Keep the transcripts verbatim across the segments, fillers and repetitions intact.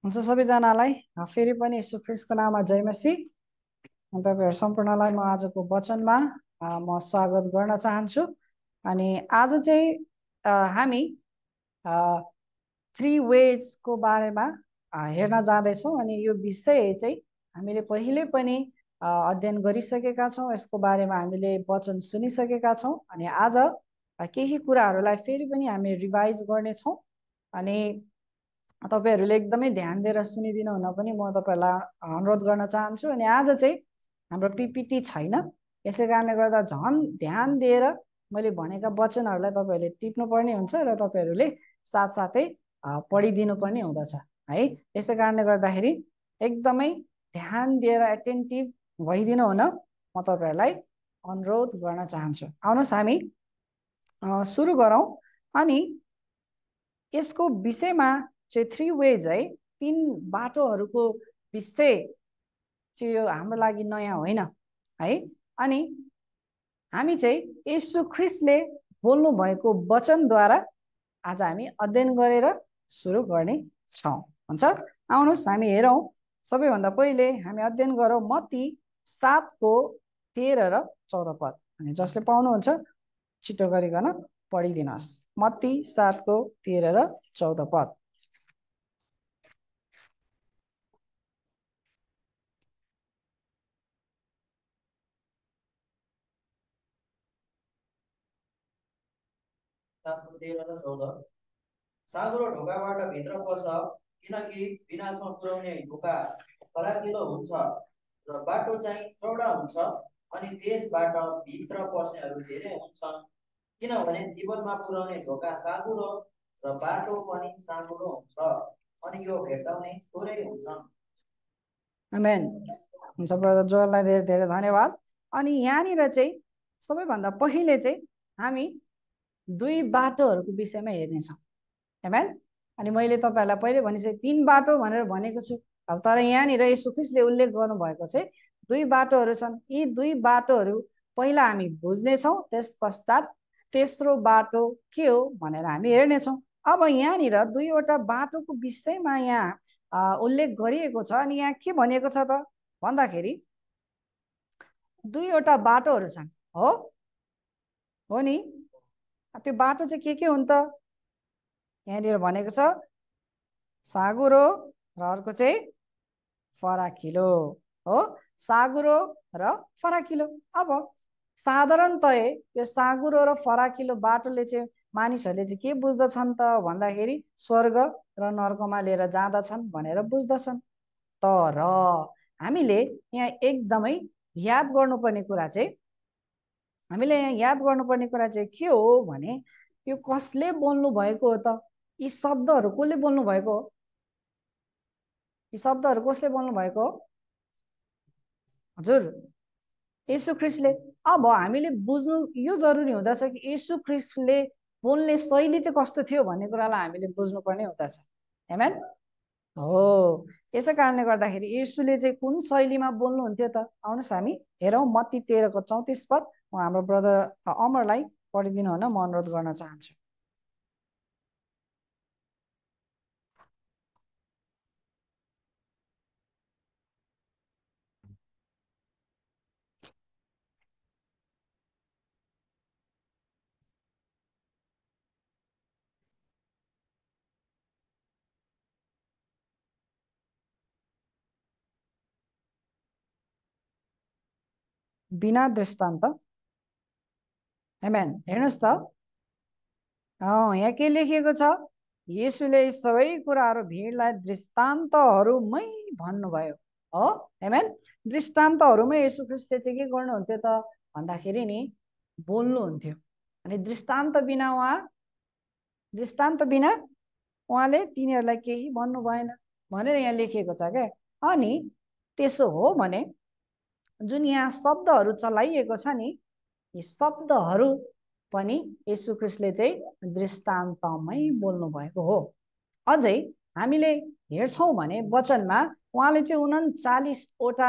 हुन्छ सबैजनालाई फेरि पनि यीशु ख्रीष्टको नाममा जय मसीह। तपाईहरु सम्पूर्णलाई म आजको वचनमा म स्वागत गर्न चाहन्छु। अनि आज चाहिँ हामी थ्री वेज को बारेमा हेर्न जाँदैछौँ। अनि यो विषय चाहिँ हामीले पहिले पनि अध्ययन गरिसकेका छौँ, यसको बारेमा हामीले वचन सुनिसकेका छौँ। अनि आज केही कुराहरूलाई फेरि पनि हामी रिभाइज गर्नेछौँ। अनि तपाईहरुले एकदमै ध्यान दिएर सुनिदिनु हुन पनि म तपाईहरुलाई अनुरोध गर्न चाहन्छु। अनि आज चाहिँ हाम्रो पीपीटी छैन, यसै कारणले गर्दा झन् ध्यान दिएर मैले भनेका वचनहरूलाई तपाईहरुले टिप्नु पर्ने हुन्छ र तपाईहरुले साथसाथै पढिदिनु पर्ने हुँदछ है। यसै कारणले गर्दाखेरि एकदमै ध्यान दिएर एटेन्टिभ भइदिनु हुन म तपाईहरुलाई अनुरोध गर्न चाहन्छु। आउनुहोस् हामी सुरु गरौँ। अनि यसको विषयमा चाहिँ थ्री वेज है, तीन बाटोहरूको विषय चाहिँ यो हाम्रो लागि नयाँ होइन है। अनि हामी चाहिँ येशू ख्रीष्टले बोल्नु भएको वचनद्वारा आज हामी अध्ययन गरेर सुरु गर्ने छौँ। हुन्छ, आउनुहोस् हामी हेरौँ। सबैभन्दा पहिले हामी अध्ययन गरौँ मत्ती सातको तेह्र र चौध पद। अनि जसले पाउनुहुन्छ छिटो गरिकन पढिदिनुहोस्। मत्ती सातको तेह्र र चौध पद। साँघुरो ढोकाबाट भित्र पस, किनकि विनाशमा पुर्याउने ढोका फराकिलो हुन्छ र बाटो चाहिँ चौडा हुन्छ अनि त्यसबाट भित्र पस्नेहरू धेरै हुन्छन्। किनभने जीवनमा पुर्याउने ढोका साँघुरो र बाटो पनि साँघुरो हुन्छ अनि यो भेट्टाउने थोरै हुन्छन्। आमेन। हुन्छ ब्रदर जोएललाई धेरै धेरै धन्यवाद। अनि यहाँनिर चाहिँ सबैभन्दा पहिले चाहिँ हामी दुई बाटोहरूको विषयमा हेर्नेछौँ। आमेन। अनि मैले तपाईहरुलाई पहिले भनिसकेँ तीन बाटो भनेर भनेको छु। अब तर यहाँनिर येशू ख्रीष्टले उल्लेख गर्नुभएको चाहिँ दुई बाटोहरू छन्। यी दुई बाटोहरू पहिला हामी बुझ्नेछौँ, त्यस पश्चात तेस्रो बाटो के हो भनेर हामी हेर्नेछौँ। अब यहाँनिर दुईवटा बाटोको विषयमा यहाँ उल्लेख गरिएको छ। अनि यहाँ के भनिएको छ त भन्दाखेरि दुईवटा बाटोहरू छन्। हो हो नि, त्यो बाटो चाहिँ के के हुन् त? यहाँनिर भनेको छ साँघुरो र अर्को चाहिँ फराकिलो। हो, साँघुरो र फराकिलो। अब साधारणतया यो साँघुरो र फराकिलो बाटोले चाहिँ मानिसहरूले चाहिँ के बुझ्दछन् त भन्दाखेरि स्वर्ग र नर्कमा लिएर जाँदछन् भनेर बुझ्दछन्। तर हामीले यहाँ एकदमै याद गर्नुपर्ने कुरा चाहिँ हामीले यहाँ याद गर्नुपर्ने कुरा चाहिँ के हो भने यो कसले बोल्नु भएको हो त? यी शब्दहरू कसले बोल्नु भएको हो? यी शब्दहरू कसले बोल्नु भएको हो? हजुर, येशू ख्रीष्टले। अब हामीले बुझ्नु यो जरुरी हुँदछ कि येशू ख्रीष्टले बोल्ने शैली चाहिँ कस्तो थियो भन्ने कुरालाई हामीले बुझ्नुपर्ने हुँदछ। आमेन। हो, यसै कारणले गर्दाखेरि येशूले चाहिँ कुन शैलीमा बोल्नुहुन्थ्यो त? आउनुहोस् हामी हेरौँ मत्ती तेह्रको चौतिस पद। म हाम्रो ब्रदर अमरलाई पढिदिनु हुन म अनुरोध गर्न चाहन्छु। बिना दृष्टान्त। आमेन। हेर्नुहोस् त, यहाँ के लेखिएको छ? येशूले सबै कुराहरू भिडलाई दृष्टान्तहरूमै भन्नुभयो। हो, आमेन। दृष्टान्तहरूमै येशू ख्रीष्टले चाहिँ के गर्नुहुन्थ्यो त भन्दाखेरि नि बोल्नुहुन्थ्यो। अनि दृष्टान्त बिना उहाँ दृष्टान्त बिना उहाँले तिनीहरूलाई केही भन्नु भएन भनेर यहाँ लेखिएको छ क्या। अनि त्यसो हो भने जुन यहाँ शब्दहरू चलाइएको छ नि, यी शब्दहरू पनि येशू ख्रीष्टले चाहिँ दृष्टान्तमै बोल्नु भएको हो। अझै हामीले हेर्छौँ भने वचनमा उहाँले चाहिँ उन्चालिसवटा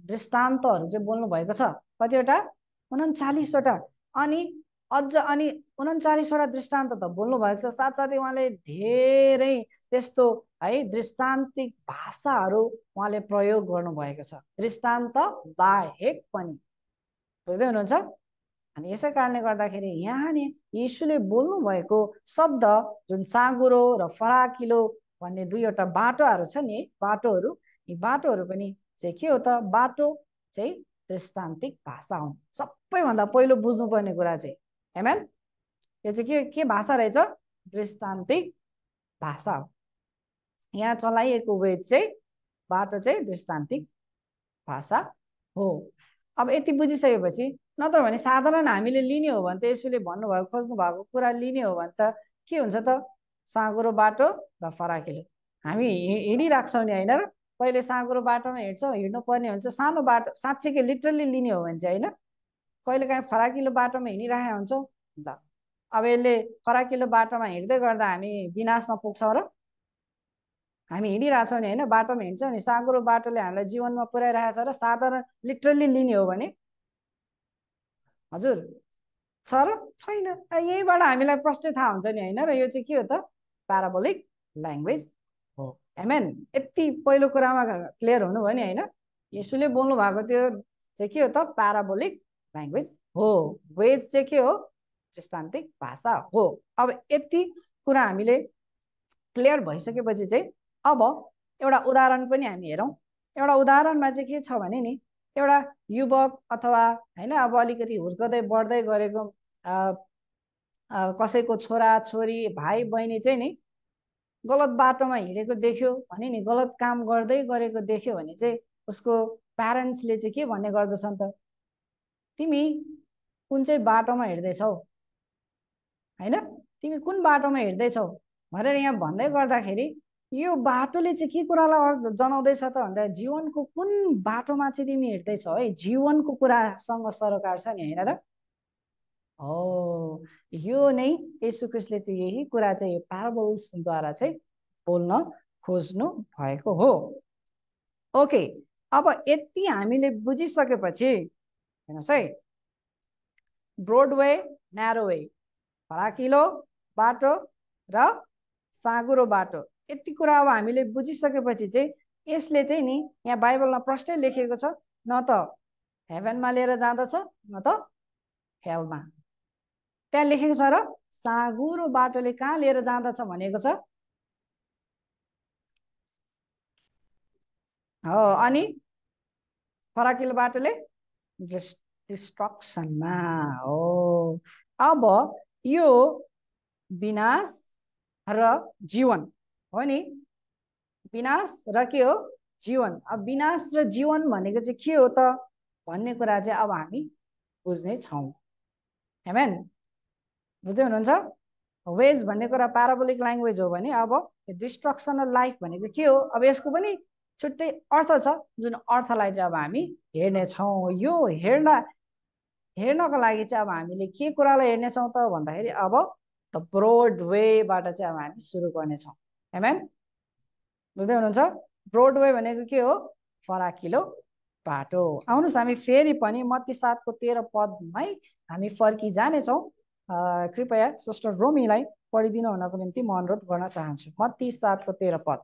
दृष्टान्तहरू चाहिँ बोल्नु भएको छ। कतिवटा? उन्चालिसवटा। अनि अझ अनि उन्चालिसवटा दृष्टान्त त बोल्नु भएको छ, साथसाथै उहाँले धेरै त्यस्तो है दृष्टान्तिक भाषाहरू उहाँले प्रयोग गर्नुभएको छ, दृष्टान्त बाहेक पनि। बुझ्दै हुनुहुन्छ? अनि यसै कारणले गर्दाखेरि यहाँ नि यीशुले बोल्नु भएको शब्द जुन साँघुरो र फराकिलो भन्ने दुईवटा बाटोहरू छ नि, बाटोहरू, यी बाटोहरू पनि चाहिँ के हो त? बाटो चाहिँ दृष्टान्तिक भाषा हुन्। सबैभन्दा पहिलो बुझ्नुपर्ने कुरा चाहिँ, आमेन, यो चाहिँ के के भाषा रहेछ? दृष्टान्तिक भाषा हो। यहाँ चलाइएको वेद चाहिँ बाटो चाहिँ दृष्टान्तिक भाषा हो। अब यति बुझिसकेपछि नत्र भने साधारण हामीले लिने हो भने त यसले भन्नुभएको खोज्नु भएको कुरा लिने हो भने त के हुन्छ त? साँघुरो बाटो र फराकिलो। हामी हिँडिरहेको छौँ नि होइन र? पहिले साँघुरो बाटोमा हिँड्छौँ, हिँड्नु पर्ने हुन्छ, सानो बाटो साँच्चीकै लिटरली लिने हो भने चाहिँ होइन, कहिले काहीँ फराकिलो बाटोमा हिँडिरहेका हुन्छौँ। ल अब यसले फराकिलो बाटोमा हिँड्दै गर्दा हामी विनाशमा पुग्छौँ र? हामी हिँडिरहेछौँ नि होइन, बाटोमा हिँड्छौँ नि, साँघुरो बाटोले हामीलाई जीवनमा पुर्याइरहेको छ र साधारण लिटरली लिने हो भने हजुर छ र छैन? यहीबाट हामीलाई प्रश्न थाहा हुन्छ नि होइन र? यो चाहिँ के हो त? प्याराबोलिक ल्याङ्ग्वेज हो। आमेन। यति पहिलो कुरामा क्लियर हुनुभयो नि होइन? यसुले बोल्नु भएको त्यो चाहिँ के हो त? प्याराबोलिक ल्याङ्ग्वेज हो। वेज चाहिँ के हो? दृष्टान्तिक भाषा हो। अब यति कुरा हामीले क्लियर भइसकेपछि चाहिँ अब एउटा उदाहरण पनि हामी हेरौँ। एउटा उदाहरणमा चाहिँ के छ भने नि, एउटा युवक अथवा होइन अब अलिकति हुर्कदै बढ्दै गरेको कसैको छोरा छोरी भाइ बहिनी चाहिँ नि गलत बाटोमा हिँडेको देख्यो भने नि, गलत काम गर्दै गरेको देख्यो भने चाहिँ उसको प्यारेन्ट्सले चाहिँ के भन्ने गर्दछन् त? तिमी कुन चाहिँ बाटोमा हिँड्दैछौ होइन, तिमी कुन बाटोमा हिँड्दैछौ भनेर यहाँ भन्दै गर्दाखेरि यो बाटोले चाहिँ के कुरालाई जनाउँदैछ त भन्दा जीवनको कुन बाटोमा चाहिँ तिमी हिँड्दैछौ है, जीवनको कुरासँग सरोकार छ नि होइन र? हो, यो नै येशू ख्रीष्टले चाहिँ यही कुरा चाहिँ यो प्याराबल्सद्वारा चाहिँ बोल्न खोज्नु भएको हो। ओके, अब यति हामीले बुझिसकेपछि हेर्नुहोस् है, ब्रोडवे न्यारो वे, फराकिलो बाटो र साँघुरो बाटो, यति कुरा अब हामीले बुझिसकेपछि चाहिँ यसले चाहिँ नि यहाँ बाइबलमा प्रष्टै लेखिएको छ, न त हेभनमा लिएर जाँदछ न त हेलमा। त्यहाँ लेखेको छ र साँघुरो बाटोले कहाँ लिएर जाँदछ भनेको छ हो, अनि फराकिलो बाटोले डिस्ट्रक्सनमा हो। अब यो विनाश र जीवन हो नि, विनाश र के हो? जीवन। अब विनाश र जीवन भनेको चाहिँ के हो त भन्ने कुरा चाहिँ अब हामी बुझ्ने छौँ। आमेन। बुझ्दै हुनुहुन्छ? वेज भन्ने कुरा प्याराबोलिक ल्याङ्ग्वेज हो भने अब डिस्ट्रक्सनल लाइफ भनेको के हो? अब यसको पनि छुट्टै अर्थ छ, जुन अर्थलाई चाहिँ अब हामी हेर्नेछौँ। यो हेर्न हेर्नको लागि चाहिँ अब हामीले के कुरालाई हेर्नेछौँ त भन्दाखेरि अब द ब्रोड वेबाट चाहिँ अब हामी सुरु गर्नेछौँ। आमेन। बुझ्दै हुनुहुन्छ? ब्रोड वे भनेको के हो? फराकिलो बाटो। आउनुहोस् हामी फेरि पनि मत्ती सातको तेह्र पदमै हामी फर्की जानेछौँ। कृपया सिस्टर रोमीलाई पढिदिनु हुनको निम्ति म अनुरोध गर्न चाहन्छु। मत्ती सातको तेह्र पद।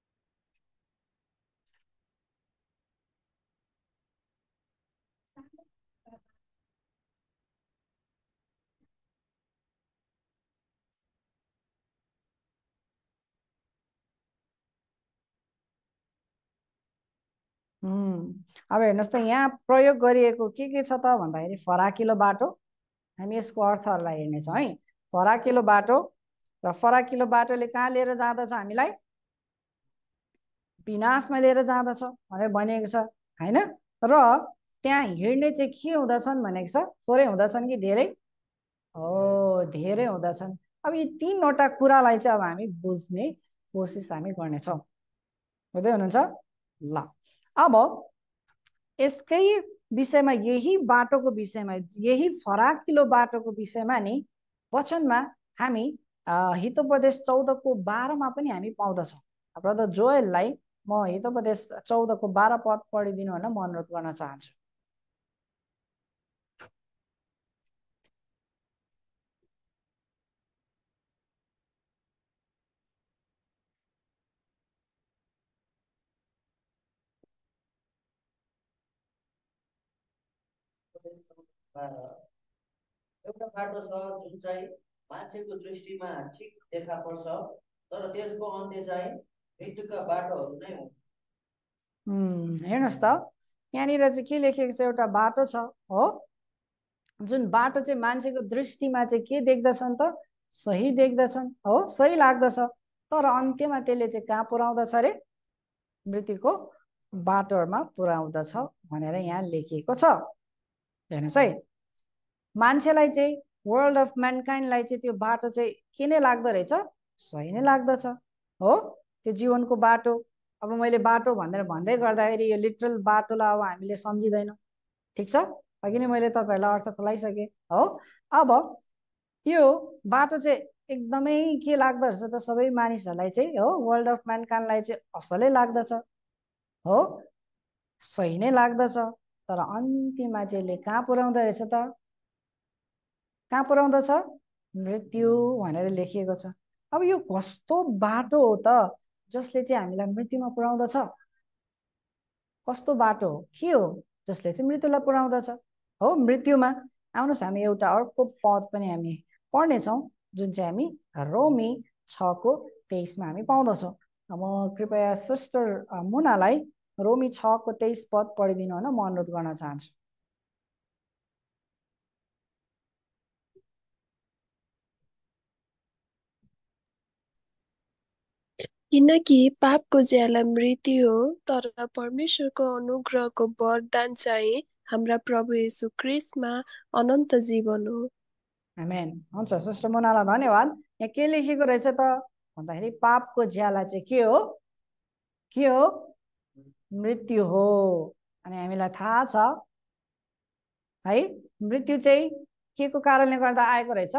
अब हेर्नुहोस् त यहाँ प्रयोग गरिएको के के छ त भन्दाखेरि फराकिलो बाटो, हामी यसको अर्थहरूलाई हेर्नेछौँ है। फराकिलो बाटो र फराकिलो बाटोले कहाँ लिएर जाँदछ? हामीलाई विनाशमा लिएर जाँदछ भनेर भनिएको छ होइन। र त्यहाँ हिँड्ने चाहिँ के हुँदछन् भनेको छ? थोरै हुँदछन् कि धेरै? हो, धेरै हुँदछन्। अब यी तीनवटा कुरालाई चाहिँ अब हामी बुझ्ने कोसिस हामी गर्नेछौँ। बुझ्दै हुनुहुन्छ? ल अब यसकै विषयमा, यही बाटोको विषयमा, यही फराकिलो बाटोको विषयमा नि वचनमा हामी हितोपदेश चौधको बाह्रमा पनि हामी पाउँदछौँ। ब्रदर जोएललाई म हितोपदेश चौधको बाह्र पद पढिदिनु भनेर म अनुरोध गर्न चाहन्छु। बाह्र एउटा बाटो छ जुन चाहिँ मान्छेको दृष्टिमा ठिक देखा पर्छ तर त्यसको अन्त्य चाहिँ मृत्युका बाटोहरू नै हुन्। हेर्नुहोस् त यहाँनिर चाहिँ के लेखेको छ, एउटा बाटो छ हो, जुन बाटो चाहिँ मान्छेको दृष्टिमा चाहिँ के देख्दछन् त, सही देख्दछन् हो, सही लाग्दछ, तर अन्त्यमा त्यसले चाहिँ कहाँ पुर्याउँदछ अरे, मृत्युको बाटोमा पुर्याउँदछ भनेर यहाँ लेखिएको छ। हेर्नुहोस् है, मान्छेलाई चाहिँ वर्ल्ड अफ म्यानकाइन्डलाई चाहिँ त्यो बाटो चाहिँ के नै लाग्दो रहेछ, सही नै लाग्दछ हो, त्यो जीवनको बाटो। अब मैले बाटो भनेर भन्दै गर्दाखेरि यो लिटरल बाटोलाई अब हामीले सम्झिँदैनौँ, ठिक छ, अघि नै मैले तपाईँहरूलाई अर्थ खुलाइसकेँ हो। अब यो बाटो चाहिँ एकदमै के लाग्दो रहेछ त, सबै मानिसहरूलाई चाहिँ हो, वर्ल्ड अफ म्यानकाइन्डलाई चाहिँ असलै लाग्दछ हो, सही नै लाग्दछ, तर अन्तिममा चाहिँ यसले कहाँ पुर्याउँदो रहेछ त, कहाँ पुर्याउँदछ, मृत्यु भनेर लेखिएको छ। अब यो कस्तो बाटो हो त जसले चाहिँ हामीलाई मृत्युमा पुर्याउँदछ, कस्तो बाटो हो, के हो जसले चाहिँ मृत्युलाई पुर्याउँदछ हो। मृत्युमा आउनुहोस् हामी एउटा अर्को पद पनि हामी पढ्नेछौँ जुन चाहिँ हामी रोमी छको तेइसमा हामी पाउँदछौँ। म कृपया सिस्टर मुनालाई रोमी छको तेइस पद पढिदिनु होइन म अनुरोध गर्न चाहन्छु। किनकि पापको ज्याला मृत्यु हो, तर परमेश्वरको अनुग्रहको वरदान चाहिँ हाम्रा प्रभु येशू क्रिस्टमा अनन्त जीवन हो। आमेन। हुन्छ सिस्टर मुनालाई धन्यवाद। यहाँ के लेखेको रहेछ त भन्दाखेरि पापको ज्याला चाहिँ के हो, के हो, मृत्यु हो। अनि हामीलाई थाहा छ है मृत्यु चाहिँ के को कारणले गर्दा आएको रहेछ,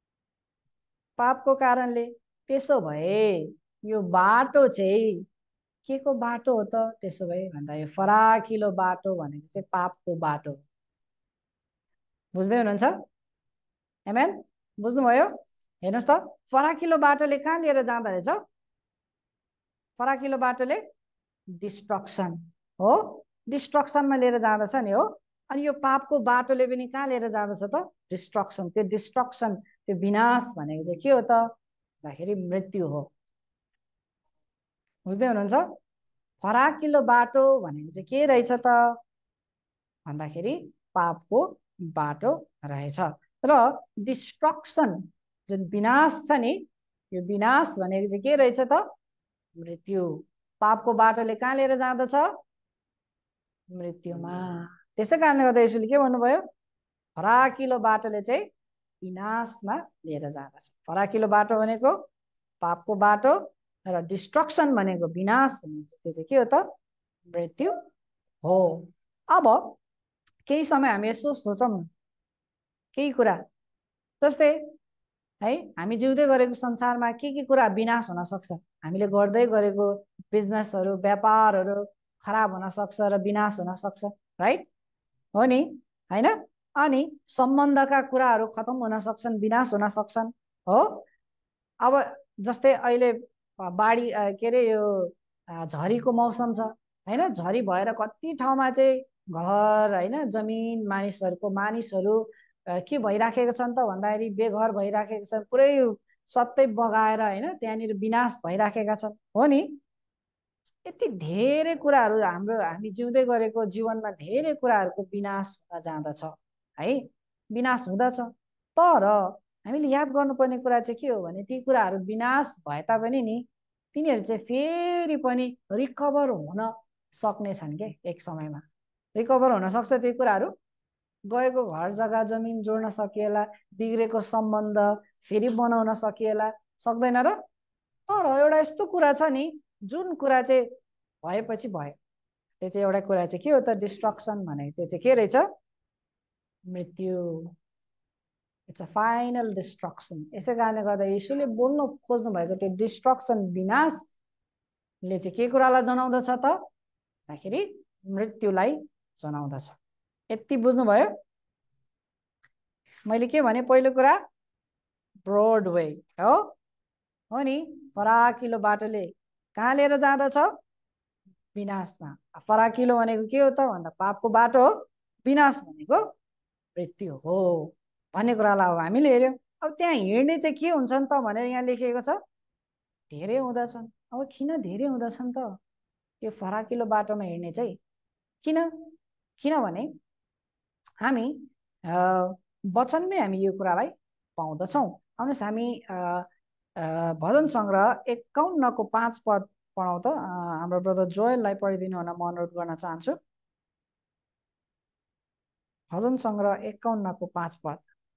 पापको कारणले। त्यसो भए यो बाटो चाहिँ के को बाटो हो त, त्यसो भए भन्दा यो फराकिलो बाटो भनेको चाहिँ पापको बाटो। बुझ्दै हुनुहुन्छ, आमेन, बुझ्नुभयो। हेर्नुहोस् त फराकिलो बाटोले कहाँ लिएर जाँदो रहेछ, फराकिलो बाटोले डिस्ट्रक्सन हो, डिस्ट्रक्सनमा लिएर जाँदछ नि हो। अनि यो पापको बाटोले पनि कहाँ लिएर जाँदछ त, डिस्ट्रक्सन। त्यो डिस्ट्रक्सन, त्यो विनाश भनेको चाहिँ के हो त भन्दाखेरि मृत्यु हो। बुझ्दै हुनुहुन्छ, फराकिलो बाटो भनेको चाहिँ के रहेछ त भन्दाखेरि पापको बाटो रहेछ। र डिस्ट्रक्सन जुन विनाश छ नि, यो विनाश भनेको चाहिँ के रहेछ त, मृत्यु। पापको बाटोले कहाँ लिएर जाँदछ, मृत्युमा। त्यसै कारणले गर्दा यसोले के भन्नुभयो, फराकिलो बाटोले चाहिँ विनाशमा लिएर जाँदछ। फराकिलो बाटो भनेको पापको बाटो र डिस्ट्रक्सन भनेको विनाश भनेको त्यो चाहिँ के हो त, मृत्यु हो। अब केही समय हामी यसो सोचौँ केही कुरा, जस्तै है हामी जिउँदै गरेको संसारमा के के कुरा विनाश हुन सक्छ, हामीले गर्दै गरेको बिजनेसहरू व्यापारहरू खराब हुन सक्छ र विनाश हुन सक्छ, राइट हो नि हैन। अनि सम्बन्धका कुराहरू खतम हुन सक्छन्, विनाश हुन सक्छन् हो। अब जस्तै अहिले बाढी के अरे यो झरीको मौसम छ हैन, झरी भएर कति ठाउँमा चाहिँ घर हैन जमिन मानिसहरूको मानिसहरू के भइराखेको छन् त भन्दाखेरि बेघर भइराखेको छन्, पुरै सत्तै बगाएर हैन त्यहाँनिर विनाश भइराखेका छन् हो नि। यति धेरै कुराहरू हाम्रो हामी जिउँदै गरेको जीवनमा धेरै कुराहरूको विनाश हुन जाँदछ है, विनाश हुँदछ। तर हामीले याद गर्नुपर्ने कुरा चाहिँ के हो भने ती कुराहरू विनाश भए तापनि नि तिनीहरू चाहिँ फेरि पनि रिकभर हुन सक्ने छन् के, एक समयमा रिकभर हुन सक्छ त्यो कुराहरू। गएको घर जग्गा जमिन जोड्न सकिएला, बिग्रेको सम्बन्ध फेरि बनाउन सकिएला, सक्दैन र। तर एउटा यस्तो कुरा छ नि जुन कुरा चाहिँ भएपछि भयो, त्यो चाहिँ एउटा कुरा चाहिँ के हो त, डिस्ट्रक्सन भनेको त्यो चाहिँ के रहेछ, मृत्यु। It's a final destruction. यसै कारणले गर्दा यीशुले बोल्न खोज्नु भएको त्यो डिस्ट्रक्सन विनाशले चाहिँ के कुरालाई जनाउँदछ त भन्दाखेरि मृत्युलाई जनाउँदछ। यति बुझ्नुभयो। मैले के भने पहिलो कुरा ब्रोड वे हो हो नि, फराकिलो बाटोले कहाँ लिएर जाँदछ, विनाशमा। फराकिलो भनेको के हो त भन्दा पापको बाटो हो, विनाश भनेको मृत्यु हो भन्ने कुरालाई अब हामीले हेर्यौँ। अब त्यहाँ हिँड्ने चाहिँ के हुन्छन् त भनेर यहाँ लेखिएको छ, धेरै हुँदछन्। अब किन धेरै हुँदछन् त यो फराकिलो बाटोमा हिँड्ने चाहिँ? किन? किनभने हामी वचनमै हामी यो कुरालाई पाउँदछौँ। आउनुहोस् हामी भजन सङ्ग्रह एकाउन्नको पाँच पद पढौँ त। हाम्रो ब्रदर जोएललाई पढिदिनु हुन म अनुरोध गर्न चाहन्छु। भजन सङ्ग्रह एकाउन्नको पाँच पद।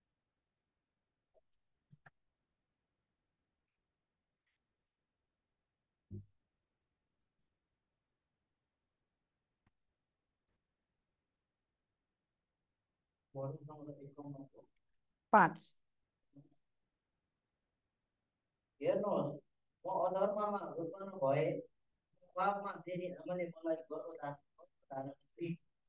पाँच। हेर्नुहोस्, म अधर्ममा उत्पन्न भए, पापमा मेरी आमाले मलाई गर्भधारण गरी।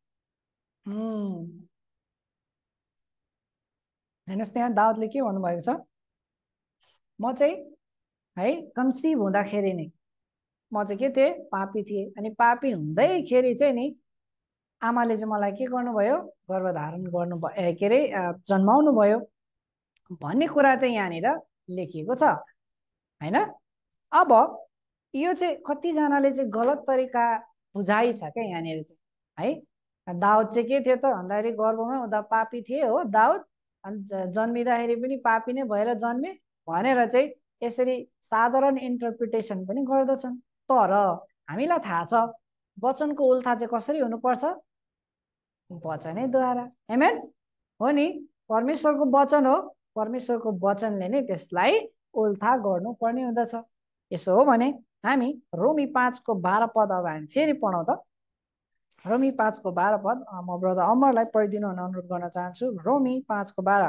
हेर्नुहोस् त्यहाँ दाउदले के भन्नुभएको छ, म चाहिँ है कन्सिभ हुँदाखेरि नै म चाहिँ के थिएँ, पापी थिएँ। अनि पापी हुँदैखेरि चाहिँ नि आमाले चाहिँ मलाई के गर्नुभयो, गर्भधारण गर्नु भयो, के अरे जन्माउनु भयो भन्ने कुरा चाहिँ यहाँनिर लेखिएको छ हैन। अब यो चाहिँ कतिजनाले चाहिँ गलत तरिका बुझाइ छ क्या यहाँनिर चाहिँ है। दाउद चाहिँ के थियो त भन्दाखेरि गर्भमा हुँदा पापी थिए हो दाउद, अनि जन्मिँदाखेरि पनि पापी नै भएर जन्मे भनेर चाहिँ यसरी साधारण इन्टरप्रिटेसन पनि गर्दछन्। तर हामीलाई थाहा छ वचनको उल्था चाहिँ कसरी हुनुपर्छ, वचनैद्वारा। आमेन हो नि, परमेश्वरको वचन हो, परमेश्वरको वचनले नै त्यसलाई उल्था गर्नुपर्ने हुँदछ। यसो हो भने हामी रोमी पाँचको बाह्र पद अब हामी फेरि पढौँ त। रोमी पाँचको बाह्र पद म ब्रदर अमरलाई पढिदिनु हुन अनुरोध गर्न चाहन्छु। रोमी पाँचको बाह्र।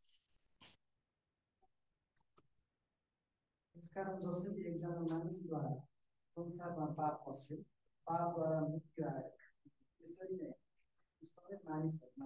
यसकारण जसरी एकजना मानिसद्वारा संसारमा पाप पस्यो, पापद्वारा मृत्यु आयो, त्यसरी नै सबै मानिसहरूमा।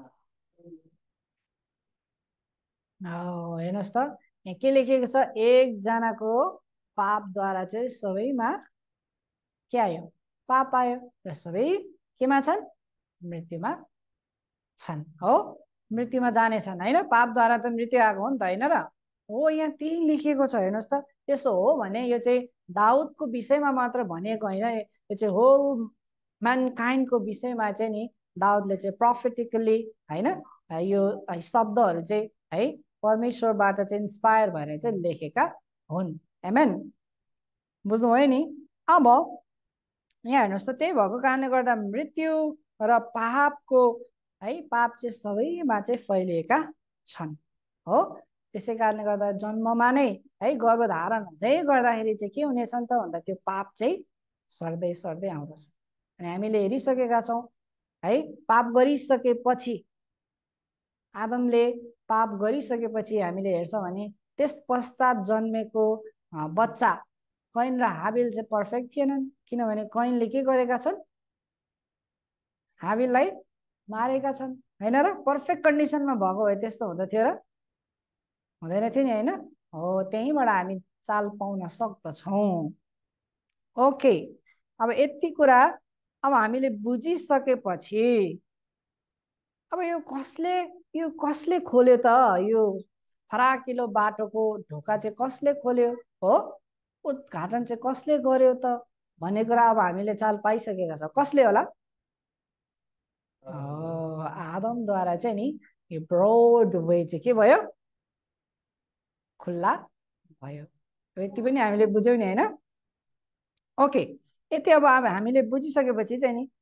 हेर्नुहोस् त यहाँ के लेखिएको छ, एकजनाको पापद्वारा चाहिँ सबैमा के आयो, पाप आयो, र सबै केमा छन्, मृत्युमा छन्। हो मृत्युमा जानेछन् होइन, पापद्वारा त मृत्यु आएको हो नि त होइन र हो, यहाँ त्यही लेखिएको छ। हेर्नुहोस् त, त्यसो हो भने यो चाहिँ दाउदको विषयमा मात्र भनेको होइन, यो चाहिँ होल म्यानकाइन्डको विषयमा चाहिँ नि दाउदले चाहिँ प्रोफेटिकली होइन यो शब्दहरू चाहिँ है परमेश्वरबाट चाहिँ इन्स्पायर भएर चाहिँ लेखेका हुन्। आमेन, बुझ्नुभयो नि। अब यहाँ हेर्नुहोस् त, त्यही भएको कारणले गर्दा मृत्यु र पापको है पाप चाहिँ सबैमा चाहिँ फैलिएका छन्। हो त्यसै कारणले गर्दा जन्ममा नै है गर्भधारण हुँदै गर्दाखेरि चाहिँ के हुनेछ त भन्दा त्यो पाप चाहिँ सर्दै सर्दै आउँदछ। अनि हामीले हेरिसकेका छौँ है, पाप गरिसकेपछि आदमले पाप गरिसकेपछि हामीले हेर्छौँ भने त्यस पश्चात जन्मेको बच्चा कैन र हाबिल चाहिँ पर्फेक्ट थिएनन्, किनभने कैनले के गरेका छन्, हाबिललाई मारेका छन् होइन र। पर्फेक्ट कन्डिसनमा भएको भए त्यस्तो हुँदथ्यो र हुँदैन थियो नि होइन। हो त्यहीँबाट हामी चाल पाउन सक्दछौँ। ओके, अब यति कुरा अब हामीले बुझिसकेपछि अब यो कसले यो कसले खोल्यो त, यो फराकिलो बाटोको ढोका चाहिँ कसले खोल्यो हो, उद्घाटन चाहिँ कसले गर्यो त भन्ने कुरा अब हामीले चाल पाइसकेका छौँ। कसले होला, आदमद्वारा चाहिँ नि यो ब्रोड वे चाहिँ के भयो, खुल्ला भयो। यति पनि हामीले बुझ्यौँ नि होइन। ओके, यति अब अब हामीले बुझिसकेपछि चाहिँ नि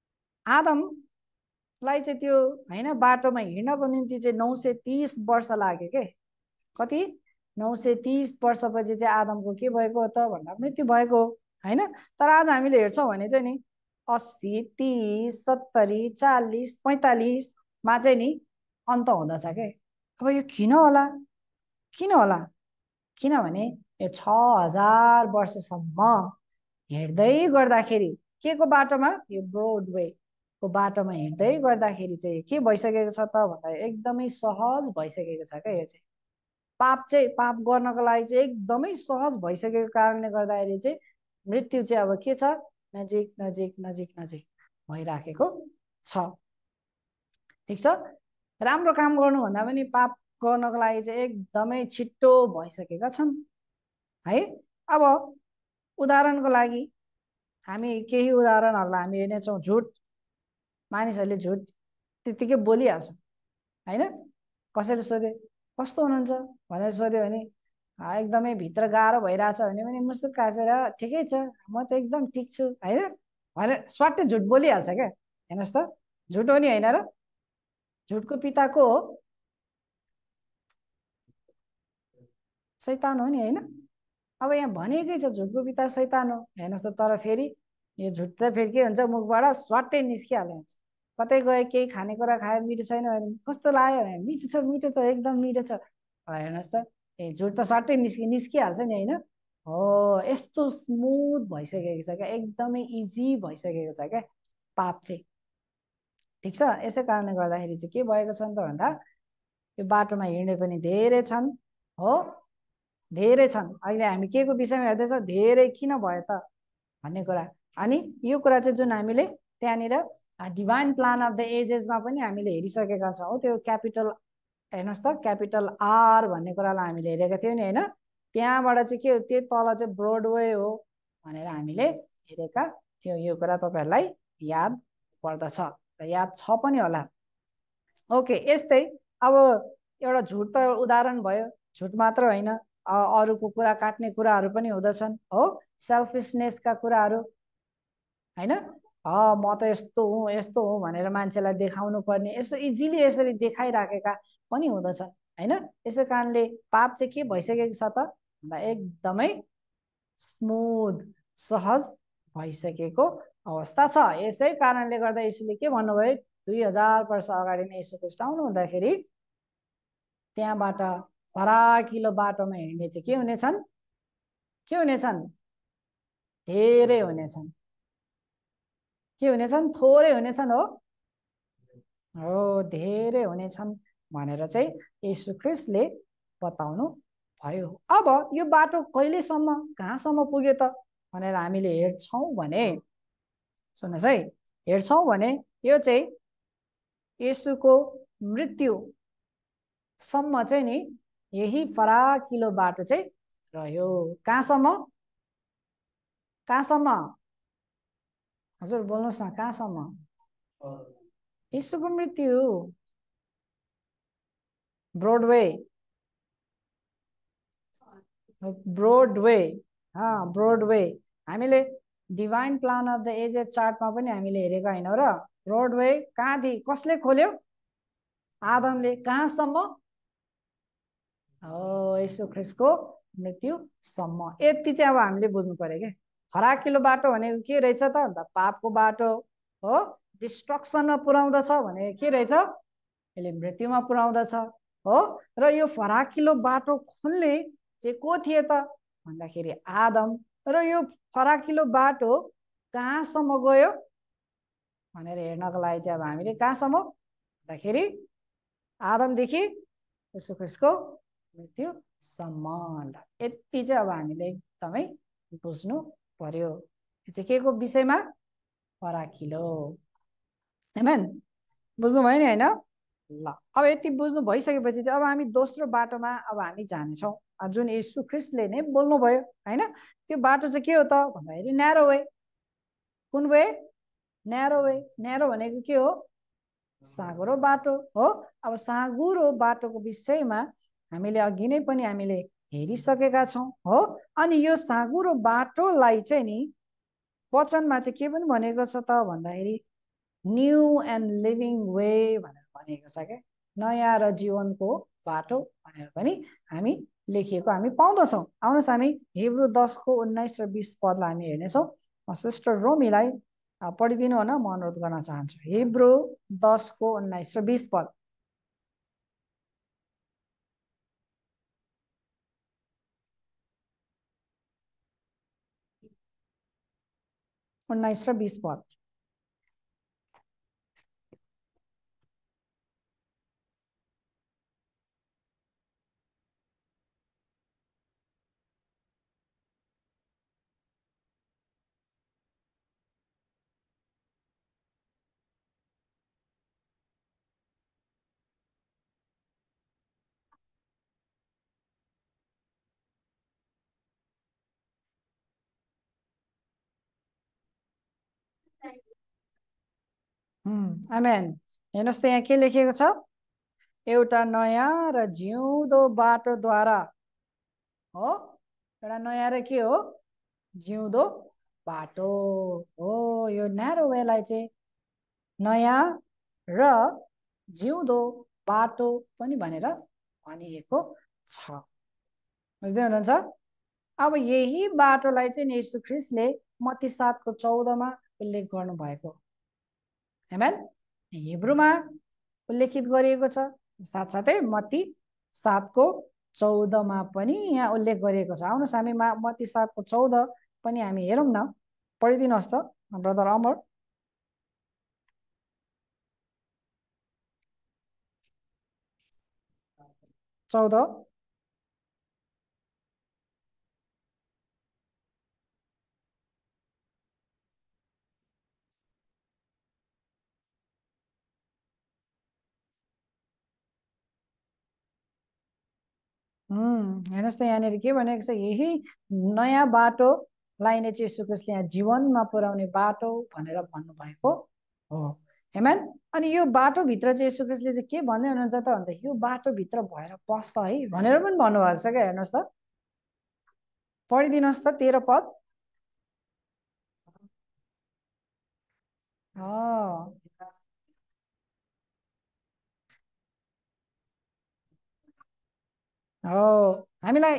आदमलाई चाहिँ त्यो होइन बाटोमा हिँड्नको निम्ति चाहिँ नौ सय तिस वर्ष लाग्यो के। कति, नौ सय तिस वर्षपछि चाहिँ आदमको के भएको हो त भन्दा मृत्यु भएको होइन। तर आज हामीले हेर्छौँ भने चाहिँ नि अस्सी तिस सत्तरी चालिस पैँतालिसमा चाहिँ नि अन्त हुँदछ के। अब यो किन होला, किन होला, किनभने यो छ हजार वर्षसम्म हिँड्दै गर्दाखेरि के को बाटोमा, यो ब्रोडवे को बाटोमा हिँड्दै गर्दाखेरि चाहिँ के भइसकेको छ त भन्दा एकदमै सहज भइसकेको छ क्या। यो चाहिँ पाप चाहिँ पाप गर्नको लागि चाहिँ एकदमै सहज भइसकेको कारणले गर्दाखेरि चाहिँ मृत्यु चाहिँ अब के छ, नजिक नजिक नजिक नजिक भइराखेको छ। ठिक छ, राम्रो काम गर्नुभन्दा पनि पाप गर्नको लागि चाहिँ एकदमै छिट्टो भइसकेका छन् है। अब उदाहरणको लागि हामी केही उदाहरणहरूलाई हामी हेर्नेछौँ। झुट, मानिसहरूले झुट त्यत्तिकै बोलिहाल्छ होइन। कसैले सोध्यो कस्तो हुनुहुन्छ भनेर सोध्यो भने एकदमै भित्र गाह्रो भइरहेछ भने पनि मुसुक्क हाँसेर ठिकै छ म त एकदम ठिक छु होइन भनेर स्वाट्टै झुट बोलिहाल्छ क्या। हेर्नुहोस् त, झुट हो नि होइन र? झुटको पिता को हो? शैतान हो नि होइन। अब यहाँ भनेकै छ झुटको पिता शैतान हो। हेर्नुहोस् त, तर फेरि यो झुट चाहिँ फेरि के हुन्छ, मुखबाट स्वाट्टै निस्किहाल्ने हुन्छ। कतै गए केही खानेकुरा खायो मिठो छैन भने कस्तो लाग्यो भने मिठो छ मिठो छ एकदम मिठो छ। हेर्नुहोस् त, ए झुट त स्वाट्टै निस्कि निस्किहाल्छ नि होइन। हो, यस्तो स्मुथ भइसकेको छ क्या, एकदमै इजी भइसकेको छ क्या पाप चाहिँ। ठिक छ, यसै कारणले गर्दाखेरि चाहिँ के भएको छ त भन्दा यो बाटोमा हिँड्ने पनि धेरै छन् हो, धेरै छन्। अहिले हामी के को विषयमा हेर्दैछौँ, धेरै किन भयो त भन्ने कुरा। अनि यो कुरा चाहिँ जुन हामीले त्यहाँनिर डिभाइन प्लान अफ द एजेसमा पनि हामीले हेरिसकेका छौँ। त्यो क्यापिटल हेर्नुहोस् त, क्यापिटल आर भन्ने कुरालाई हामीले हेरेका थियौँ नि होइन। त्यहाँबाट चाहिँ के हो, त्यो तल चाहिँ ब्रोडवे हो भनेर हामीले हेरेका थियौँ। यो कुरा तपाईँहरूलाई याद पर्दछ र याद छ पनि होला। ओके, यस्तै अब एउटा झुट त उदाहरण भयो। झुट मात्र होइन, अरूको कुरा काट्ने कुराहरू पनि हुँदछन् हो, सेल्फिसनेसका कुराहरू होइन। म त यस्तो हुँ यस्तो हुँ भनेर मान्छेलाई देखाउनु पर्ने, यसो इजिली यसरी देखाइराखेका पनि हुँदछन् होइन। यसै कारणले पाप चाहिँ के भइसकेको छ त भन्दा एकदमै स्मुथ सहज भइसकेको अवस्था छ। यसै कारणले गर्दा यसले के भन्नुभयो, दुई हजार वर्ष अगाडि नै यसो ख्रीष्ट आउनु हुँदाखेरि त्यहाँबाट फराकिलो बाटोमा हिँड्ने चाहिँ के हुनेछन्, के हुनेछन्, धेरै हुनेछन्। के हुनेछन्, थोरै हुनेछन् हो हो धेरै हुनेछन् भनेर चाहिँ येशू ख्रीष्टले बताउनु भयो। अब यो बाटो कहिलेसम्म कहाँसम्म पुग्यो त भनेर हामीले हेर्छौँ भने, सुन्नुहोस् है, हेर्छौँ भने यो चाहिँ येशूको मृत्युसम्म चाहिँ नि यही फराकिलो बाटो चाहिँ रह्यो। कहाँसम्म, कहाँसम्म हजुर बोल्नुहोस् न, कहाँसम्म? येशूको मृत्यु, ब्रोडवे, ब्रोडवे हाँ ब्रोडवे। हामीले divine plan of the ages चार्टमा पनि हामीले हेरेका होइनौँ र। ब्रोडवे कहाँदेखि कसले खोल्यो, आदमले। कहाँसम्म हो, येशू ख्रीष्टको मृत्युसम्म। यति चाहिँ अब हामीले बुझ्नु पर्यो क्या। फराकिलो बाटो भनेको के रहेछ त भन्दा पापको बाटो हो, डिस्ट्रक्सनमा पुर्याउँदछ भने के रहेछ, यसले मृत्युमा पुर्याउँदछ हो। र यो फराकिलो बाटो खोल्ने चाहिँ को थिए त भन्दाखेरि आदम। र यो फराकिलो बाटो कहाँसम्म गयो भनेर हेर्नको लागि चाहिँ अब हामीले कहाँसम्म भन्दाखेरि आदमदेखि येशू ख्रीष्टको मृत्युसम्म, यति चाहिँ अब हामीले एकदमै बुझ्नु पर्यो। यो चाहिँ के को विषयमा, फराकिलो। आमेन, बुझ्नुभयो नि होइन? ल, अब यति बुझ्नु भइसकेपछि चाहिँ अब हामी दोस्रो बाटोमा अब हामी जानेछौँ, जुन येशू ख्रीष्टले नै बोल्नुभयो होइन। त्यो बाटो चाहिँ के हो त भन्दाखेरि न्यारो वे। कुन वे? Narrow way. न्यारो भनेको के हो, साँघुरो बाटो हो। अब साँघुरो बाटोको विषयमा हामीले अघि नै पनि हामीले हेरिसकेका छौँ हो। अनि यो साँघुरो बाटोलाई चाहिँ नि वचनमा चाहिँ के पनि भनेको छ त भन्दाखेरि न्यू एन्ड लिभिङ वे भनेर भनेको छ क्या। नयाँ र जीवनको बाटो भनेर पनि हामी लेखिएको हामी पाउँदछौँ। आउनुहोस् हामी हिब्रू दसको उन्नाइस र बिस पदलाई हामी हेर्नेछौँ। म सिस्टर रोमीलाई पढिदिनु हो न, म अनुरोध गर्न चाहन्छु। हिब्रू दसको उन्नाइस र बिस पद। उन्नाइस र बिस पद। आमेन। हेर्नुहोस् त यहाँ के लेखेको छ, एउटा नयाँ र जिउँदो बाटोद्वारा हो। एउटा नयाँ र के हो, जिउँदो बाटो हो। यो न्यारो वेलाई चाहिँ नयाँ र जिउँदो बाटो पनि भनेर भनिएको छ। बुझ्दै हुनुहुन्छ? अब यही बाटोलाई चाहिँ येशू ख्रीष्टले मत्ती सातको चौधमा उल्लेख गर्नुभएको। आमेन। हिब्रूमा उल्लेखित गरिएको छ, साथसाथै मत्ती सातको चौधमा पनि यहाँ उल्लेख गरिएको छ। आउनुहोस् हामी मत्ती सातको चौध पनि हामी हेरौँ न, पढिदिनुहोस् त ब्रदर अमर। चौध हेर्नुहोस् त यहाँनिर के भनेको छ, यही नयाँ बाटोलाई नै चाहिँ यीशु ख्रीष्टले यहाँ जीवनमा पुर्याउने बाटो भनेर भन्नुभएको हो। आमेन। अनि यो बाटोभित्र चाहिँ यीशु ख्रीष्टले चाहिँ के भन्दै हुनुहुन्छ त भन्दा यो बाटोभित्र भएर पस्छ है भनेर पनि भन्नुभएको छ क्या। हेर्नुहोस् त, पढिदिनुहोस् त तेह्र पद। हो हामीलाई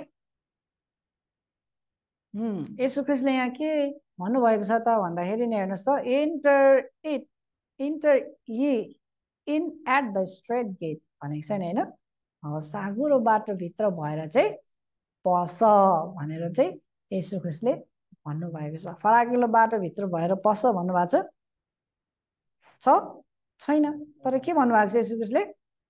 यीशु ख्रीष्टले यहाँ के भन्नुभएको छ त भन्दाखेरि नि हेर्नुहोस् त, enter it enter ye in at the strait gate भनेको छ नि होइन, साँघुरो बाटोभित्र भएर चाहिँ पस भनेर चाहिँ यीशु ख्रीष्टले भन्नुभएको छ। फराकिलो बाटोभित्र भएर पस भन्नुभएको छ छैन, तर के भन्नुभएको छ यीशु ख्रीष्टले,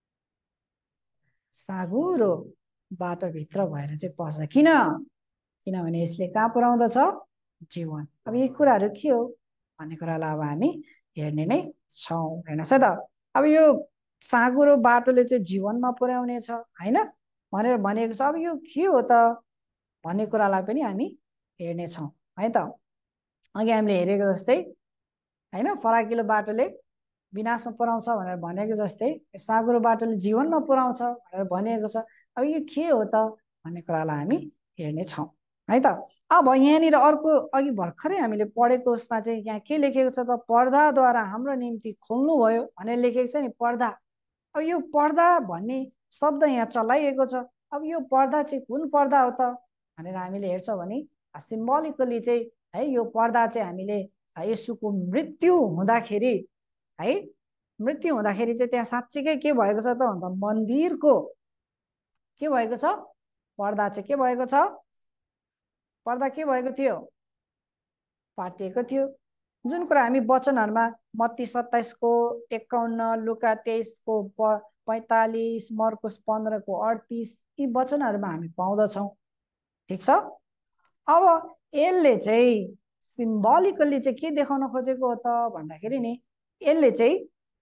साँघुरो बाटोभित्र भएर चाहिँ पस। किन? किनभने यसले कहाँ पुर्याउँदछ, जीवन। अब यी कुराहरू के हो भन्ने कुरालाई अब हामी हेर्ने नै छौँ। हेर्नुहोस् है त, अब यो साँघुरो बाटोले चाहिँ जीवनमा पुर्याउने छ होइन भनेर भनेको छ। अब यो के हो त भन्ने कुरालाई पनि हामी हेर्नेछौँ है त। अघि हामीले हेरेको जस्तै होइन, फराकिलो बाटोले विनाशमा पुर्याउँछ भनेर भनेको जस्तै साँघुरो बाटोले जीवनमा पुर्याउँछ भनेर भनिएको छ। अब यो के हो त भन्ने कुरालाई हामी हेर्नेछौँ है त। अब यहाँनिर अर्को अघि भर्खरै हामीले पढेको उसमा चाहिँ यहाँ के लेखेको छ त, पर्दाद्वारा हाम्रो निम्ति खोल्नुभयो भनेर लेखेको छ नि, पर्दा। अब यो पर्दा भन्ने शब्द यहाँ चलाइएको छ। अब यो पर्दा चाहिँ कुन पर्दा हो त भनेर हामीले हेर्छौँ भने सिम्बोलिकली चाहिँ है यो पर्दा चाहिँ हामीले येशूको मृत्यु हुँदाखेरि है, मृत्यु हुँदाखेरि चाहिँ त्यहाँ साँच्चीकै के भएको छ त भन्दा मन्दिरको के भएको छ, पर्दा चाहिँ के भएको छ, पर्दा के भएको थियो, पाटिएको थियो। जुन कुरा हामी वचनहरूमा मत्ती सत्ताइसको एकाउन्न, लुका तेइसको पैँतालिस, मर्कुस पन्ध्रको अडतिस यी वचनहरूमा हामी पाउँदछौँ। ठिक छ। अब यसले चाहिँ सिम्बोलिकली चाहिँ के देखाउन खोजेको हो त भन्दाखेरि नि, यसले चाहिँ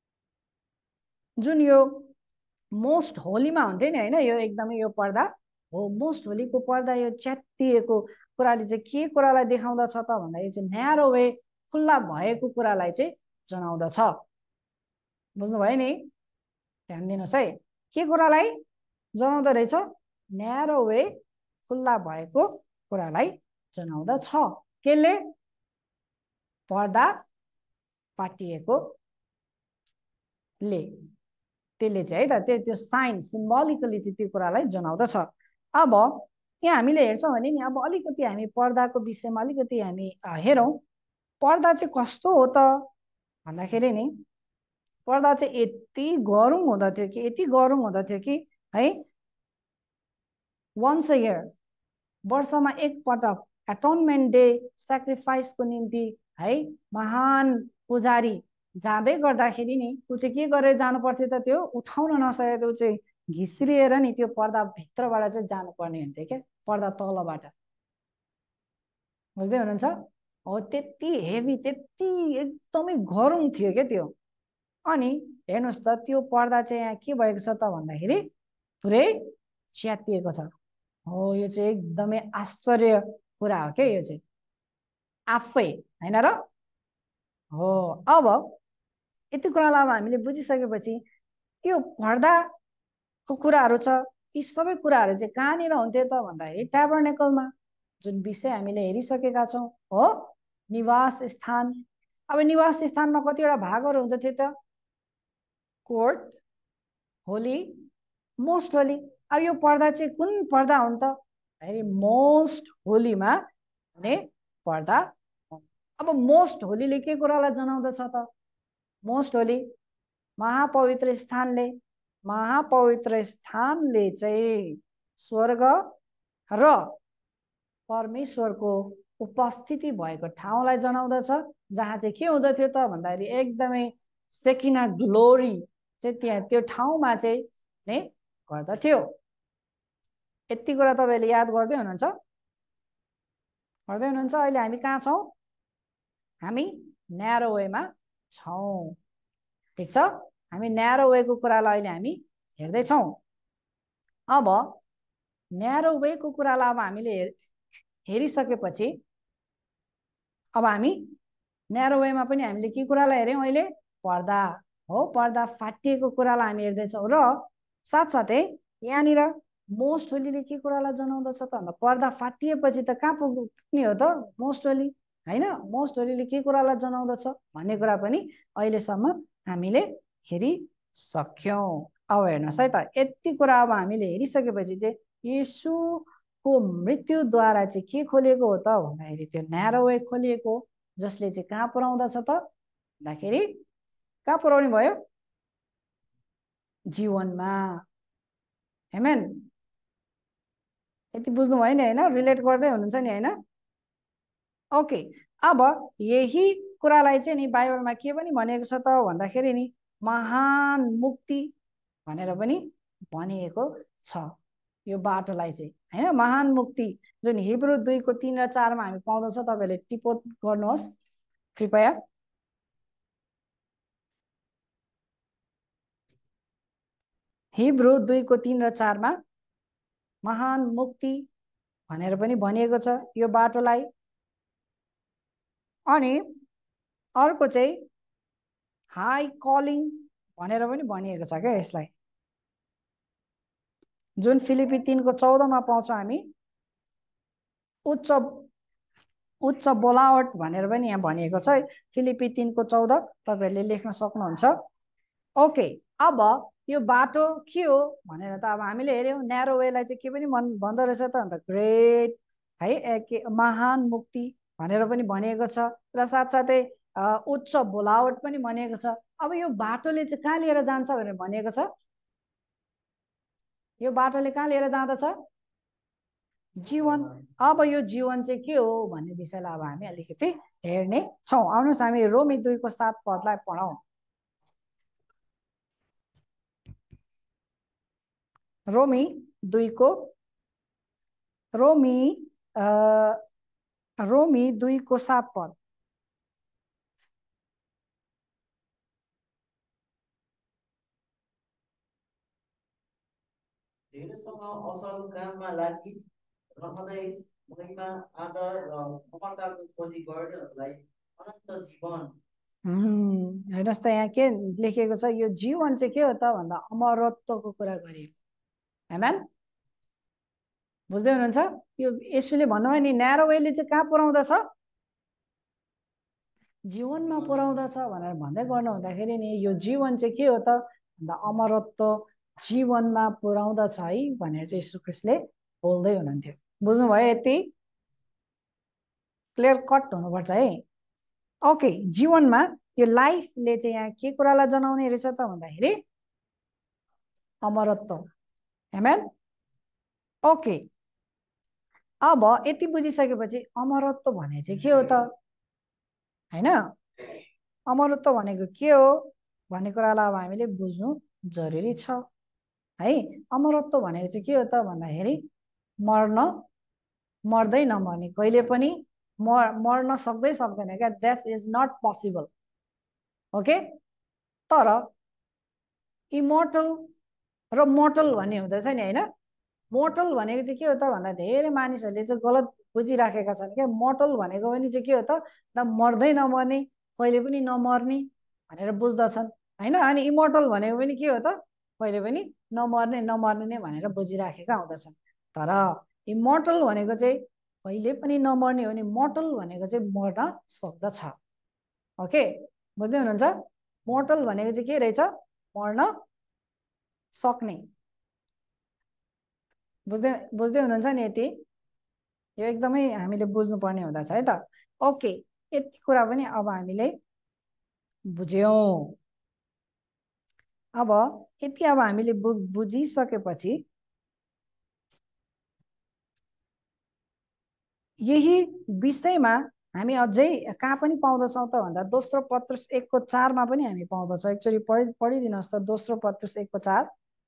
जुन यो मोस्ट होलीमा हुन्थ्यो नि होइन, यो एकदमै यो पर्दा हो, मोस्ट होलीको पर्दा यो च्यातिएको कुराले चाहिँ के कुरालाई देखाउँदछ त भन्दाखेरि चाहिँ न्यारो वे, खुल्ला भएको कुरालाई चाहिँ जनाउँदछ। बुझ्नुभयो नि, ध्यान दिनुहोस् है, के कुरालाई जनाउँदो रहेछ, न्यारो वे, खुल्ला भएको कुरालाई जनाउँदछ। केले, पर्दा पाटिएको ले, त्यसले चाहिँ है त त्यो त्यो साइन सिम्बोलिकली चाहिँ त्यो कुरालाई जनाउँदछ। अब यहाँ हामीले हेर्छौँ भने नि, अब अलिकति हामी पर्दाको विषयमा अलिकति हामी हेरौँ। पर्दा चाहिँ कस्तो हो त भन्दाखेरि नि, पर्दा चाहिँ यति गरौँ हुँदथ्यो कि यति गरौँ हुँदथ्यो कि है, वन्स अ इयर, वर्षमा एकपटक एटोनमेन्ट डे सेक्रिफाइसको निम्ति है महान पुजारी जाँदै गर्दाखेरि नि ऊ चाहिँ के गरेर जानु पर्थ्यो त, त्यो उठाउन नसकेको ऊ चाहिँ घिस्रिएर नि त्यो पर्दा भित्रबाट चाहिँ जानुपर्ने हुन्थ्यो क्या, पर्दा तलबाट। बुझ्दै हुनुहुन्छ? हो, त्यति हेभी, त्यति एकदमै गरौँ थियो क्या त्यो। अनि हेर्नुहोस् त त्यो पर्दा चाहिँ यहाँ के भएको छ त भन्दाखेरि पुरै च्यातिएको छ। हो, यो चाहिँ एकदमै आश्चर्य कुरा हो क्या यो चाहिँ आफै, होइन र? हो। अब यति कुरालाई अब हामीले बुझिसकेपछि यो पर्दाको कुराहरू छ, यी सबै कुराहरू चाहिँ कहाँनिर हुन्थ्यो त भन्दाखेरि ट्याबर्नेकलमा, जुन विषय हामीले हेरिसकेका छौँ हो, निवास स्थान। अब निवास स्थानमा कतिवटा भागहरू हुँदथ्यो त? Court, holy, most holy. अब यो पर्दा चाहिँ कुन पर्दा हो त भन्दाखेरि मोस्ट होलीमा हुने पर्दा हो। अब मोस्ट होलीले के कुरालाई जनाउँदछ त? मोस्ट होली महापवित्र स्थानले, महापवित्र स्थानले चाहिँ स्वर्ग र परमेश्वरको उपस्थिति भएको ठाउँलाई जनाउँदछ, जहाँ चाहिँ के हुँदथ्यो त भन्दाखेरि एकदमै सेकिना ग्लोरी चाहिँ त्यहाँ त्यो ठाउँमा चाहिँ नै गर्दथ्यो। यति कुरा तपाईँले याद गर्दै हुनुहुन्छ? गर्दै हुनुहुन्छ? अहिले हामी कहाँ छौँ? हामी न्यारो वेमा छौँ, ठिक छ? हामी न्यारो वेको कुरालाई अहिले हामी हेर्दैछौँ। अब न्यारो वेको कुरालाई अब हामीले हेरिसकेपछि अब हामी न्यारो वेमा पनि हामीले के कुरालाई हेऱ्यौँ? अहिले पर्दा हो, पर्दा फाटिएको कुरालाई हामी हेर्दैछौँ। र साथसाथै यहाँनिर मोस्ट होलीले के कुरालाई जनाउँदछ त भन्दा पर्दा फाटिएपछि त कहाँ पुग्ने हो त मोस्ट होली, होइन? मोस्ट होलीले के कुरालाई जनाउँदछ भन्ने कुरा पनि अहिलेसम्म हामीले हेरिसक्यौँ। अब हेर्नुहोस् है त, यति कुरा अब हामीले हेरिसकेपछि चाहिँ येशूको मृत्युद्वारा चाहिँ के खोलिएको हो त भन्दाखेरि त्यो न्यारो वे खोलिएको, जसले चाहिँ कहाँ पुर्याउँदछ त भन्दाखेरि कहाँ पुर्याउने भयो? जीवनमा। आमेन। यति बुझ्नु भयो नि, होइन? रिलेट गर्दै हुनुहुन्छ नि, होइन? ओके, अब यही कुरालाई चाहिँ नि बाइबलमा के पनि भनेको छ त भन्दाखेरि नि महान मुक्ति भनेर पनि भनिएको छ यो बाटोलाई चाहिँ, होइन? महान मुक्ति जुन हिब्रू दुईको तीन र चारमा हामी पाउँदछ। तपाईँले टिपोट गर्नुहोस् कृपया। हिब्रू दुईको तीन र चारमा महान मुक्ति भनेर पनि भनिएको छ यो बाटोलाई। अनि अर्को चाहिँ हाई कलिङ भनेर पनि भनिएको छ क्या यसलाई, जुन फिलिपी तीनको चौधमा पाउँछौँ हामी। उच्च उच्च बोलावट भनेर पनि यहाँ भनिएको छ फिलिपी तीनको चौध, तपाईँहरूले लेख्न सक्नुहुन्छ। ओके, अब यो बाटो के हो भनेर त अब हामीले हेऱ्यौँ। न्यारो वेलाई चाहिँ के पनि भन्दो रहेछ त अन्त ग्रेट, है, के महान मुक्ति भनेर पनि भनिएको छ। र साथसाथै उच्च बोलावट पनि भनिएको छ। अब यो बाटोले चाहिँ कहाँ लिएर जान्छ भनेर भनिएको छ? यो बाटोले कहाँ लिएर जाँदछ? जीवन। अब यो जीवन चाहिँ के हो भन्ने विषयलाई अब हामी अलिकति हेर्ने छौँ। आउनुहोस् हामी रोमी दुईको सात पदलाई पढौँ। रोमी दुईको रोमी रोमी दुईको सात पद। धेरैसँग असल काममा लागि रहँदै महिमा आदर र अमरताको खोजी गर्नेहरूलाई अनन्त जीवन। हेर्नुहोस् त यहाँ के लेखेको छ? यो जीवन चाहिँ के हो त भन्दा अमरत्वको कुरा गरिएको। आमेन। बुझ्दै हुनुहुन्छ? यो यसुले भन्नुभयो नि न्यारो वेले चाहिँ कहाँ पुर्याउँदछ? जीवनमा पुर्याउँदछ भनेर भन्दै गर्नु हुँदाखेरि नि यो जीवन चाहिँ के हो त भन्दा अमरत्व जीवनमा पुर्याउँदछ है भनेर चाहिँ यीशु ख्रीष्टले बोल्दै हुनुहुन्थ्यो। बुझ्नुभयो? यति क्लियर कट हुनुपर्छ है। ओके, जीवनमा यो लाइफले चाहिँ यहाँ के कुरालाई जनाउने रहेछ त भन्दाखेरि अमरत्व। आमेन। ओके, अब यति बुझिसकेपछि अमरत्व भने चाहिँ के हो त, होइन? अमरत्व भनेको के हो भन्ने कुरालाई अब हामीले बुझ्नु जरुरी छ है। अमरत्व भनेको चाहिँ के हो त भन्दाखेरि मर्न मर्दै नमर्ने, कहिले पनि मर मर्न सक्दै सक्दैन क्या। Death is not possible. Okay, तर इमोर्टल र मोर्टल भन्ने हुँदैछ नि, होइन? मोर्टल भनेको चाहिँ के हो त भन्दा धेरै मानिसहरूले चाहिँ गलत बुझिराखेका छन् क्या। मोर्टल भनेको पनि चाहिँ के हो त, मर्दै नमर्ने, कहिले पनि नमर्ने, भनेर बुझ्दछन् हैन। अनि इमोर्टल भनेको पनि के हो त, कहिले पनि नमर्ने नमर्ने नै भनेर बुझिराखेका हुँदछन्। तर इमोर्टल भनेको चाहिँ कहिले पनि नमर्ने हो नि, मोर्टल भनेको चाहिँ मर्न सक्दछ। ओके, बुझ्दै हुनुहुन्छ? मोर्टल भनेको चाहिँ के रहेछ, मर्न सक्ने। बुझ्दै बुझ्दै हुनुहुन्छ नि? यति यो एकदमै हामीले बुझ्नुपर्ने हुँदछ है त। ओके, यति कुरा पनि अब हामीले बुझ्यौँ। अब यति अब हामीले बुझ बुझिसकेपछि यही विषयमा हामी अझै कहाँ पनि पाउँदछौँ त भन्दा दोस्रो पत्रुस एकको चारमा पनि हामी पाउँदछौँ। एकचोटि पढि पढिदिनुहोस् त, दोस्रो पत्रुस एकको चार।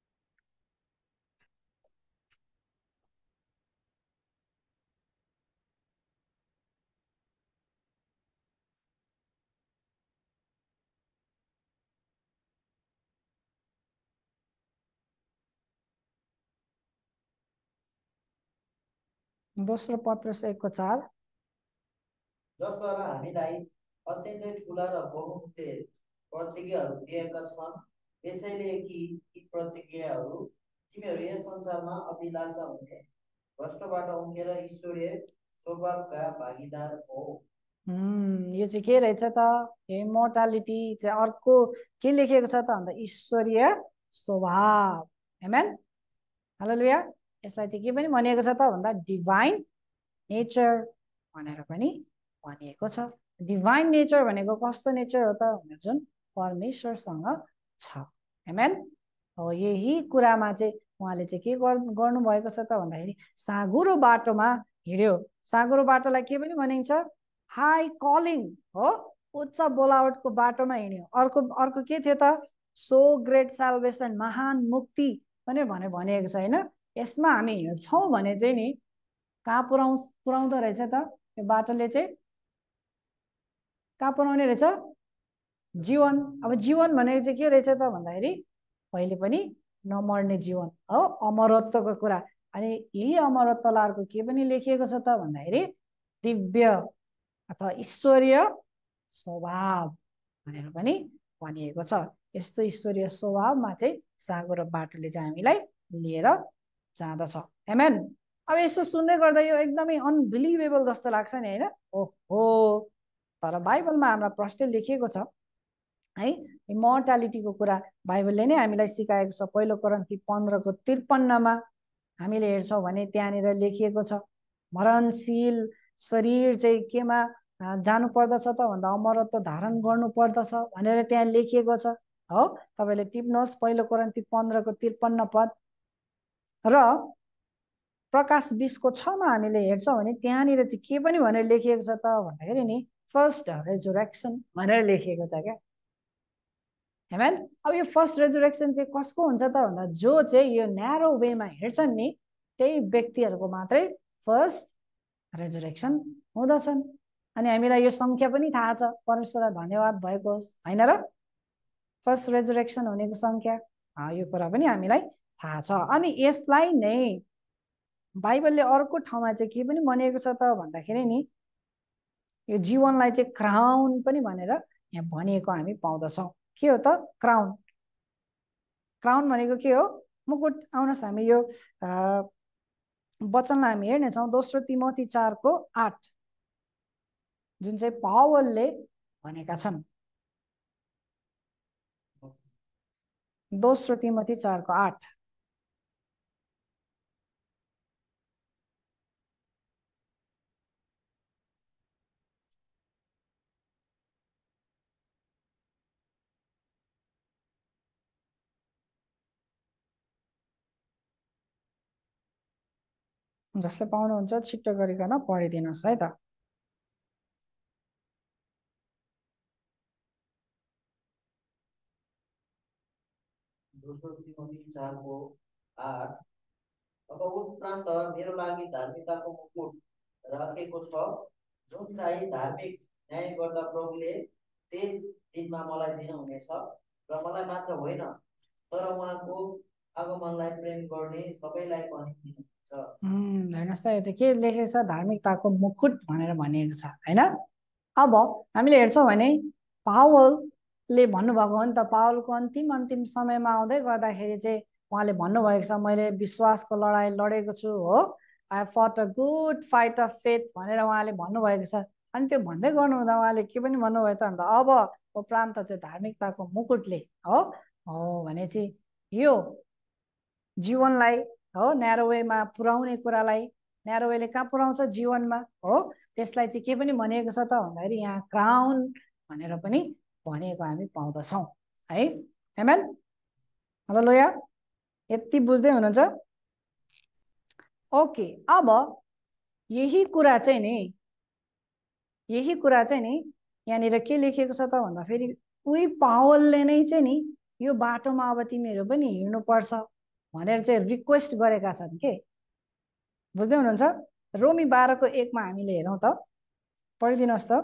दोस्रो पत्रुस एकको चार। जसद्वारा हामीलाई अत्यन्तै ठुला र बहुमुखी प्रतिज्ञाहरू दिएका छन्, यसैले कि यी प्रतिज्ञाहरू तिमीहरू यस संसारमा अभिलाषा हुने भ्रष्टबाट उम्केर ईश्वरीय स्वभावका भागीदार हो। हम्म यो चाहिँ के रहेछ त, इमोर्टालिटी चाहिँ अर्को के लेखेको छ त भन्दा ईश्वरीय स्वभाव। आमेन, हालेलुया। यसलाई चाहिँ के पनि भनिएको छ त भन्दा डिभाइन नेचर भनेर पनि भनिएको छ। डिभाइन नेचर भनेको कस्तो नेचर हो त भनेर जुन परमेश्वरसँग छ। आमेन। हो, यही कुरामा चाहिँ उहाँले चाहिँ के गर्नु भएको छ त भन्दाखेरि साँघुरो बाटोमा हिँड्यो। साँघुरो बाटोलाई के पनि भनिन्छ, हाई कलिङ हो, उच्च बोलावटको बाटोमा हिँड्यो। अर्को अर्को के थियो त, सो ग्रेट साल्भेसन, महान मुक्ति पनि भने भनिएको छ हैन। यसमा हामी हिँड्छौँ भने चाहिँ नि कहाँ पुऱ्याउ पुऱ्याउँदो रहेछ त यो बाटोले चाहिँ, कहाँ पुऱ्याउने रहेछ, जीवन। अब जीवन भनेको चाहिँ के रहेछ त भन्दाखेरि कहिले पनि नमर्ने जीवन हो, अमरत्वको कुरा। अनि यही अमरत्वलाई अर्को के पनि लेखिएको छ त भन्दाखेरि दिव्य अथवा ईश्वरीय स्वभाव भनेर पनि भनिएको छ। यस्तो ईश्वरीय स्वभावमा चाहिँ साँघुरो बाटोले चाहिँ हामीलाई लिएर जाँदछ। आमेन। अब यसो सुन्दै गर्दा यो एकदमै अनबिलिभेबल जस्तो लाग्छ नि हैन। ओहो, तर बाइबलमा हाम्रा प्रश्न लेखिएको छ है, इमोर्टालिटीको कुरा बाइबलले नै हामीलाई सिकाएको छ। पहिलो कोरिन्थी पन्ध्रको त्रिपन्नमा हामीले हेर्छौँ भने त्यहाँनिर लेखिएको छ, मरणशील शरीर चाहिँ केमा जानु पर्दछ त भन्दा अमरत्व धारण गर्नु पर्दछ भनेर त्यहाँ लेखिएको छ हो। तपाईँले टिप्नुहोस् पहिलो कोरिन्थी पन्ध्रको त्रिपन्न पद र प्रकाश बिसको छमा हामीले हेर्छौँ भने त्यहाँनिर चाहिँ के पनि भनेर लेखिएको छ त भन्दाखेरि नि फर्स्ट रेजुरेक्सन भनेर लेखिएको छ क्या। आमेन। अब यो फर्स्ट रेजुरेक्सन चाहिँ कसको हुन्छ त भन्दा जो चाहिँ यो न्यारो वेमा हिँड्छन् नि त्यही व्यक्तिहरूको मात्रै फर्स्ट रेजुरेक्सन हुँदछन्। अनि हामीलाई यो सङ्ख्या पनि थाहा छ, परमेश्वरलाई धन्यवाद भएको होस् होइन र, फर्स्ट रेजुरेक्सन हुनेको सङ्ख्या यो कुरा पनि हामीलाई थाहा छ। अनि यसलाई नै बाइबलले अर्को ठाउँमा चाहिँ के पनि भनिएको छ त भन्दाखेरि नि यो जीवनलाई चाहिँ क्राउन पनि भनेर यहाँ भनिएको हामी पाउँदछौँ। के हो त क्राउन? क्राउन भनेको के हो? मुकुट। आउनुहोस् हामी यो वचनलाई हामी हेर्नेछौँ, दोस्रो तिमोथी चारको आठ, जुन चाहिँ पावलले भनेका छन्। दोस्रो तिमोथी चारको आठ। जसले पाउनुहुन्छ छिट्टो गरिकन पढिदिनुहोस् है त। दोस्रो तिमोथी चारको आठ। अब उपरान्त मेरो लागि धार्मिकताको मुकुट राखेको छ, जुन चाहिँ धार्मिक न्याय गर्दा प्रभुले त्यस दिनमा मलाई दिनुहुनेछ, र मलाई मात्र होइन तर उहाँको आगमनलाई प्रेम गर्ने सबैलाई पनि दिनुहुन्छ। हेर्नुहोस् त, यो चाहिँ के लेखेको छ, धार्मिकताको मुकुट भनेर भनिएको छ होइन। अब हामीले हेर्छौँ भने पावल ले भन्नुभएको हो नि त, पावलको अन्तिम अन्तिम समयमा आउँदै गर्दाखेरि चाहिँ उहाँले भन्नुभएको छ, मैले विश्वासको लडाइँ लडेको छु हो, I fought a good fight of faith भनेर उहाँले भन्नुभएको छ। अनि त्यो भन्दै गर्नुहुँदा उहाँले के पनि भन्नुभयो त अन्त, अब उपरान्त चाहिँ धार्मिकताको मुकुटले हो हो भने चाहिँ यो जीवनलाई हो न्यारो वेमा पुर्याउने कुरालाई, न्यारो वेले कहाँ पुर्याउँछ जीवनमा हो, त्यसलाई चाहिँ के पनि भनिएको छ त भन्दाखेरि यहाँ क्राउन भनेर पनि भनेको हामी पाउँदछौँ है। आमेन, हालेलुया। यति बुझ्दै हुनुहुन्छ? ओके, अब यही कुरा चाहिँ नि यही कुरा चाहिँ नि यहाँनिर के लेखेको छ त भन्दाखेरि उही पावलले नै चाहिँ नि यो बाटोमा अब तिमीहरू पनि हिँड्नुपर्छ भनेर चाहिँ रिक्वेस्ट गरेका छन् के। बुझ्दै हुनुहुन्छ? रोमी बाह्रको एकमा हामीले हेरौँ त, पढिदिनुहोस् त।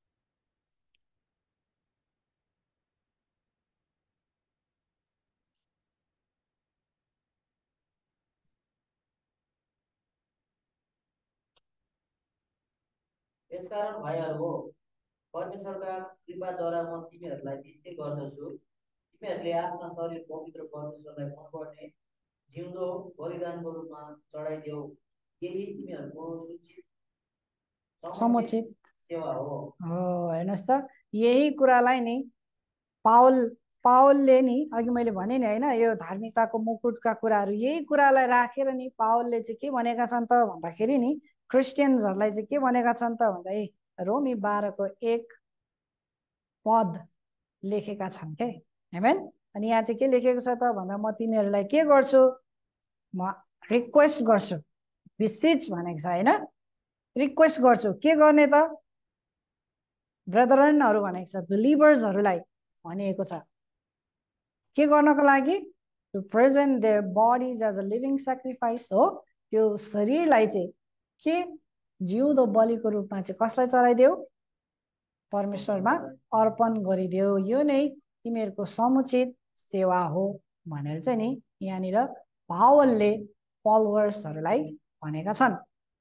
यसकारण भाइहरू, परमेश्वरका कृपाद्वारा म तिमीहरूलाई बिन्ती गर्दछु, तिमीहरूले आफ्ना शरीर पवित्र परमेश्वरलाई मनपर्ने जिउँदो बलिदानको रूपमा चढाइदेऊ, यही तिमीहरूको सूचित समुचित सेवा हो। हो, हेर्नुहोस् त, यही कुरालाई नि पावल पावलले नि अघि मैले भने नि होइन, यो धार्मिकताको मुकुटका कुराहरू, यही कुरालाई राखेर नि पावलले चाहिँ के भनेका छन् त भन्दाखेरि नि क्रिस्चियन्सहरूलाई चाहिँ के भनेका छन् त भन्दा रोमी बाह्रको एक पद लेखेका छन् के। आमेन। अनि यहाँ चाहिँ के लेखेको छ त भन्दा, म तिमीहरूलाई के गर्छु, म रिक्वेस्ट गर्छु, बिसिच भनेको छ होइन, रिक्वेस्ट गर्छु। के गर्ने त? ब्रदरनहरू भनेको छ, बिलिभर्सहरूलाई भनिएको छ के गर्नको लागि, to present their bodies as a living sacrifice हो, त्यो शरीरलाई चाहिँ के जिउँदो बलिको रूपमा चाहिँ कसलाई चढाइदेऊ, परमेश्वरमा अर्पण गरिदेऊ, यो नै तिमीहरूको समुचित सेवा हो भनेर चाहिँ नि यहाँनिर पावलले फलोवर्सहरूलाई भनेका छन्।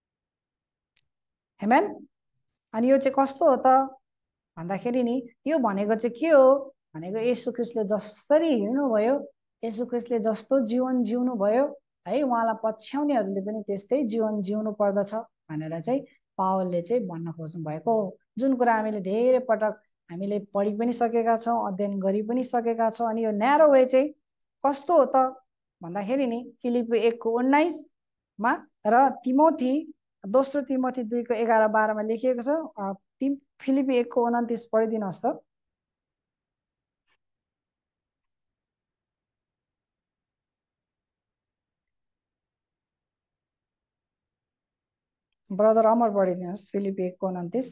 आमेन। अनि यो चाहिँ कस्तो हो त भन्दाखेरि नि यो भनेको चाहिँ के हो भनेको, येशू ख्रीष्टले जसरी हिँड्नुभयो, येशू ख्रीष्टले जस्तो जीवन जिउनु भयो है, उहाँलाई पछ्याउनेहरूले पनि त्यस्तै जीवन जिउनु पर्दछ भनेर चाहिँ पावलले चाहिँ भन्न खोज्नु भएको हो। जुन कुरा हामीले धेरै पटक हामीले पढि पनि सकेका छौँ, अध्ययन गरि पनि सकेका छौँ। अनि यो न्यारो वे चाहिँ कस्तो हो त भन्दाखेरि नि फिलिपी एकको उन्नाइसमा र तिमोथी दोस्रो तिमोथी दुईको एघार बाह्रमा लेखिएको छ। तिम फिलिपी एकको उन्तिस पढिदिनुहोस् त। ब्रदर अमर पढिदिनुहोस्, फिलिपी एकको उन्तिस।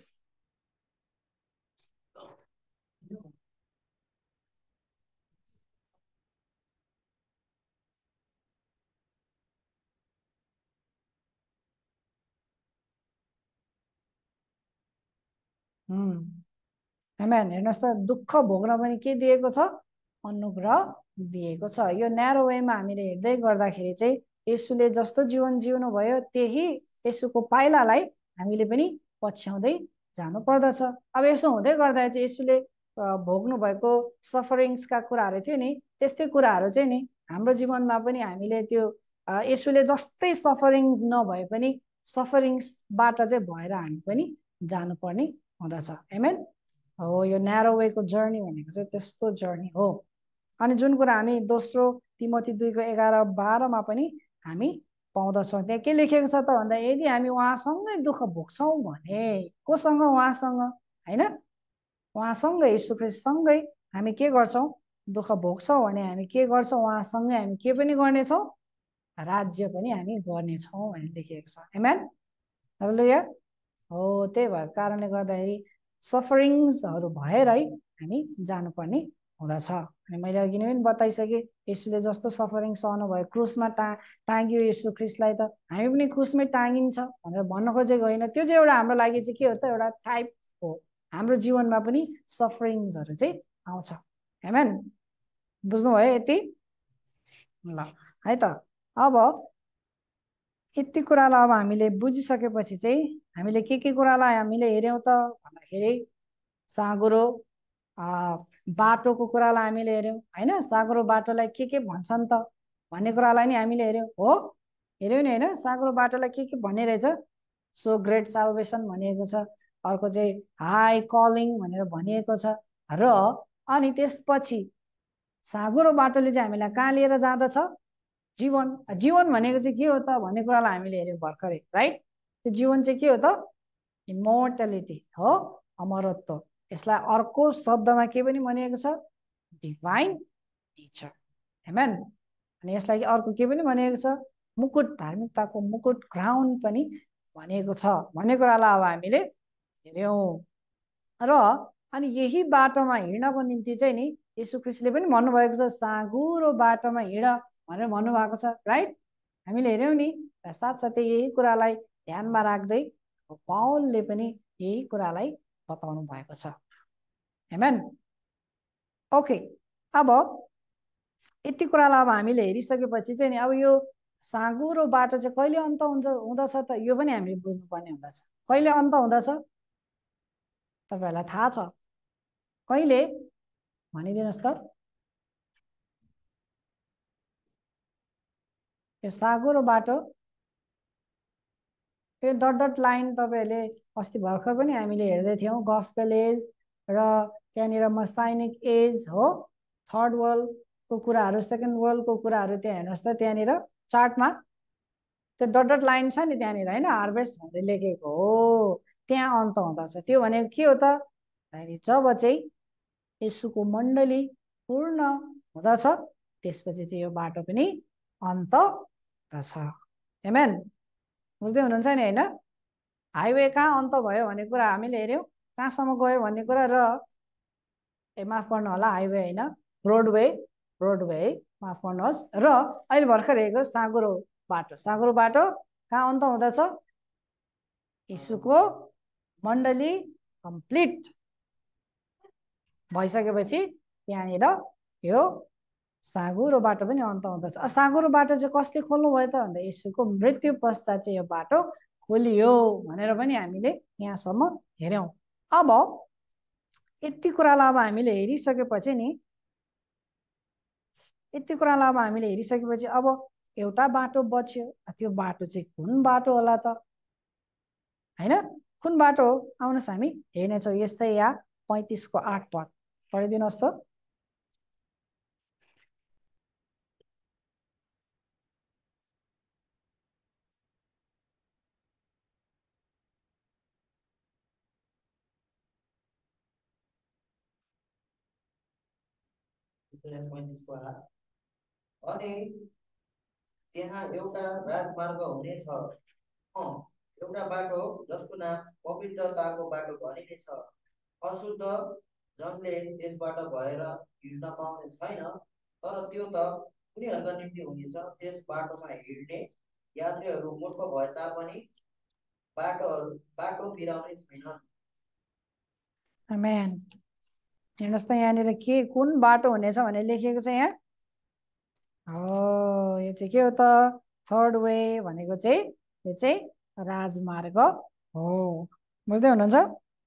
आमेन। हेर्नुहोस् त, दुःख भोग्न पनि के दिएको छ, अनुग्रह दिएको छ। यो न्यारो वेमा हामीले हेर्दै गर्दाखेरि चाहिँ येशूले जस्तो जीवन जिउनु भयो त्यही येशूको पाइलालाई हामीले पनि पछ्याउँदै जानु पर्दछ। अब यसो हुँदै गर्दा चाहिँ येशूले भोग्नु भएको सफरिङ्सका कुराहरू थियो नि, त्यस्तै कुराहरू चाहिँ नि हाम्रो जीवनमा पनि हामीले त्यो येशूले जस्तै सफरिङ्स नभए पनि सफरिङ्सबाट चाहिँ भएर हामी पनि जानुपर्ने हुँदछ। आमेन हो, यो न्यारो वेको जर्नी भनेको चाहिँ त्यस्तो जर्नी हो। अनि जुन कुरा हामी दोस्रो तिमोथी दुईको एघार बाह्रमा पनि हामी पाउँदछौँ, त्यहाँ के लेखेको छ त भन्दा, यदि हामी उहाँसँगै दुःख भोग्छौँ भने, कोसँग, उहाँसँग होइन, उहाँसँगै यीशु ख्रीष्टसँगै हामी के गर्छौँ, दुःख भोग्छौँ भने हामी के गर्छौँ, उहाँसँगै हामी के पनि गर्नेछौँ, राज्य पनि हामी गर्नेछौँ भनेर लेखिएको छ। आमेन, हालेलुया हो। त्यही भएको कारणले गर्दाखेरि सफरिङ्सहरू भएर है हामी जानुपर्ने हुँदछ। अनि मैले अघि नै पनि बताइसकेँ, येशूले जस्तो सफरिङ सहनु भयो, क्रुसमा टा टाँगियो येशू ख्रीष्टलाई, त हामी पनि क्रुसमै टाँगिन्छ भनेर भन्न खोजेको होइन। त्यो चाहिँ एउटा हाम्रो लागि चाहिँ के हो त, एउटा टाइप हो। हाम्रो जीवनमा पनि सफरिङ्सहरू चाहिँ आउँछ। आमेन, बुझ्नुभयो यति? ल है त, अब यति कुरालाई अब हामीले बुझिसकेपछि चाहिँ हामीले के के कुरालाई हामीले हेऱ्यौँ त भन्दाखेरि, साँगुरो बाटोको कुरालाई हामीले हेऱ्यौँ होइन, साँघुरो बाटोलाई के के भन्छन् त भन्ने कुरालाई नि हामीले हेऱ्यौँ हो, हेऱ्यौँ नि होइन, साँघुरो बाटोलाई के के भन्ने रहेछ, सो ग्रेट साल्भेसन भनिएको छ, अर्को चाहिँ हाई कलिङ भनेर भनिएको छ। र अनि त्यसपछि साँघुरो बाटोले चाहिँ हामीलाई कहाँ लिएर जाँदछ, जीवन। जीवन भनेको चाहिँ के हो त भन्ने कुरालाई हामीले हेऱ्यौँ भर्खरै, राइट। त्यो जीवन चाहिँ के हो त, इमोर्टालिटी हो, अमरत्व। यसलाई अर्को शब्दमा के पनि भनिएको छ, डिभाइन नेचर, आमेन। अनि यसलाई अर्को के पनि भनिएको छ, मुकुट, धार्मिकताको मुकुट, क्राउन पनि भनिएको छ भन्ने कुरालाई अब हामीले हेऱ्यौँ। र अनि यही बाटोमा हिँड्नको निम्ति चाहिँ नि येशू ख्रीष्टले पनि भन्नुभएको छ, साँघुरो बाटोमा हिँड भनेर भन्नुभएको छ, राइट। हामीले हेऱ्यौँ नि। र साथसाथै यही कुरालाई ध्यानमा राख्दै पावलले पनि यही कुरालाई बताउनु भएको छ, आमेन। ओके, अब यति कुरालाई अब हामीले हेरिसकेपछि चाहिँ नि अब यो साँघुरो बाटो चाहिँ कहिले अन्त हुन्छ हुँदछ त, यो पनि हामीले बुझ्नुपर्ने हुँदछ। कहिले अन्त हुँदछ तपाईँहरूलाई थाहा छ, कहिले भनिदिनुहोस् त। यो साँघुरो बाटो, यो डट डट लाइन तपाईँहरूले अस्ति भर्खर पनि हामीले हेर्दै थियौँ, गस्पेल एज र त्यहाँनिर मसाइनिक एज हो, थर्ड वर्ल्डको कुराहरू, सेकेन्ड वर्ल्डको कुराहरू त्यहाँ हेर्नुहोस् त, त्यहाँनिर चार्टमा त्यो डट डट लाइन छ नि त्यहाँनिर होइन, हार्भेस्ट भनेर लेखेको हो, त्यहाँ अन्त हुँदछ। त्यो भनेको के हो त, जब चाहिँ येशूको मण्डली पूर्ण हुँदछ त्यसपछि चाहिँ यो बाटो पनि अन्त हुँदछ, आमेन। बुझ्दै हुनुहुन्छ नि होइन। हाइवे कहाँ अन्त भयो भन्ने कुरा हामीले हेऱ्यौँ, कहाँसम्म गयो भन्ने कुरा। र ए माफ गर्नु होला, हाइवे होइन, ब्रोडवे, ब्रोडवे है, माफ गर्नुहोस्। र अहिले भर्खर हेरेको साँघुरो बाटो, साँघुरो बाटो कहाँ अन्त हुँदछ, येशूको मण्डली कम्प्लिट भइसकेपछि त्यहाँनिर यो साँघुरो बाटो पनि अन्त हुँदछ। साँघुरो बाटो चाहिँ कसले खोल्नु भयो त भन्दा येशूको मृत्यु पश्चात चाहिँ यो बाटो खोलियो भनेर पनि हामीले यहाँसम्म हेऱ्यौँ। अब यति कुरालाई अब हामीले हेरिसकेपछि नि, यति कुरालाई अब हामीले हेरिसकेपछि अब एउटा बाटो बच्यो, त्यो बाटो चाहिँ कुन बाटो होला त होइन, कुन बाटो हो, आउनुहोस् हामी हेर्नेछौँ। यशाया पैँतिसको आठ पद पढिदिनुहोस् त। पैँतिसको आठ, अनि त्यहाँ एउटा राजमार्ग हुनेछ, एउटा बाटो जसको नाम पवित्रताको बाटो भनिनेछ। अशुद्ध जनले त्यसबाट भएर हिँड्न पाउने छैन, तर त्यो त उनीहरूका निम्ति हुनेछ। त्यस बाटोमा हिँड्ने यात्रीहरू मूर्ख भए तापनि बाटोहरू बाटो बिराउने छैनन्, आमेन। हेर्नुहोस् त यहाँनिर के कुन बाटो हुनेछ भनेर लेखिएको छ यहाँ। हो, यो चाहिँ के हो त, थर्ड वे भनेको चाहिँ यो चाहिँ राजमार्ग हो। बुझ्दै हुनुहुन्छ,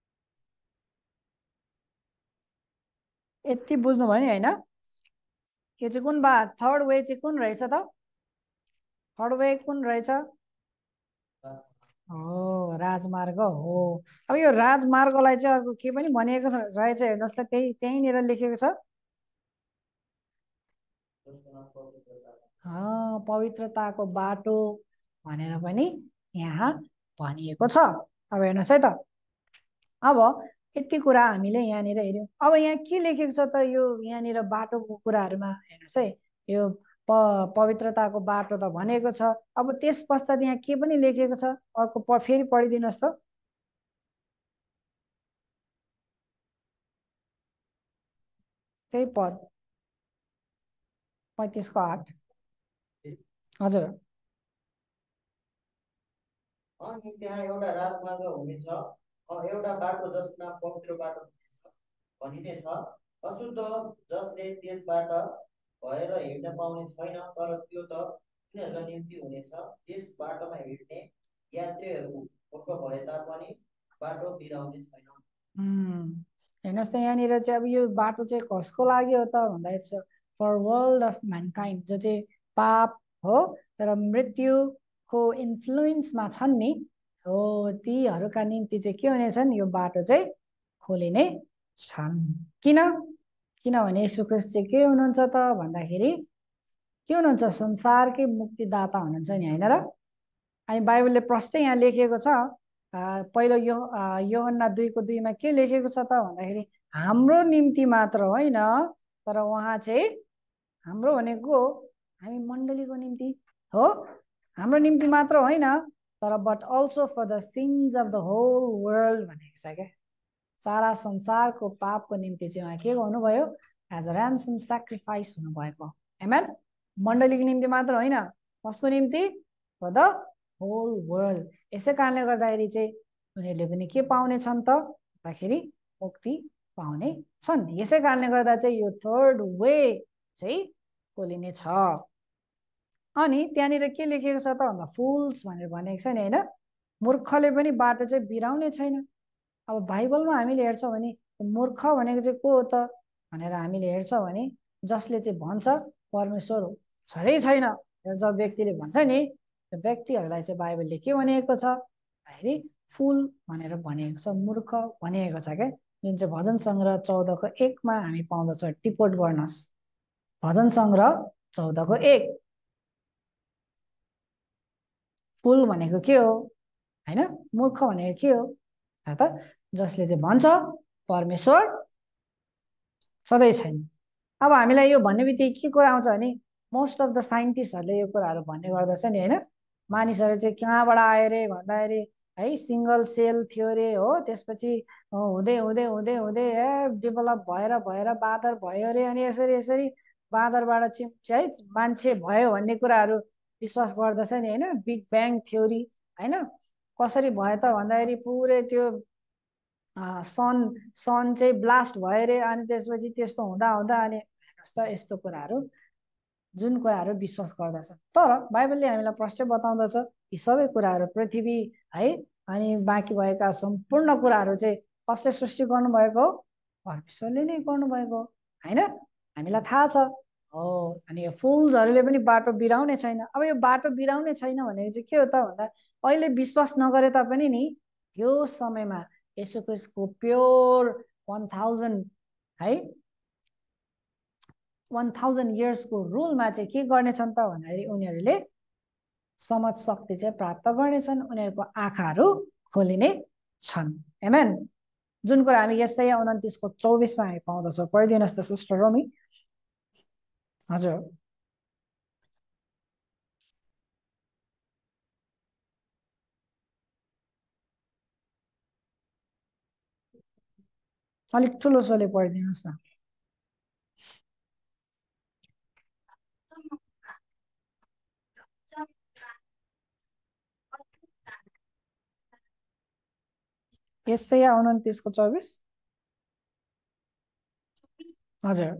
यति बुझ्नुभयो नि होइन। यो चाहिँ कुन बा थर्ड वे चाहिँ कुन रहेछ त, थर्ड वे कुन रहेछ, हो राजमार्ग हो। अब यो राजमार्गलाई चाहिँ अर्को के पनि भनिएको रहेछ, हेर्नुहोस् त, त्यही त्यहीँनिर लेखेको छ, पवित्रताको बाटो भनेर पनि यहाँ भनिएको छ। अब हेर्नुहोस् है त, अब यति कुरा हामीले यहाँनिर हेऱ्यौँ। अब यहाँ के लेखेको छ त, यो यहाँनिर बाटोको कुराहरूमा हेर्नुहोस् है, यो प पवित्रताको बाटो त भनेको छ। अब त्यस पश्चात यहाँ के पनि लेखेको छ, अर्को प फेरि पढिदिनुहोस् त। त्यही पद पैँतिसको आठ, हजुर। अनि त्यहाँ एउटा राजमार्ग हुनेछ, एउटा बाटो जसको नाम पवित्र बाटो भनिनेछ। अशुद्ध जसले त्यसबाट भएर हिँड्न पाउने छैन, तर त्यो त उनीहरूका निम्ति हुनेछ। त्यस बाटोमा हिँड्ने यात्रीहरू मूर्ख भए तापनि बाटो बिराउने छैन। हेर्नुहोस् त यहाँनिर चाहिँ अब यो बाटो चाहिँ कसको लागि हो त भन्दा it's for world of mankind, जो चाहिँ पाप हो तर मृत्युको इन्फ्लुएन्समा छन् नि हो, तीहरूका निम्ति चाहिँ के हुनेछन्, यो बाटो चाहिँ खोलिने छन्। किन किनभने यीशु ख्रीष्ट चाहिँ के हुनुहुन्छ त भन्दाखेरि के हुनुहुन्छ, संसारकै मुक्तिदाता हुनुहुन्छ नि, होइन र? अनि बाइबलले प्रष्टै यहाँ लेखिएको छ, पहिलो यो योहन्ना दुईको दुईमा के लेखेको छ त भन्दाखेरि हाम्रो निम्ति मात्र होइन तर उहाँ चाहिँ, हाम्रो भनेको हामी मण्डलीको निम्ति हो, हाम्रो निम्ति मात्र होइन तर but also for the sins of the whole world भनेको छ क्या। सारा संसारको पापको निम्ति चाहिँ उहाँ के गर्नुभयो, एज अ ऱ्यान्सम सेक्रिफाइस हुनुभएको। आमेन। मण्डलीको निम्ति मात्र होइन, कसको निम्ति, फर द होल वर्ल्ड। यसै कारणले गर्दाखेरि चाहिँ उनीहरूले पनि के पाउने छन् त भन्दाखेरि मुक्ति पाउने छन्। यसै कारणले गर्दा चाहिँ यो थर्ड वे चाहिँ खोलिने छ। अनि त्यहाँनिर के लेखेको छ त भन्दा फुल्स भनेर भनेको छ नि, होइन? मूर्खले पनि बाटो चाहिँ बिराउने छैन। अब बाइबलमा हामीले हेर्छौँ भने मूर्ख भनेको चाहिँ को हो त भनेर हामीले हेर्छौँ भने जसले चाहिँ भन्छ परमेश्वर छँदै छैन, जब व्यक्तिले भन्छ नि, त्यो व्यक्तिहरूलाई चाहिँ बाइबलले के भनेको छ भन्दाखेरि फुल भनेर भनेको छ, मूर्ख भनेको छ क्या। जुन चाहिँ भजन सङ्ग्रह चौधको एकमा हामी पाउँदछौँ। टिपोट गर्नुहोस्, भजन सङ्ग्रह चौधको एक। फुल भनेको के हो, होइन? मूर्ख भनेको के हो त? जसले चाहिँ भन्छ परमेश्वर सधैँ छैन। अब हामीलाई यो भन्ने बित्तिकै के कुरा आउँछ भने मोस्ट अफ द साइन्टिस्टहरूले यो कुराहरू भन्ने गर्दछ नि, होइन? मानिसहरू चाहिँ कहाँबाट आयो अरे भन्दाखेरि है सिङ्गल सेल थियो अरे हो, त्यसपछि हुँदै हुँदै हुँदै हुँदै ए डेभलप भएर भएर बाँदर भयो अरे, अनि यसरी यसरी बाँदरबाट चाहिँ है मान्छे भयो भन्ने कुराहरू विश्वास गर्दछ नि, होइन? बिग ब्याङ थ्योरी, होइन? कसरी भयो त भन्दाखेरि पुरै त्यो सन सन चाहिँ ब्लास्ट भयो अरे, अनि त्यसपछि त्यस्तो हुँदा हुँदा अनि हेर्नुहोस् त यस्तो कुराहरू जुन कुराहरू विश्वास गर्दछ। तर बाइबलले हामीलाई प्रष्टै बताउँदछ यी सबै कुराहरू पृथ्वी है अनि बाँकी भएका सम्पूर्ण कुराहरू चाहिँ कसले सृष्टि गर्नुभएको हो, परमेश्वरले नै गर्नुभएको, होइन? हामीलाई थाहा छ हो। अनि यो फुल्सहरूले पनि बाटो बिराउने छैन। अब यो बाटो बिराउने छैन भनेको चाहिँ के हो त भन्दा अहिले विश्वास नगरे तापनि नि त्यो समयमा यसु ख्रीष्टको प्योर वान थाउजन्ड है वान थाउजन्ड इयर्सको रुलमा चाहिँ के गर्नेछन् त भन्दाखेरि उनीहरूले समझ शक्ति चाहिँ प्राप्त गर्नेछन्, उनीहरूको आँखाहरू खोलिने छन्। आमेन। जुन कुरा हामी यसाया उन्तिसको चौबिसमा हामी पाउँदछौँ। पढिदिनुहोस् त सिस्टर रोमी। हजुर। अलिक ठुलो स्वरले पढिदिनुहोस् न। यसाया उन्तिसको चौबिस। हजुर।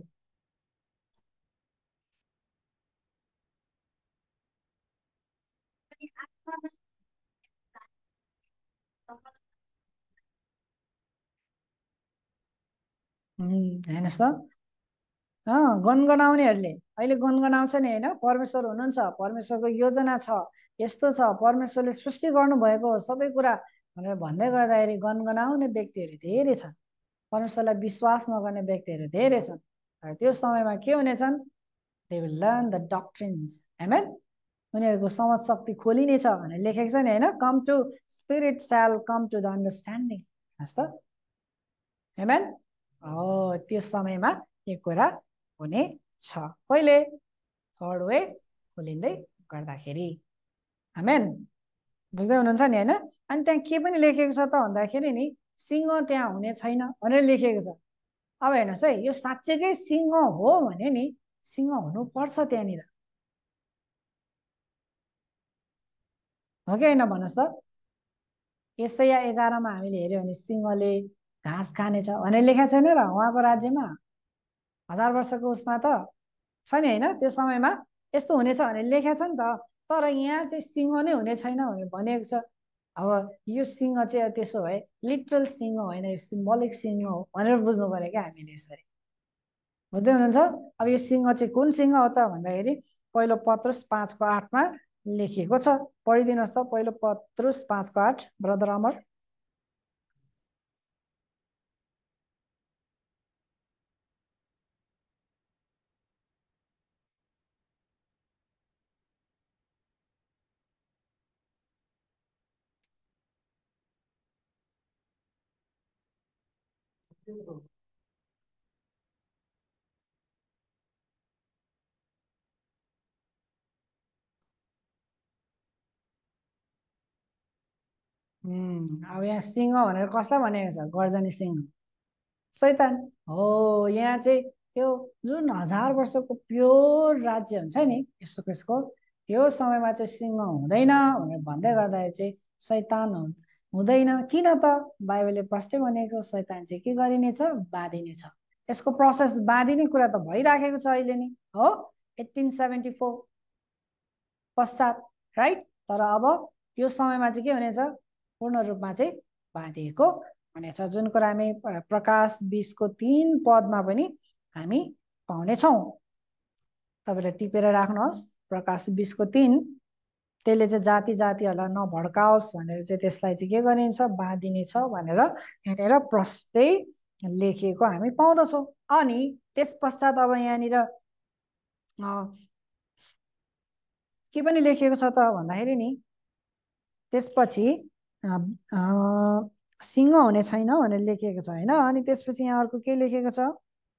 हेर्नुहोस् त, गनगनाउनेहरूले अहिले गनगनाउँछ नि, होइन? परमेश्वर हुनुहुन्छ, परमेश्वरको योजना छ, यस्तो छ, परमेश्वरले सृष्टि गर्नुभएको हो सबै कुरा भनेर भन्दै गर्दाखेरि गनगनाउने व्यक्तिहरू धेरै छन्, परमेश्वरलाई विश्वास नगर्ने व्यक्तिहरू धेरै छन्। र त्यो समयमा के हुनेछन्? They will learn the doctrines. Amen. उनीहरूको समझ शक्ति खोलिनेछ भनेर लेखेको छ नि, होइन? कम टु स्पिरिट स्याल कम टु द अन्डरस्ट्यान्डिङ। हस् त? आमेन। हो, त्यो समयमा यो कुरा हुने छ। कहिले? थर्ड वे खोलिँदै गर्दाखेरि। आमेन। बुझ्दै हुनुहुन्छ नि, होइन? अनि त्यहाँ के पनि लेखेको छ त भन्दाखेरि नि सिंह त्यहाँ हुने छैन भनेर लेखेको छ। अब हेर्नुहोस् है, यो साँच्चैकै सिंह हो भने नि सिंह हुनुपर्छ त्यहाँनिर, हो कि होइन भन्नुहोस् त? यसैया एघारमा हामीले हेऱ्यौँ भने सिंहले घाँस खानेछ भनेर लेखेको छैन र? उहाँको राज्यमा हजार वर्षको उसमा त छ नि, होइन? त्यो समयमा यस्तो हुनेछ भनेर लेखेको छ नि त। तर यहाँ चाहिँ सिंह नै हुने छैन भनेर भनेको छ। अब यो सिंह चाहिँ त्यसो भए लिटरल सिंह होइन, यो सिम्बोलिक सिंह हो भनेर बुझ्नु पर्यो क्या हामीले यसरी। बुझ्दै हुनुहुन्छ? अब यो सिंह चाहिँ कुन सिंह हो त भन्दाखेरि पहिलो पत्रुस पाँचको आठमा लेखिएको छ। पढिदिनुहोस् त पहिलो पत्रुस पाँचको आठ ब्रदर अमर। अब यहाँ सिंह भनेर कसलाई भनेको छ? गर्जने सिंह, शैतान हो। यहाँ चाहिँ त्यो जुन हजार वर्षको प्योर राज्य हुन्छ नि यीशु ख्रीष्टको, त्यो समयमा चाहिँ सिंह हुँदैन भनेर भन्दै गर्दाखेरि चाहिँ शैतान हुँदैन। किन त? बाइबलले प्रष्टै भनेको छ, शैतान चाहिँ के गरिनेछ? बाँधिनेछ। यसको प्रोसेस बाँधिने कुरा त भइराखेको छ अहिले नै हो, एट्टिन सेभेन्टी फोर पश्चात, राइट। तर अब त्यो समयमा चाहिँ के हुनेछ? पूर्ण रूपमा चाहिँ बाँधिएको हुनेछ, जुन कुरा हामी प्रकाश बिसको तीन पदमा पनि हामी पाउनेछौँ। तपाईँले टिपेर राख्नुहोस् प्रकाश बिसको तीन। त्यसले चाहिँ जाति जातिहरूलाई नभड्काओस् भनेर चाहिँ त्यसलाई चाहिँ के गरिन्छ? बाँधिनेछ भनेर यहाँनिर प्रष्टै लेखिएको हामी पाउँदछौँ। अनि त्यस पश्चात अब यहाँनिर के पनि लेखिएको छ त भन्दाखेरि नि त्यसपछि सिंह हुने छैन भनेर लेखिएको छ होइन। अनि त्यसपछि यहाँ अर्को के लेखेको छ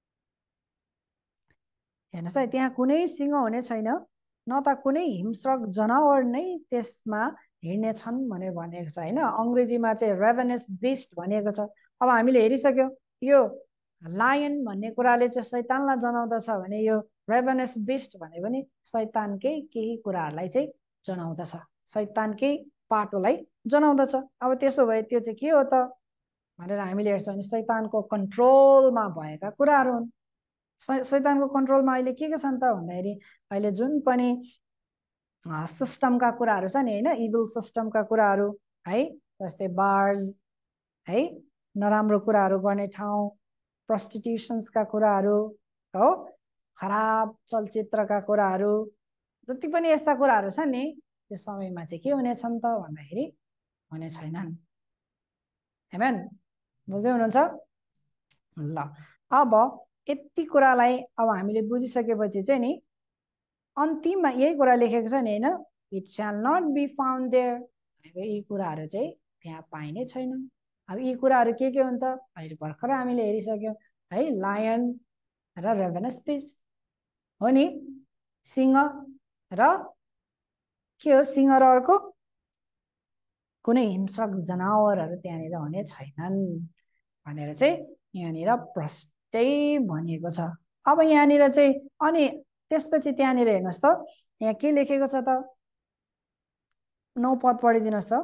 हेर्नुहोस् है, त्यहाँ कुनै सिंह हुने छैन, न त कुनै हिंस्रक जनावर नै त्यसमा हिँड्ने छन् भनेर भनेको छ होइन। अङ्ग्रेजीमा चाहिँ रेभेनस बिस्ट भनिएको छ। अब हामीले हेरिसक्यो यो लायन भन्ने कुराले चाहिँ शैतानलाई जनाउँदछ भने यो रेभेनस बिस्ट भने पनि शैतानकै केही कुराहरूलाई चाहिँ जनाउँदछ, शैतानकै पाटोलाई जनाउँदछ। अब त्यसो भए त्यो चाहिँ के हो त भनेर हामीले हेर्छौँ भने शैतानको कन्ट्रोलमा भएका कुराहरू हुन्। शैतानको कन्ट्रोलमा अहिले के के छन् त भन्दाखेरि अहिले जुन पनि सिस्टमका कुराहरू छ नि होइन, इभिल सिस्टमका कुराहरू है, जस्तै बार्स है, नराम्रो कुराहरू गर्ने ठाउँ, प्रस्टिट्युसन्सका कुराहरू हो, खराब चलचित्रका कुराहरू, जति पनि यस्ता कुराहरू छन् नि त्यो समयमा चाहिँ के हुनेछन् त भन्दाखेरि हुने छैनन्। आमेन। बुझ्दै हुनुहुन्छ? ल अब यति कुरालाई अब हामीले बुझिसकेपछि चाहिँ नि अन्तिममा यही कुरा लेखेको छ नि होइन, इट स्याल नट बी फाउन्ड देयर भनेको यी कुराहरू चाहिँ त्यहाँ पाइने छैन। अब यी कुराहरू के के हुन् त? अहिले भर्खर हामीले हेरिसक्यौँ है, लायन र रेभेनस बिस्ट हो नि, सिंह र के हो सिंह र अर्को कुनै हिंस्रक जनावरहरू त्यहाँनिर हुने छैनन् भनेर चाहिँ यहाँनिर प्रष्टै भनिएको छ। अब यहाँनिर चाहिँ अनि त्यसपछि त्यहाँनिर हेर्नुहोस् त यहाँ के लेखेको छ त, नौ पद पढिदिनुहोस् त।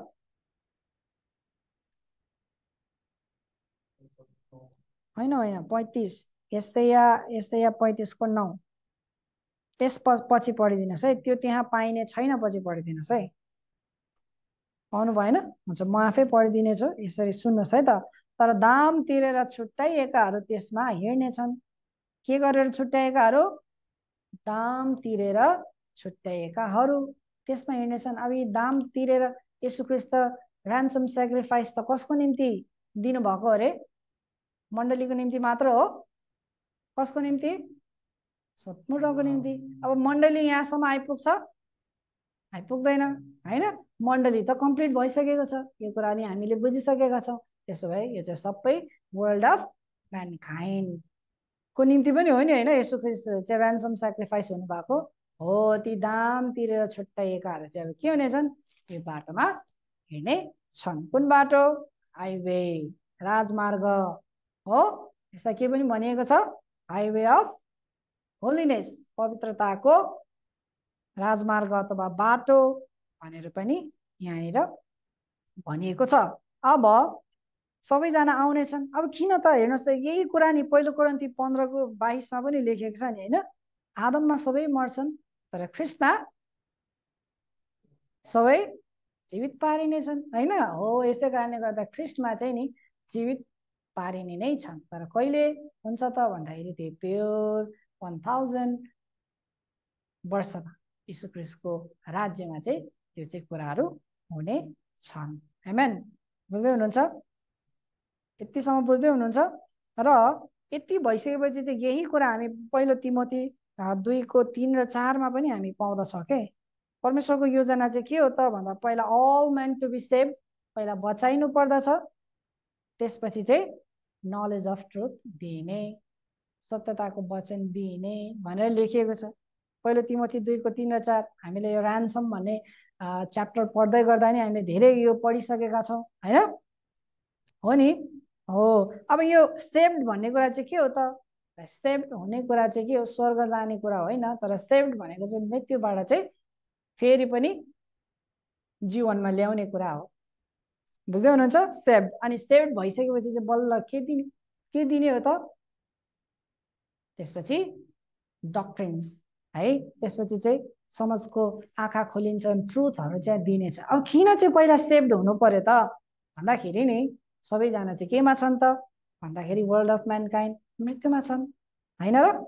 होइन होइन पैँतिस, यसैया यसैया पैँतिसको नौ, त्यस पछि पढिदिनुहोस् है, त्यो त्यहाँ पाइने छैन पछि पढिदिनुहोस् है। पाउनु भएन? हुन्छ म आफै पढिदिनेछु, यसरी सुन्नुहोस् है त। तर दाम तिरेर छुट्याइएकाहरू त्यसमा हिँड्नेछन्। के गरेर छुट्याएकाहरू? दाम तिरेर छुट्याएकाहरू त्यसमा हिँड्नेछन्। अब यी दाम तिरेर यीशु ख्रीष्ट ऱ्यान्सम सेक्रिफाइस त कसको निम्ति दिनुभएको अरे? मण्डलीको निम्ति मात्र हो? कसको निम्ति? सतमुरको निम्ति। अब मण्डली यहाँसम्म आइपुग्छ? आइपुग्दैन होइन। मण्डली त कम्प्लिट भइसकेको छ, यो कुरा नि हामीले बुझिसकेका छौँ। त्यसो भए यो चाहिँ सबै वर्ल्ड अफ म्यानकाइन्ड को निम्ति पनि हो नि होइन। यसो चाहिँ ऱ्यान्सम सेक्रिफाइस हुनुभएको हो। ती दाम तिरेर छुट्याइएकाहरू चाहिँ अब के हुनेछन्? यो बाटोमा हिँड्ने छन्। कुन बाटो? हाइवे, राजमार्ग हो। यसलाई के पनि भनिएको छ? हाइवे अफ होलिनेस, पवित्रताको राजमार्ग अथवा बाटो भनेर पनि यहाँनिर भनिएको छ। अब सबैजना आउनेछन्। अब किन त हेर्नुहोस् त, यही कुरा नि पहिलो कोरिन्थी पन्ध्रको बाइसमा पनि लेखेको छ नि होइन। आदममा सबै मर्छन् तर ख्रीष्टमा सबै जीवित पारिनेछन् हैन। हो यसै कारणले गर्दा ख्रिस्टमा चाहिँ नि जीवित पारिने नै छन्। तर कहिले हुन्छ त भन्दाखेरि त्यो प्योर वान थाउजन्ड वर्षमा यीशु ख्रिस्टको राज्यमा चाहिँ त्यो चाहिँ कुराहरू हुने छन्। आमेन। बुझ्दै हुनुहुन्छ? यतिसम्म बुझ्दै हुनुहुन्छ? र यति भइसकेपछि चाहिँ यही कुरा हामी पहिलो तिमोथी दुईको तीन र चारमा पनि हामी पाउँदछौँ के परमेश्वरको योजना चाहिँ के हो त भन्दा पहिला all man to be save, पहिला बचाइनु पर्दछ, त्यसपछि चाहिँ नलेज अफ ट्रुथ दिने, सत्यताको वचन दिने भनेर लेखिएको छ। पहिलो तिमोथी दुईको तीन र चार हामीले यो ऱ्यान्सम भन्ने च्याप्टर पढ्दै गर्दा नि हामीले धेरै यो पढिसकेका छौँ हैन। हो नि? हो। अब यो सेभ्ड भन्ने कुरा चाहिँ के हो त? सेभ्ड हुने कुरा चाहिँ के हो? स्वर्ग जाने कुरा होइन, तर सेभ्ड भनेको चाहिँ मृत्युबाट चाहिँ फेरि पनि जीवनमा ल्याउने कुरा हो। बुझ्दै हुनुहुन्छ? सेभ्ड। अनि सेभ्ड भइसकेपछि चाहिँ बल्ल के दिने के दिने हो त? त्यसपछि डक्ट्रिन्स है, त्यसपछि चाहिँ समाजको आँखा खोलिन्छ, ट्रुथहरू चाहिँ दिनेछ। अब किन चाहिँ पहिला सेभ्ड हुनु पर्यो त भन्दाखेरि नि सबैजना चाहिँ केमा छन् त भन्दाखेरि वर्ल्ड अफ म्यानकाइन्ड मृत्युमा छन् हैन र?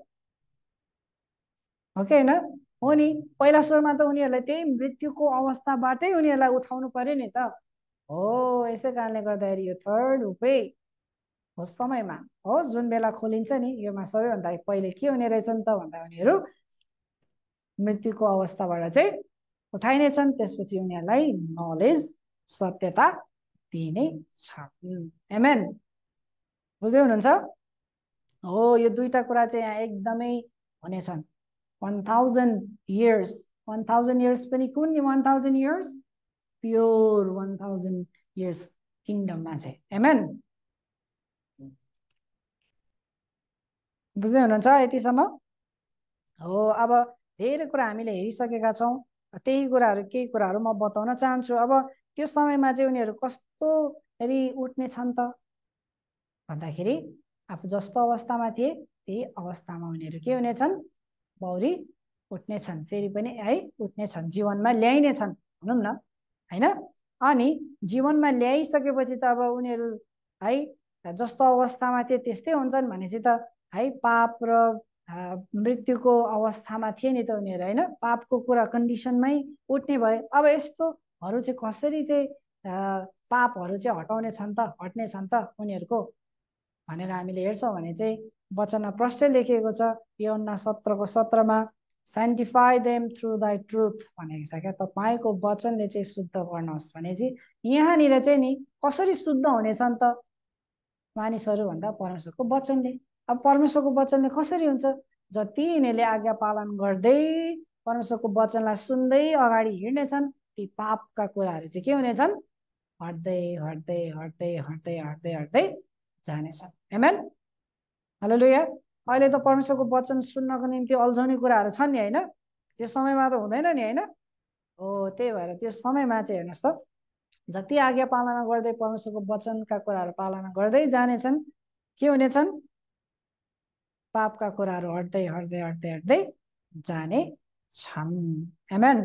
हो कि होइन? हो नि। पहिला सुरुमा त उनीहरूलाई त्यही मृत्युको अवस्थाबाटै उनीहरूलाई उठाउनु पर्यो नि त। हो यसै कारणले गर्दाखेरि यो थर्ड वे हो समयमा हो जुन बेला खोलिन्छ नि योमा सबैभन्दा पहिले के हुने रहेछन् त भन्दा उनीहरू मृत्युको अवस्थाबाट चाहिँ उठाइनेछन्, त्यसपछि उनीहरूलाई नलेज सत्यता दिने छन्। आमेन। बुझ्दै हुनुहुन्छ? हो यो दुईटा कुरा चाहिँ यहाँ एकदमै हुनेछन्। One thousand years one thousand years पनि कुन one thousand years? Pure one thousand years किङडममा चाहिँ। आमेन। बुझ्दै हुनुहुन्छ यतिसम्म? हो। अब धेरै कुरा हामीले हेरिसकेका छौँ, त्यही कुराहरू केही कुराहरू म बताउन चाहन्छु। अब त्यो समयमा चाहिँ उनीहरू कस्तोरी उठ्ने छन् त भन्दाखेरि आफू जस्तो अवस्थामा थिए त्यही अवस्थामा उनीहरू के हुनेछन्? बौरी उठ्नेछन्, फेरि पनि है उठ्नेछन्, जीवनमा ल्याइनेछन् भनौँ न हैन। अनि जीवनमा ल्याइसकेपछि त अब उनीहरू है जस्तो अवस्थामा थिए त्यस्तै हुन्छन् भनेपछि त है पाप र मृत्युको अवस्थामा थिए नि त उनीहरू हैन, पापको कुरा कन्डिसनमै उठ्ने भए। अब यस्तोहरू चाहिँ कसरी चाहिँ पापहरू चाहिँ हटाउने छन् त हट्ने छन् त उनीहरूको भनेर हामीले हेर्छौँ भने चाहिँ वचनमा प्रष्टै लेखिएको छ यूहन्ना सत्रको सत्रमा, sanctify them through thy truth भनेको छ क्या, तपाईँको वचनले चाहिँ शुद्ध गर्नुहोस् भनेपछि यहाँनिर चाहिँ नि कसरी शुद्ध हुनेछन् त मानिसहरू भन्दा परमेश्वरको वचनले। अब परमेश्वरको वचनले कसरी हुन्छ? जति यिनीहरूले आज्ञा पालन गर्दै परमेश्वरको वचनलाई सुन्दै अगाडि हिँड्नेछन् ती पापका कुराहरू चाहिँ के हुनेछन्? हट्दै हट्दै हट्दै हट्दै हट्दै हट्दै जानेछन्। आमेन। हालेलुया। अहिले त परमेश्वरको वचन सुन्नको निम्ति अल्झाउने कुराहरू छन् नि हैन, त्यो समयमा त हुँदैन नि हैन। हो त्यही भएर त्यो समयमा चाहिँ हेर्नुहोस् त जति आज्ञा पालना गर्दै परमेश्वरको वचनका कुराहरू पालना गर्दै जानेछन् के हुनेछन्? पापका कुराहरू हट्दै हट्दै हट्दै हट्दै जाने छन्। आमेन।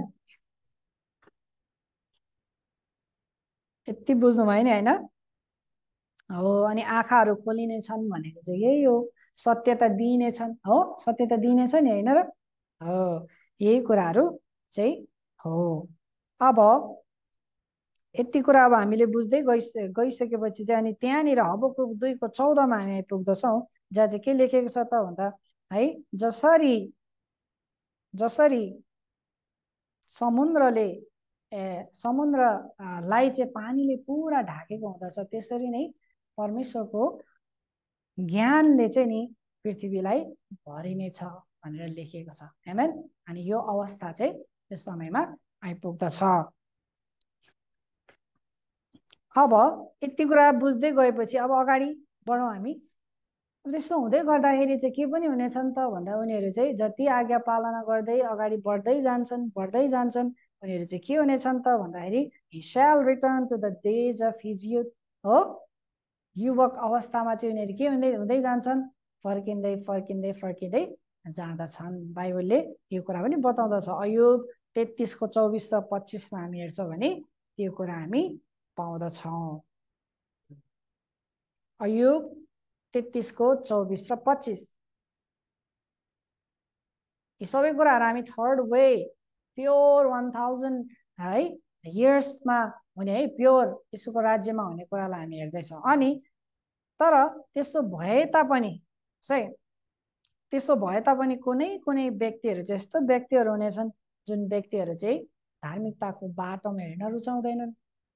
यति बुझ्नु भयो नि हैन? हो। अनि आँखाहरू खोलिने छन् भनेको चाहिँ यही हो, सत्यता दिइनेछन्। हो सत्यता दिइनेछ नि हैन र? हो यही कुराहरू चाहिँ हो। अब यति कुरा अब हामीले बुझ्दै गइस गइसकेपछि चाहिँ अनि त्यहाँनिर हबकुक दुईको चौधमा हामी आइपुग्दछौँ, जहाँ चाहिँ के लेखेको छ त भन्दा है जसरी जसरी समुद्रले ए समुद्रलाई चाहिँ पानीले पुरा ढाकेको हुँदछ त्यसरी नै परमेश्वरको ज्ञानले चाहिँ नि पृथ्वीलाई भरिनेछ भनेर लेखिएको छ। आमेन। अनि यो अवस्था चाहिँ यो समयमा आइपुग्दछ। अब यति कुरा बुझ्दै गएपछि अब अगाडि बढौँ हामी। त्यस्तो हुँदै गर्दाखेरि चाहिँ के पनि हुनेछन् त भन्दा उनीहरू चाहिँ जति आज्ञा पालना गर्दै अगाडि बढ्दै जान्छन् बढ्दै जान्छन् उनीहरू चाहिँ के हुनेछन् त भन्दाखेरि he shall return to the days of his youth। हो युवक अवस्थामा चाहिँ उनीहरू के हुँदै हुँदै जान्छन्? फर्किँदै फर्किँदै फर्किँदै जाँदछन्। बाइबलले यो कुरा पनि बताउँदछ। अयुब तेत्तिसको चौबिस र पच्चिसमा हामी हेर्छौँ भने त्यो कुरा हामी पाउँदछौँ। अयुब तेत्तिसको चौबिस र पच्चिस यी सबै कुराहरू हामी third way pure one thousand है इयर्समा हुने है प्योर यसोको राज्यमा हुने कुरालाई हामी हेर्दैछौँ। अनि तर त्यसो भए तापनि है त्यसो भए तापनि कुनै कुनै व्यक्तिहरू चाहिँ यस्तो व्यक्तिहरू हुनेछन् जुन व्यक्तिहरू चाहिँ धार्मिकताको बाटोमा हिँड्न रुचाउँदैनन्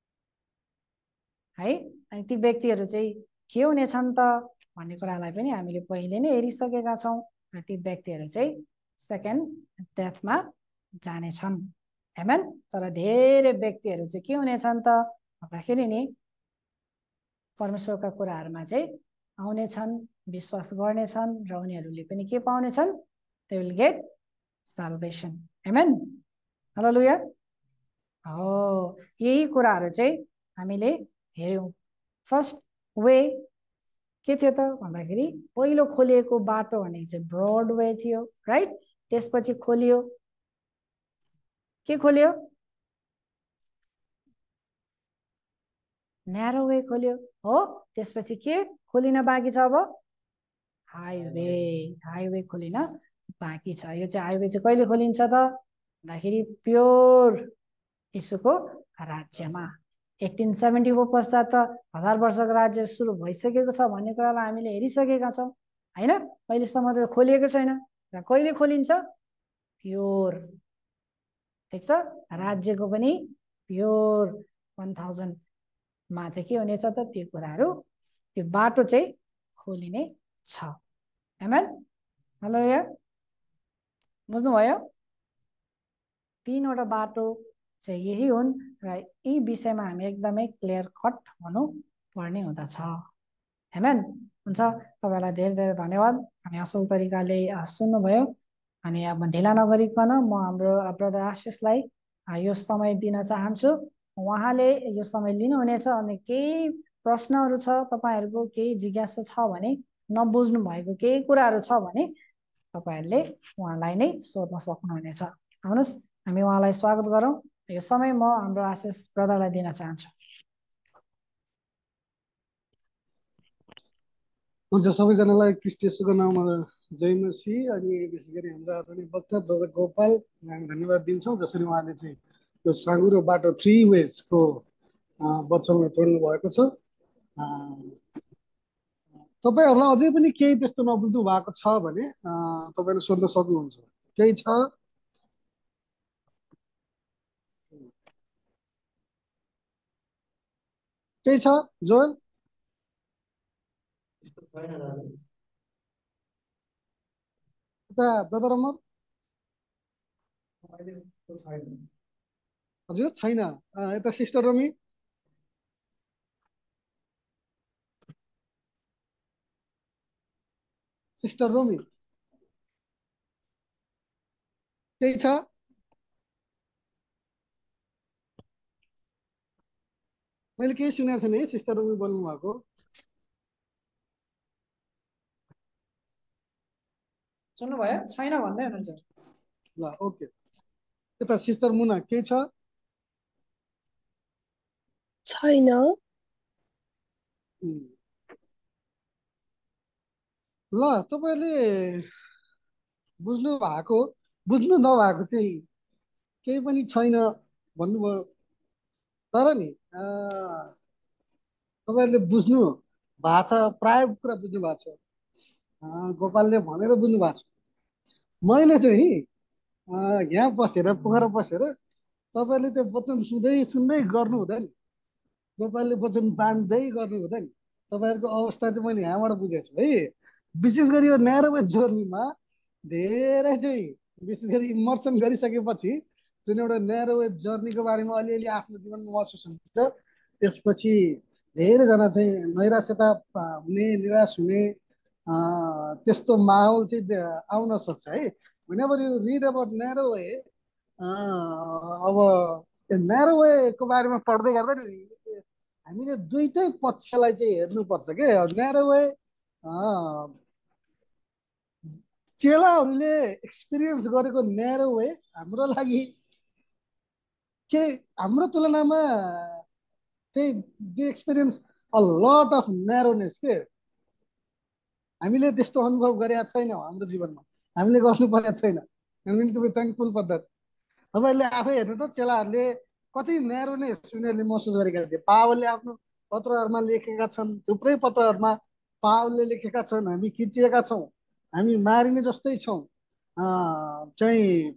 है। अनि ती व्यक्तिहरू चाहिँ के हुनेछन् त भन्ने कुरालाई पनि हामीले पहिले नै हेरिसकेका छौँ र ती व्यक्तिहरू चाहिँ सेकेन्ड डेथमा जानेछन्। आमेन। तर धेरै व्यक्तिहरू चाहिँ के हुनेछन् त भन्दाखेरि नि परमेश्वरका कुराहरूमा चाहिँ आउनेछन्, विश्वास गर्नेछन् र उनीहरूले पनि के पाउनेछन्? They will get salvation. Amen. Hallelujah. हो यही कुराहरू चाहिँ हामीले हेऱ्यौँ। फर्स्ट वे के थियो त भन्दाखेरि पहिलो खोलिएको बाटो भनेको चाहिँ ब्रोड वे थियो, राइट। त्यसपछि खोलियो, के खोलियो? न्यारो वे खोलियो हो। त्यसपछि के खोलिन बाँकी छ? अब हाइवे हाइवे खोलिन बाँकी छ। यो चाहिँ हाइवे चाहिँ कहिले खोलिन्छ त भन्दाखेरि प्योर यीशुको राज्यमा एट्टिन सेभेन्टी फोर पश्चात त हजार वर्षको राज्य सुरु भइसकेको छ भन्ने कुरालाई हामीले हेरिसकेका छौँ होइन। अहिलेसम्म त खोलिएको छैन र कहिले खोलिन्छ? प्योर, ठिक छ। राज्यको पनि प्योर वान थाउजन्डमा चाहिँ के हुनेछ त त्यो कुराहरू, त्यो बाटो चाहिँ खोलिने छ। आमेन। हालेलुया। बुझ्नुभयो? तीनवटा बाटो चाहिँ यही हुन् र यी विषयमा हामी एकदमै क्लियर कट हुनु पर्ने हुँदछ। आमेन। हुन्छ। तपाईँलाई धेरै धेरै धन्यवाद। अनि असल तरिकाले सुन्नुभयो। अनि अब ढिला नगरिकन म हाम्रो ब्रदर आशिषलाई यो समय दिन चाहन्छु। उहाँले यो समय लिनुहुनेछ। अनि केही प्रश्नहरू छ तपाईँहरूको, केही जिज्ञासा छ भने, नबुझ्नु भएको केही कुराहरू छ भने तपाईँहरूले उहाँलाई नै सोध्न सक्नुहुनेछ। आउनुहोस् हामी उहाँलाई स्वागत गरौँ। यो समय म हाम्रो आशिष ब्रदरलाई दिन चाहन्छु। हुन्छ। सबैजनालाई क्रिस्ट येशूको नाममा जय मसीह। अनि विशेष गरी हाम्रो आदरणीय वक्ता ब्रदर गोपाल हामी धन्यवाद दिन्छौँ जसरी उहाँले चाहिँ यो साँघुरो बाटो थ्री वेजको वचनमा तोड्नु भएको छ। तपाईँहरूलाई अझै पनि केही त्यस्तो नबुझ्नु भएको छ भने तपाईँले सोध्न सक्नुहुन्छ। केही छ? केही छ जोएल? ब्रदर अमर? हजुर छैन। यता सिस्टर रमी? सिस्टर रोमी केही छ? मैले केही सुनेको छैन है सिस्टर रोमी बोल्नु भएको। सुन्नुभयो? छैन भन्दै हुनुहुन्छ। ल ओके। यता सिस्टर मुना केही छ? छैन। ल तपाईँले बुझ्नु भएको बुझ्नु नभएको चाहिँ केही पनि छैन भन्नुभयो। तर नि तपाईँहरूले बुझ्नु भएको छ, प्राय कुरा बुझ्नु भएको छ। गोपालले भनेर बुझ्नु भएको छ। मैले चाहिँ यहाँ बसेर पोखरा बसेर तपाईँले त्यो वचन सुन्दै सुन्दै गर्नु हुँदैन, गोपालले वचन बाँड्दै गर्नु हुँदैन। तपाईँहरूको अवस्था चाहिँ मैले यहाँबाट बुझेको छु है। विशेष गरी यो न्यारो वे जर्नीमा धेरै चाहिँ विशेष गरी इमर्सन गरिसकेपछि जुन एउटा न्यारो वे जर्नीको बारेमा अलिअलि आफ्नो जीवनमा महसुस हुन्छ, त्यसपछि धेरैजना चाहिँ नैराश्यता हुने, निराश हुने त्यस्तो माहौल चाहिँ आउन सक्छ है। whenever you read about narrow way, अब न्यारो वेको बारेमा पढ्दै गर्दा नि हामीले दुईटै पक्षलाई चाहिँ हेर्नुपर्छ के। न्यारो वे चेलाहरूले एक्सपिरियन्स गरेको न्यारो वे हाम्रो लागि के हाम्रो तुलनामा चाहिँ they experience a lot of narrowness के हामीले त्यस्तो अनुभव गरेका छैनौँ हाम्रो जीवनमा, हामीले गर्नु परेको छैन। हामी to be thankful for that. तपाईँहरूले आफै हेर्नु त, चेलाहरूले कति न्यारोनेस उनीहरूले महसुस गरेका थिए। पावलले आफ्नो पत्रहरूमा लेखेका छन्, थुप्रै पत्रहरूमा पावलले लेखेका छन्, हामी खिचिएका छौँ, हामी मारिने जस्तै छौँ, चाहिँ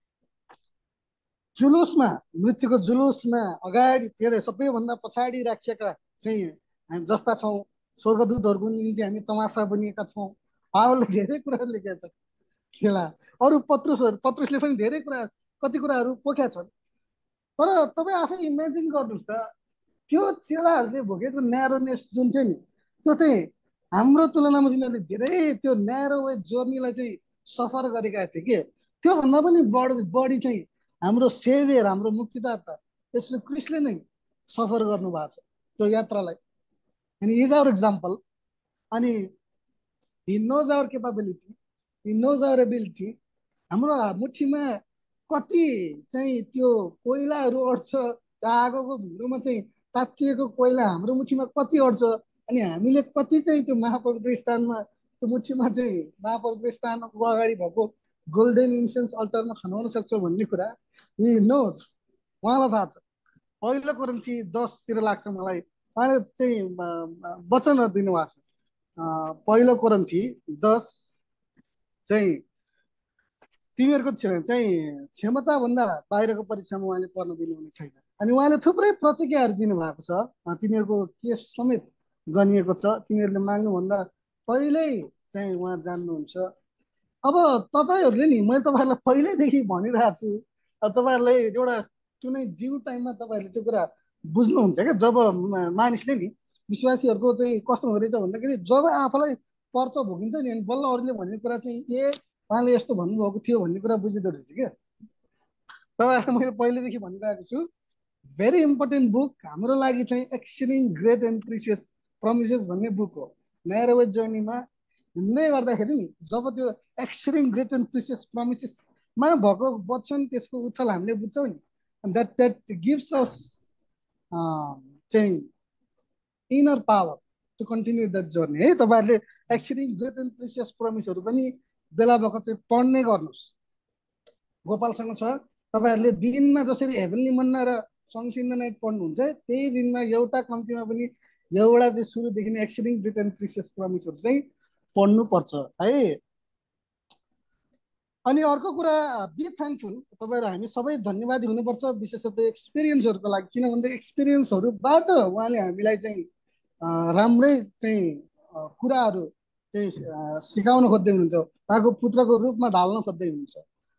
जुलुसमा, मृत्युको जुलुसमा अगाडि के अरे सबैभन्दा पछाडि राखिएका चाहिँ हामी जस्ता छौँ, स्वर्गदूतहरूको निम्ति हामी तमासा बनिएका छौँ। पावलले धेरै कुराहरू लेखेका छन्। चेला अरू पत्रुसहरू पत्रुसले पनि धेरै कुरा कति कुराहरू पोखेका छन्। तर तपाईँ आफै इमेजिन गर्नुहोस् त, त्यो चेलाहरूले भोगेको न्यारोनेस जुन थियो नि, त्यो चाहिँ हाम्रो तुलनामा तिनीहरूले धेरै त्यो न्यारो वे जर्नीलाई चाहिँ सफर गरेका थिए कि त्योभन्दा पनि बढी बढी चाहिँ हाम्रो सेभियर, हाम्रो मुक्तिदाता यसो क्रिस्टले नै सफर गर्नु भएको छ त्यो यात्रालाई। अनि इज आवर एक्जाम्पल। अनि he knows our capability, he knows our ability. हाम्रो मुठीमा कति चाहिँ त्यो कोइलाहरू अड्छ, आगोको भिडोमा चाहिँ तातिएको कोइला हाम्रो मुठीमा कति अड्छ, अनि हामीले कति चाहिँ त्यो महापवित्र स्थानमा, त्यो मुठीमा चाहिँ महापवित्र स्थानको अगाडि भएको गोल्डन इन्सेन्स अल्टरमा खनाउन सक्छौँ भन्ने कुरा हि नोज, उहाँलाई थाहा छ। पहिलो कोरिन्थी दसतिर लाग्छ मलाई, उहाँले चाहिँ वचनहरू दिनुभएको छ। पहिलो कोरिन्थी दस चाहिँ तिमीहरूको चाहिँ क्षमताभन्दा बाहिरको परीक्षामा उहाँले पर्न दिनुहुने छैन। अनि उहाँले थुप्रै प्रतिज्ञाहरू दिनुभएको छ, तिमीहरूको केस समेत गनिएको छ, तिमीहरूले माग्नुभन्दा पहिल्यै चाहिँ उहाँ जान्नुहुन्छ। अब तपाईँहरूले नि, मैले तपाईँहरूलाई पहिल्यैदेखि भनिरहेको छु, तपाईँहरूलाई एउटा कुनै ड्यु टाइममा तपाईँहरूले त्यो कुरा बुझ्नुहुन्छ क्या। जब मानिसले नि, विश्वासीहरूको चाहिँ कस्तो हुँदो रहेछ भन्दाखेरि जब आफूलाई पर्छ भोगिन्छ नि, अनि बल्ल अरूले भन्ने कुरा चाहिँ ए उहाँले यस्तो भन्नुभएको थियो भन्ने कुरा बुझिँदो रहेछ क्या। तपाईँहरूलाई मैले पहिल्यैदेखि भनिरहेको छु, भेरी इम्पोर्टेन्ट बुक हाम्रो लागि चाहिँ एक्सिलिङ ग्रेट एन्ड प्रिसियस प्रमिसेस भन्ने बुक हो। न्यारो वे जर्नीमा हिँड्दै गर्दाखेरि नि, जब त्यो एक्सिलिङ ग्रेट एन्ड प्रिसियस प्रमिसेसमा भएको वचन, त्यसको उथल हामीले बुझ्छौँ नि, द्याट द्याट गिभ्स अस चाहिँ inner power to continue that journey है। तपाईँहरूले एक्सिलिङ ग्रेट एन्ड प्रिसियस प्रमिसहरू पनि बेला बखत चाहिँ पढ्नै गर्नुहोस्। गोपालसँग छ, तपाईँहरूले दिनमा जसरी हेभेन्ली मन्ना र सङ्ग्स इन द नाइट पढ्नुहुन्छ, त्यही दिनमा एउटा कम्तीमा पनि एउटा चाहिँ सुरुदेखि नै एक्सिलिङ ग्रेट एन्ड प्रिसियस प्रमिसहरू चाहिँ पढ्नुपर्छ है। अनि अर्को कुरा, बी थ्याङ्कफुल। तपाईँहरू हामी सबै धन्यवादी हुनुपर्छ, विशेषतः एक्सपिरियन्सहरूको लागि, किनभने एक्सपिरियन्सहरूबाट उहाँले हामीलाई चाहिँ राम्रै चाहिँ कुराहरू चाहिँ सिकाउन खोज्दै हुनुहुन्छ, उहाँको पुत्रको रूपमा ढाल्न खोज्दै हुनुहुन्छ।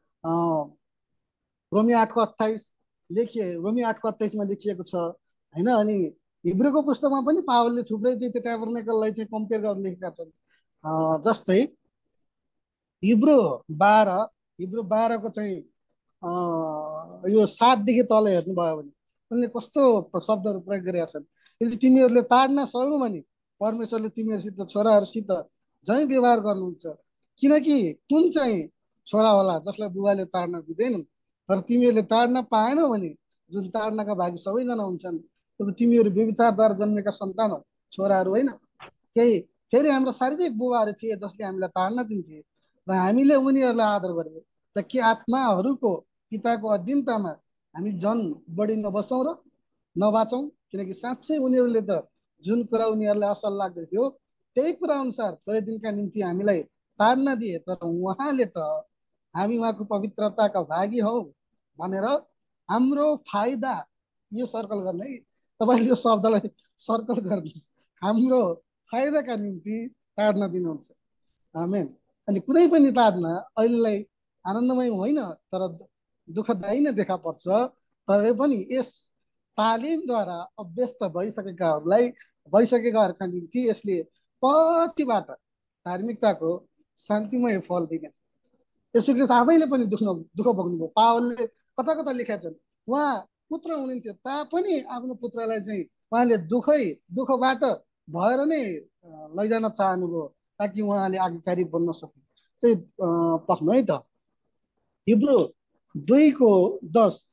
रोमी आठको अट्ठाइस लेखिए रोमी आठको अट्ठाइसमा लेखिएको छ होइन। अनि हिब्रूको पुस्तकमा पनि पावलले थुप्रै चाहिँ त्यो ट्याबरनेकललाई चाहिँ कम्पेयर गरेर लेखेका छन्। जस्तै हिब्रू बाह्र हिब्रू बाह्रको चाहिँ यो सातदेखि तल हेर्नुभयो भने उनले कस्तो शब्दहरू प्रयोग गरेका छन्। यदि तिमीहरूले ताड्न सक्यौ भने परमेश्वरले तिमीहरूसित छोराहरूसित झैँ व्यवहार गर्नुहुन्छ, किनकि कुन चाहिँ छोरा होला जसलाई बुबाले ताड्न दिँदैनन्। तर तिमीहरूले ताड्न पाएनौ भने जुन ताड्नका भागी सबैजना हुन्छन्, तब तिमीहरू व्यभिचारद्वारा जन्मेका सन्तान हो, छोराहरू होइन। केही फेरि हाम्रो शारीरिक बुबाहरू थिए जसले हामीलाई ताड्न दिन्थे र हामीले उनीहरूलाई आदर गर्यौँ, त के आत्माहरूको पिताको अधीनतामा हामी झन् बढी नबसौँ र नबाचौँ? किनकि साँच्चै उनीहरूले त जुन कुरा उनीहरूलाई असल लाग्दथ्यो त्यही कुरा अनुसार थोरै दिनका निम्ति हामीलाई ताड्न दिए, तर उहाँले त हामी उहाँको पवित्रताका भागी हौ भनेर हाम्रो फाइदा, यो सर्कल गर्ने है, तपाईँले यो शब्दलाई सर्कल गर्नुहोस्, हाम्रो फाइदाका निम्ति ताड्न दिनुहुन्छ। आमेन। अनि कुनै पनि ताड्न अहिलेलाई आनन्दमय होइन, तर दुःखदायी नै देखा पर्छ। तरै पनि यस तालिमद्वारा अभ्यस्त भइसकेकाहरूलाई भइसकेकाहरूका निम्ति यसले पछिबाट धार्मिकताको शान्तिमय फल दिनेछ। यसो ख्रीष्ट आफैले पनि दुःख दुःख भोग्नुभयो। पावलले कता कता लेखेका छन्, उहाँ पुत्र हुनुहुन्थ्यो तापनि आफ्नो पुत्रलाई चाहिँ उहाँले दुःखै दुःखबाट भएर नै लैजान चाहनुभयो, ताकि उहाँले आज्ञाकारी बन्न सक्नु चाहिँ पख्नु है त। हिब्रू दुईको दस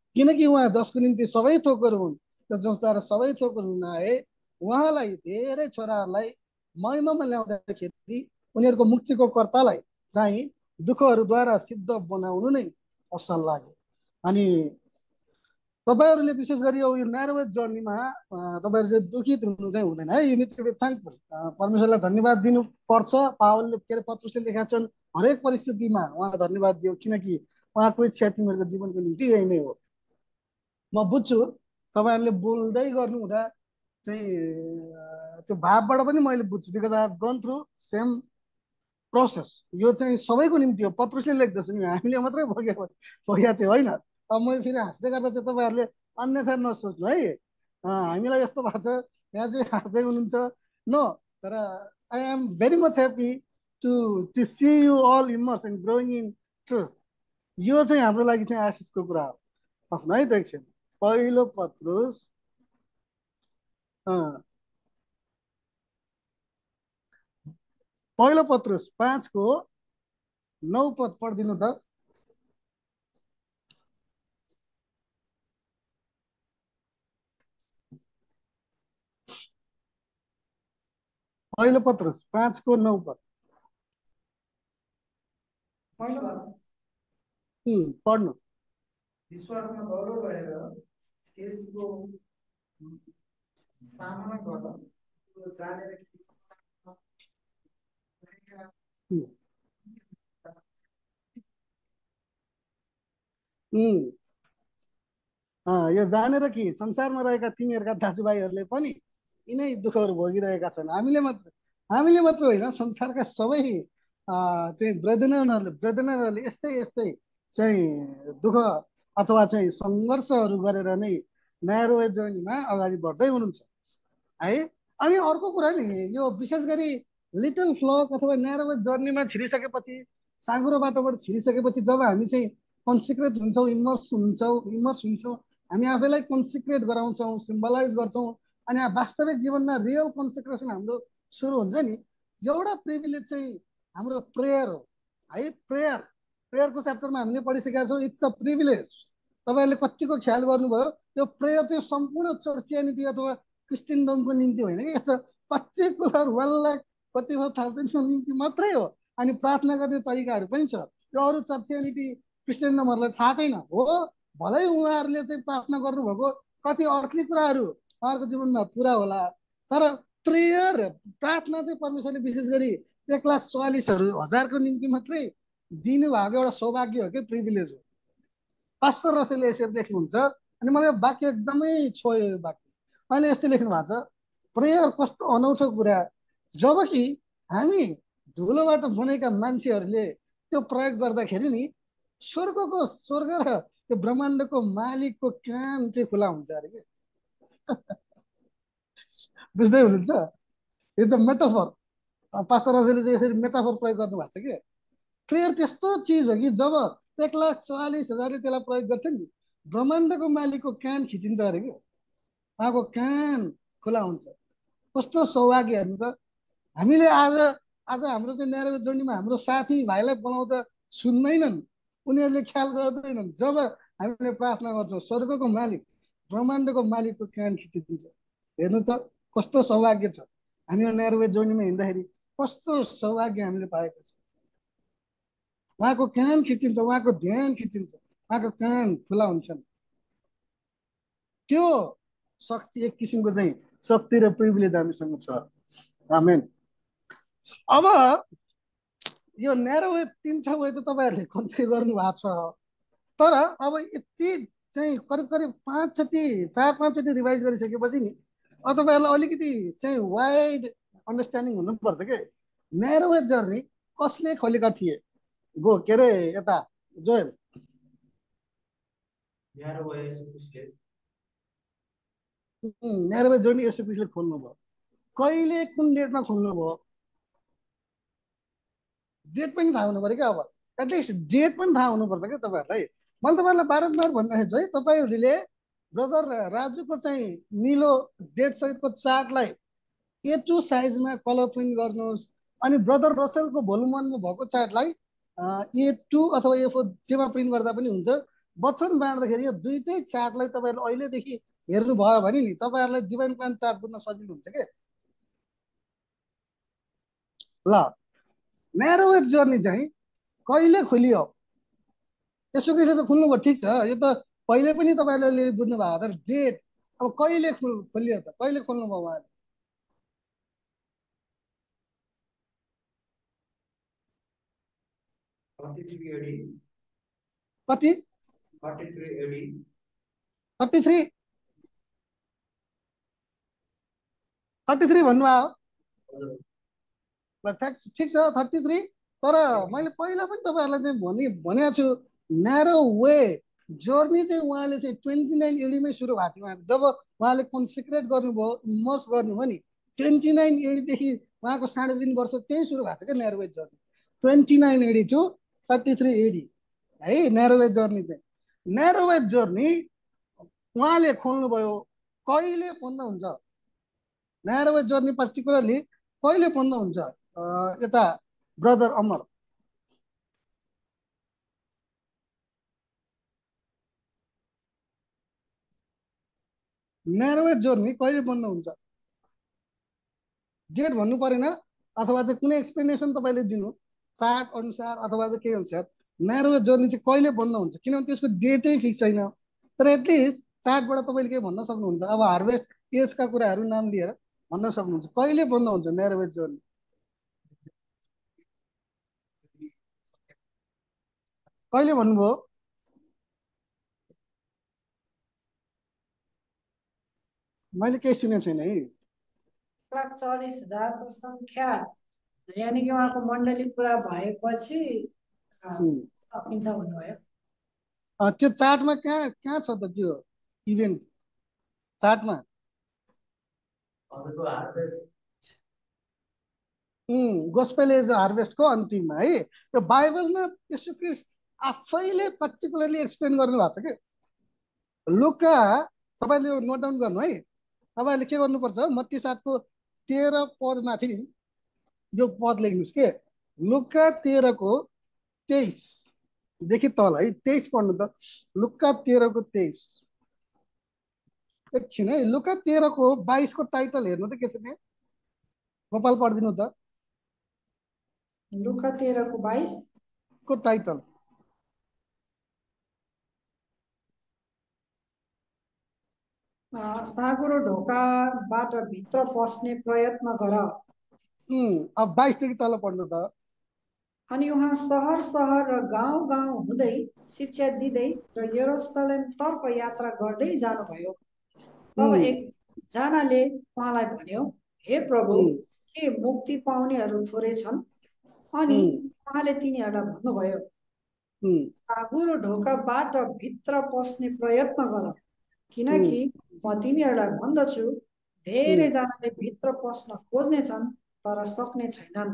किनकि उहाँ जसको निम्ति सबै थोकहरू हुन् र जसद्वारा सबै थोकहरू हुन आए उहाँलाई धेरै छोराहरूलाई महिमामा ल्याउँदाखेरि उनीहरूको मुक्तिको कर्तालाई चाहिँ दुःखहरूद्वारा सिद्ध बनाउनु नै असल लाग्यो। अनि तपाईँहरूले विशेष गरी अब यो न्यारो जर्नीमा तपाईँहरू चाहिँ दुखित हुनु चाहिँ हुँदैन है। You need to be thankful. परमेश्वरलाई धन्यवाद दिनुपर्छ। पावलले के अरे पत्रुसले लेखेका छन् हरेक परिस्थितिमा उहाँलाई धन्यवाद दियो किनकि उहाँको इच्छा तिमीहरूको जीवनको निम्ति यही नै हो। म बुझ्छु तपाईँहरूले बोल्दै गर्नु हुँदा चाहिँ त्यो भावबाट पनि मैले बुझ्छु because I have gone through same process. यो चाहिँ सबैको निम्ति हो। पत्रुसले लेख्दछ नि हामीले मात्रै भोगे भोगिया चाहिँ होइन। अब मैले फेरि हाँस्दै गर्दा चाहिँ तपाईँहरूले अन्यथा नसोच्नु है हामीलाई यस्तो भएको छ यहाँ चाहिँ हाँस्दै हुनुहुन्छ नो। तर I am very much happy to to see you all immerse and growing in truth. यो चाहिँ हाम्रो लागि चाहिँ आशिषको कुरा हो आफ्नो है त। एकछिन पहिलो पत्रुस पहिलो पत्रुस पाँचको नौ पद पढिदिनु त। पहिलो पत्रुस पाँचको नौ पद पढ्नु। विश्वासमा दृढ रहेर त्यसको सामना गर जानेर यो जानेर कि संसारमा रहेका तिमीहरूका दाजुभाइहरूले पनि यिनै दुःखहरू भोगिरहेका छन्। हामीले मात्र हामीले मात्र होइन संसारका सबै चाहिँ ब्रदनरहरूले ब्रदनरहरूले यस्तै यस्तै चाहिँ दुःख अथवा चाहिँ सङ्घर्षहरू गरेर नै न्यारो जर्नीमा अगाडि बढ्दै हुनुहुन्छ है। अनि अर्को कुरा नि यो विशेष गरी लिटल फ्लक अथवा न्यारो जर्नीमा छिरिसकेपछि साँघुरो बाटोबाट छिरिसकेपछि जब हामी चाहिँ कन्सिक्रेट हुन्छौँ इमर्स हुन्छौँ इमर्स हुन्छौँ हामी आफैलाई कन्सिक्रेट गराउँछौँ सिम्बलाइज गर्छौँ अनि वास्तविक जीवनमा रियल कन्सिक्रेसन हाम्रो सुरु हुन्छ नि। एउटा प्रिभिलेज चाहिँ हाम्रो प्रेयर हो है। प्रेयर प्रेयरको च्याप्टरमा हामीले पढिसकेका छौँ इट्स अ प्रिभिलेज। तपाईँहरूले कतिको ख्याल गर्नुभयो त्यो प्रेयर चाहिँ सम्पूर्ण चर्चियानिटी अथवा क्रिस्चियनडमको निम्ति होइन कि यस्तो particular one lakh forty four थाउजन्डको निम्ति मात्रै हो। अनि प्रार्थना गर्ने तरिकाहरू पनि छ यो अरू चर्चियानिटी क्रिस्चियनडमहरूलाई थाहा छैन हो। भलै उहाँहरूले चाहिँ प्रार्थना गर्नुभएको कति अर्थली कुराहरू उहाँहरूको जीवनमा पुरा होला तर प्रेयर प्रार्थना चाहिँ परमेश्वरले विशेष गरी एक लाख चौवालिसहरू हजारको निम्ति मात्रै दिनुभएको एउटा सौभाग्य हो कि प्रिभिलेज हो। पास्टर रसेलले यसरी लेख्नुहुन्छ अनि मलाई वाक्य एकदमै छोयो यो वाक्य। अहिले यस्तो लेख्नु भएको छ प्रेयर कस्तो अनौठो कुरा जबकि हामी धुलोबाट बनेका मान्छेहरूले त्यो प्रयोग गर्दाखेरि नि स्वर्गको स्वर्ग र त्यो ब्रह्माण्डको मालिकको कान चाहिँ खुला हुन्छ अरे कि बुझ्दै हुनुहुन्छ। यो चाहिँ मेटाफर पास्टर रसेलले चाहिँ यसरी मेटाफर प्रयोग गर्नु भएको छ कि प्रेयर त्यस्तो चिज हो कि जब एक लाख चौवालिस हजारले त्यसलाई प्रयोग गर्छ नि ब्रह्माण्डको मालिकको कान खिचिन्छ अरे कि उहाँको कान खुला हुन्छ। कस्तो सौभाग्य हेर्नु त। हामीले आज आज हाम्रो चाहिँ न्यारो जर्नीमा हाम्रो साथी भाइलाई बोलाउँदा सुन्दैनन् उनीहरूले ख्याल गर्दैनन्। जब हामीले प्रार्थना गर्छौँ स्वर्गको मालिक ब्रह्माण्डको मालिकको कान खिचिदिन्छ। हेर्नु त कस्तो सौभाग्य छ। हामी न्यारो जर्नीमा हिँड्दाखेरि कस्तो सौभाग्य हामीले पाएको छ। उहाँको कान खिचिन्छ उहाँको ध्यान खिचिन्छ उहाँको कान खुला हुन्छन्। त्यो शक्ति एक किसिमको चाहिँ शक्ति र प्रिभिलेज हामीसँग छ। आमेन। अब यो न्यारो वे तिन छ वे त तपाईँहरूले कन्ट्री गर्नु भएको छ तर अब यति चाहिँ करिब करिब पाँचचोटि चार पाँचचोटि रिभाइज गरिसकेपछि नि अब तपाईँहरूलाई अलिकति चाहिँ वाइड अन्डरस्ट्यान्डिङ हुनुपर्छ कि न्यारो वे जर्नी कसले खोलेका थिए। गो के अरे यता जोएल न्यारो वे यसुले न्यारो वे जर्नी यसो क्रिस्टले खोल्नु भयो। कहिले कुन डेटमा खोल्नु भयो डेट पनि थाहा हुनु पर्यो क्या। अब एटलिस्ट डेट पनि थाहा हुनुपर्छ क्या तपाईँहरूलाई। मैले तपाईँहरूलाई बारम्बार भनिरहेको छु है तपाईँहरूले ब्रदर राजुको चाहिँ निलो डेट सहितको चार्टलाई ए टू साइजमा कलर प्रिन्ट गर्नुहोस् अनि ब्रदर रसेलको भोल्युम वानमा भएको चार्टलाई ए टू अथवा ए फोर जेमा प्रिन्ट गर्दा पनि हुन्छ वचन बाँड्दाखेरि यो दुईटै चार्टलाई तपाईँहरूले अहिलेदेखि हेर्नुभयो भने नि तपाईँहरूलाई डिभाइन प्लान चार्ट बुझ्न सजिलो हुन्छ के। ल न्यारोवेज जर्नी चाहिँ कहिले खोलियो? यसो कसो त खुल्नुभयो, ठिक छ, यो त पहिले पनि तपाईँहरूले बुझ्नु भएको तर डेट अब कहिले खुल खोलियो त कहिले खोल्नुभयो उहाँले? कति? थर्टी थ्री थर्टी थ्री भन्नुभयो। ठिक छ थर्टी थ्री, तर मैले पहिला पनि तपाईँहरूलाई चाहिँ भनि भनेको छु न्यारो वे जर्नी चाहिँ उहाँले चाहिँ ट्वेन्टी नाइन एडीमै सुरु भएको थियो। उहाँले जब उहाँले कन्सिक्रेट गर्नुभयो, इमर्स गर्नुभयो नि, ट्वेन्टी नाइन एडीदेखि उहाँको साढे तिन वर्ष त्यही सुरु भएको थियो क्या narrow way journey. Twenty nine AD to thirty three AD है न्यारो वे जर्नी चाहिँ। न्यारो वे जर्नी उहाँले खोल्नुभयो कहिले बन्द हुन्छ? न्यारो वे जर्नी पर्टिकुलरली कहिले बन्द हुन्छ? यता brother Amar. Narrow way journey कहिले बन्द हुन्छ? डेट भन्नु परेन, अथवा चाहिँ कुनै एक्सप्लेनेसन तपाईँले दिनु चार्ट अनुसार अथवा चाहिँ के अनुसार न्यारो वे जर्नी चाहिँ कहिले बन्द हुन्छ, किनभने त्यसको डेटै फिक्स छैन। तर एटलिस्ट चार्टबाट तपाईँले के भन्न सक्नुहुन्छ, अब हार्भेस्ट एजका कुराहरू नाम लिएर भन्न सक्नुहुन्छ कहिले बन्द हुन्छ न्यारो वे जर्नी? कहिले भन्नुभयो? मैले केही सुनेको छैन है। लाख चालिस हजारको सङ्ख्या यानि कि उहाँको मण्डली पुरा भएपछि सकिन्छ भन्नुभयो। त्यो चार्टमा कहाँ कहाँ छ त त्यो इभेन्ट चार्टमा? गोस्पेल एज हार्भेस्टको अन्तिममा है। त्यो बाइबलमा यसो क्रिस्ट आफैले पर्टिकुलरली एक्सप्लेन गर्नु भएको छ कि लुका, तपाईँले नोट डाउन गर्नु है। तपाईँहरूले के गर्नुपर्छ, मत्ती सातको तेह्र पदमाथि यो पद लेख्नुहोस् के, लुका तेह्रको तेइसदेखि तल है, तेइस पढ्नु त। लुका तेह्रको तेइस एकछिन है। लुका तेह्रको बाइसको टाइटल हेर्नु त के छ त्यहाँ, गोपाल पढिदिनु त। लुका तेह्रको बाइस को टाइटल साँगुरो ढोकाबाट भित्र पस्ने प्रयत्न गर। अब बाइसदेखि तल पढ्नु त। अनि उहाँ सहर सहर र गाउँ गाउँ हुँदै शिक्षा दिँदै र यरुशलेम तर्फ यात्रा गर्दै जानुभयो। तब एकजनाले उहाँलाई भन्यो, हे प्रभु, के मुक्ति पाउनेहरू थोरै छन्? अनि उहाँले तिनीहरूलाई भन्नुभयो, साँगुरो ढोकाबाट भित्र पस्ने प्रयत्न गर, किनकि म तिमीहरूलाई भन्दछु धेरैजनाले भित्र पस्न खोज्ने छन् तर सक्ने छैनन्।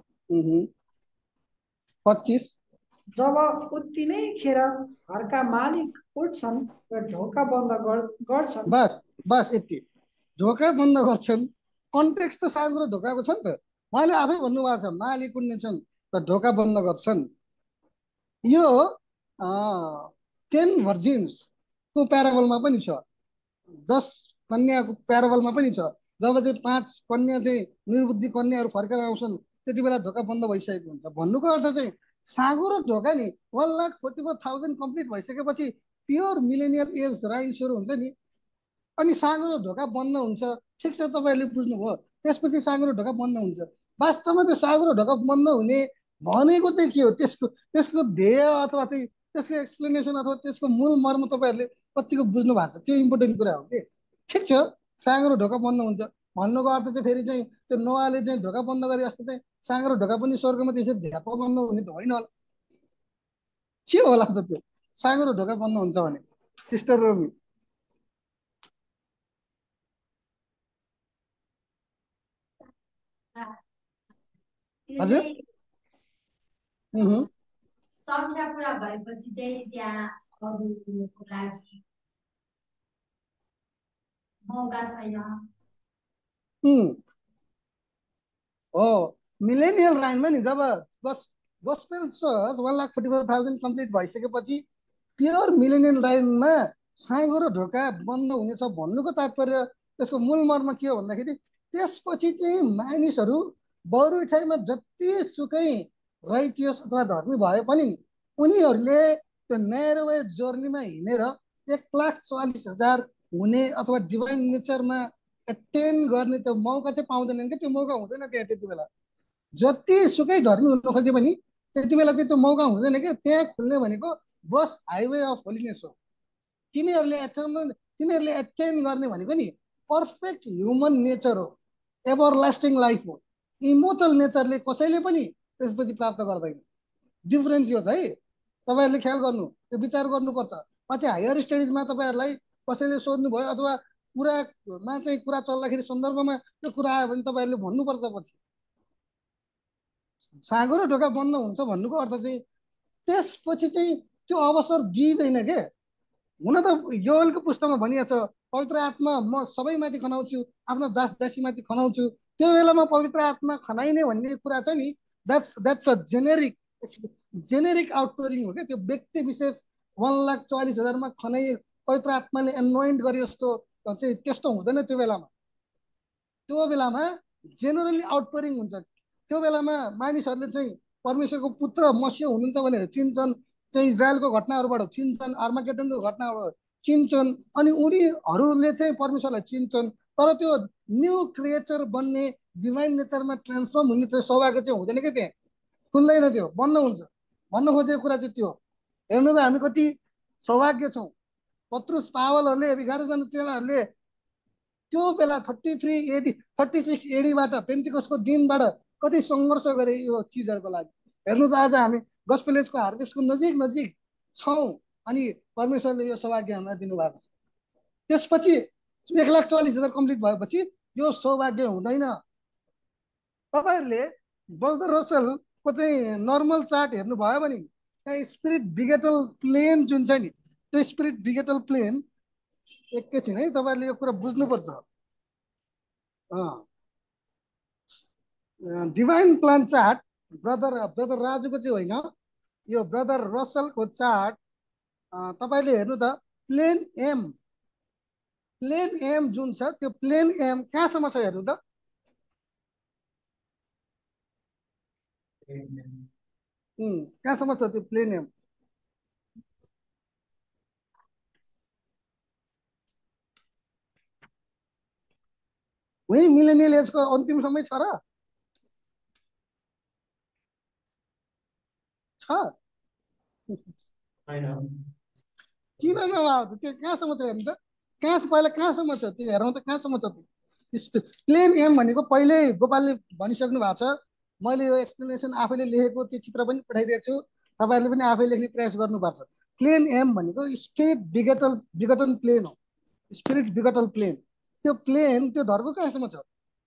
पच्चिस जब उति नै खेर घरका मालिक उठ्छन् र ढोका बन्द गर्छन्। बस बस यति, ढोका बन्द गर्छन्। कन्टेक्स्ट त साँगुरो ढोकाको छ नि त, उहाँले आफै भन्नुभएको छ मालिक उठ्ने छन् र ढोका बन्द गर्छन्। यो टेन भर्जिन्सको प्याराबलमा पनि छ, दस कन्याको प्याराबलमा पनि छ। जब चाहिँ पाँच कन्या चाहिँ निर्बुद्धि कन्याहरू फर्केर आउँछन् त्यति बेला ढोका बन्द भइसकेको हुन्छ। भन्नुको अर्थ चाहिँ साँगुरो ढोका नि one lakh forty four thousand complete भइसकेपछि प्योर मिलेनियल एज राइज सुरु हुन्छ नि, अनि साँगुरो ढोका बन्द हुन्छ। ठिक छ, तपाईँहरूले बुझ्नुभयो। त्यसपछि साँगुरो ढोका बन्द हुन्छ। वास्तवमा त्यो साँगुरो ढोका बन्द हुने भनेको चाहिँ के हो, त्यसको त्यसको ध्येय अथवा चाहिँ त्यसको एक्सप्लेनेसन अथवा त्यसको मूल मर्म तपाईँहरूले कतिको बुझ्नु भएको छ, त्यो इम्पोर्टेन्ट कुरा हो कि। ठिक छ, साँगुरो ढोका बन्द हुन्छ भन्नुको अर्थ चाहिँ फेरि चाहिँ त्यो नोआले चाहिँ ढोका बन्द गरे जस्तो चाहिँ साँगुरो ढोका पनि स्वर्गमा त्यसरी झ्याप बन्द हुने त होइन होला। के होला त त्यो साँगुरो ढोका बन्द हुन्छ भने? सिस्टर रोमी, हजुर संख्या पुरा भएपछि चाहिँ त्यहाँ अरूको लागि मौका छैन। हो, मिलेनियल राइनमा नि जब गस gospel church one lakh forty four thousand complete भइसकेपछि प्योर मिलेनियल लाइनमा साँगो र ढोका बन्द हुनेछ भन्नुको तात्पर्य त्यसको मूल मर्म के हो भन्दाखेरि त्यसपछि चाहिँ मानिसहरू बरुइठाईमा जतिसुकै राइटियस अथवा धर्मी भए पनि उनीहरूले त्यो न्यारो वे जर्नीमा हिँडेर एक लाख चालिस हजार हुने अथवा डिभाइन नेचरमा एटेन गर्ने त्यो मौका चाहिँ पाउँदैनन् कि त्यो मौका हुँदैन त्यहाँ त्यति बेला जतिसुकै धर्मी हुन खोजे पनि त्यति बेला चाहिँ त्यो मौका हुँदैन कि त्यहाँ खुल्ने भनेको बस हाइवे अफ होलिनेस हो तिनीहरूले एटेन तिनीहरूले एटेन गर्ने भनेको नि पर्फेक्ट ह्युमन नेचर हो एभर लास्टिङ लाइफ हो इमोर्टल नेचरले कसैले पनि त्यसपछि प्राप्त गर्दैन डिफरेन्स यो छ है तपाईँहरूले ख्याल गर्नु त्यो विचार गर्नुपर्छ पछि हायर स्टडिजमा तपाईँहरूलाई कसैले सोध्नुभयो अथवा कुरामा चाहिँ कुरा चल्दाखेरि सन्दर्भमा त्यो कुरा आयो भने तपाईँहरूले भन्नुपर्छ पछि साँगो र ढोका बन्द हुन्छ भन्नुको अर्थ चाहिँ त्यसपछि चाहिँ त्यो अवसर दिइँदैन के हुन त योएलको पुस्तकमा भनिएको छ पवित्र आत्मा म सबैमाथि खनाउँछु आफ्नो दास दासीमाथि खनाउँछु त्यो बेलामा पवित्र आत्मा खनाइने भन्ने कुरा चाहिँ नि that's that's a generic generic outpouring हो क्या त्यो व्यक्ति विशेष वान लाख चालिस हजारमा खनाइ पवित्र आत्माले एनोइन्ट गरे जस्तो चाहिँ त्यस्तो हुँदैन त्यो बेलामा त्यो बेलामा जेनरली आउटपोरिङ हुन्छ त्यो बेलामा मानिसहरूले चाहिँ परमेश्वरको पुत्र मसिह हुनुहुन्छ भनेर चिन्छन् चाहिँ इजरायलको घटनाहरूबाट चिन्छन् आर्मागेडनको घटनाबाट चिन्छन् अनि उनीहरूले चाहिँ परमेश्वरलाई चिन्छन् तर त्यो न्यू क्रिएचर बन्ने डिभाइन नेचरमा ट्रान्सफर्म हुने त्यो सौभाग्य चाहिँ हुँदैन कि त्यहाँ खुल्दैन त्यो बन्द हुन्छ भन्न खोजेको कुरा चाहिँ त्यो हेर्नु त हामी कति सौभाग्य छौँ पत्रुस पावलहरूले एघारजना चेलाहरूले त्यो बेला thirty three AD thirty six एडीबाट पेन्टिकसको दिनबाट कति सङ्घर्ष गरे यो चिजहरूको लागि हेर्नु त आज हामी गस्पेलेजको हार्भेस्टको नजिक नजिक छौँ अनि परमेश्वरले यो सौभाग्य हामीलाई दिनुभएको छ त्यसपछि एक लाख चालिस हजार कम्प्लिट भएपछि यो सौभाग्य हुँदैन तपाईँहरूले ब्रदर रसलको चाहिँ नर्मल चार्ट हेर्नुभयो भने त्यहाँ स्पिरिट बिगेटल प्लेन जुन छ नि त्यो स्पिरिट बिगेटल प्लेन एकैछिन है तपाईँहरूले यो कुरा बुझ्नुपर्छ divine plan chart brother brother राजुको चाहिँ होइन यो ब्रदर रसलको चार्ट तपाईँले हेर्नु त प्लेन एम प्लेन एम जुन छ त्यो प्लेन एम कहाँसम्म छ हेर्नु त कहाँसम्म छ त्यो प्लेन एम वही मिलेनियल एजको अन्तिम समय छ र छ किन नभएको त्यो कहाँसम्म छ हेर्नु त कहाँ पहिला कहाँसम्म छ त्यो हेरौँ त कहाँसम्म छ त्यो प्लेन एम भनेको पहिल्यै गोपालले भनिसक्नु भएको छ मैले यो एक्सप्लेनेसन आफैले लेखेको त्यो चित्र पनि पठाइदिएको छु तपाईँहरूले पनि आफै लेख्ने प्रयास गर्नुपर्छ प्लेन एम भनेको स्पिरिट बिगटल विघटन प्लेन हो स्पिरिट विघटल प्लेन त्यो प्लेन त्यो धर्को कहाँसम्म छ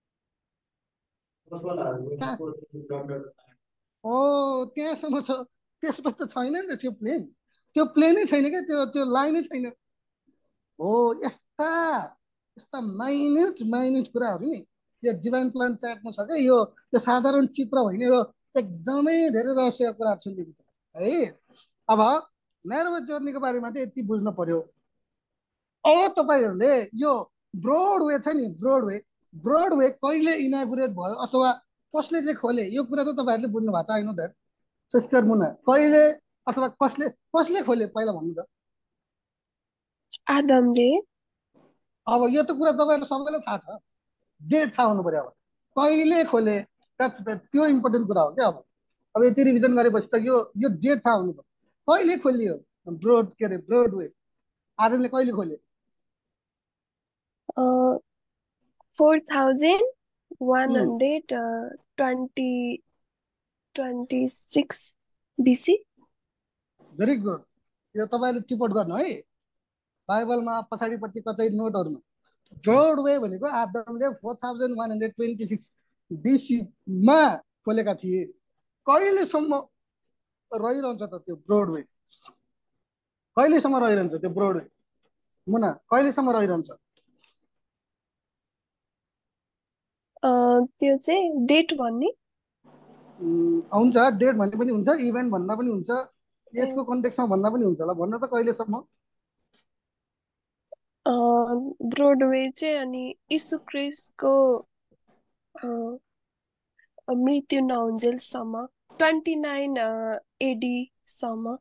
ओ त्यहाँसम्म छ त्यसपछि त छैन नि त त्यो प्लेन त्यो प्लेनै छैन क्या त्यो त्यो लाइनै छैन हो यस्ता यस्ता माइन्युट माइन्युट कुराहरू नि यो डिभाइन प्लान चार्टमा छ क्या यो त्यो साधारण चित्र होइन यो एकदमै धेरै रहस्य कुराहरू छ है अब न्यारो जर्नीको बारेमा चाहिँ यति बुझ्नु पर्यो अब तपाईँहरूले यो ब्रोडवे छ नि ब्रोडवे ब्रोडवे कहिले इनागुरेट भयो अथवा कसले चाहिँ खोले यो कुरा त तपाईँहरूले बुझ्नु भएको छ आइनो द्याट सिस्टर मुना कहिले अथवा कसले कसले खोले पहिला भन्नु त आदमले अब यो त कुरा तपाईँहरू सबैलाई थाहा छ डेट थाहा हुनु पर्यो अब कहिले खोले त्यो इम्पोर्टेन्ट कुरा हो क्या अब अब यति रिभिजन गरेपछि त यो यो डेट थाहा हुनु पर्यो कहिले खोलियो ब्रोड के अरे ब्रोडवे आदमले कहिले खोले four thousand one hundred twenty twenty six BC very good यो तपाईँले टिपोट गर्नु है बाइबलमा पछाडिपट्टि कतै नोटहरूमा ब्रोडवे भनेको आदमले four thousand one hundred twenty six बिसीमा खोलेका थिए कहिलेसम्म रहिरहन्छ त त्यो ब्रोडवे कहिलेसम्म रहिरहन्छ त्यो ब्रोडवे मुना कहिलेसम्म रहिरहन्छ त्यो चाहिँ डेट भन्ने हुन्छ डेट भन्ने पनि हुन्छ इभेन्ट भन्दा पनि हुन्छ एजको कन्टेक्समा भन्दा पनि हुन्छ होला, भन्न त कहिलेसम्म? ब्रोडवे चाहिँ अनि यीशु क्रिस्टको मृत्यु नहुन्जेलसम्म ट्वेन्टी नाइन एडीसम्म।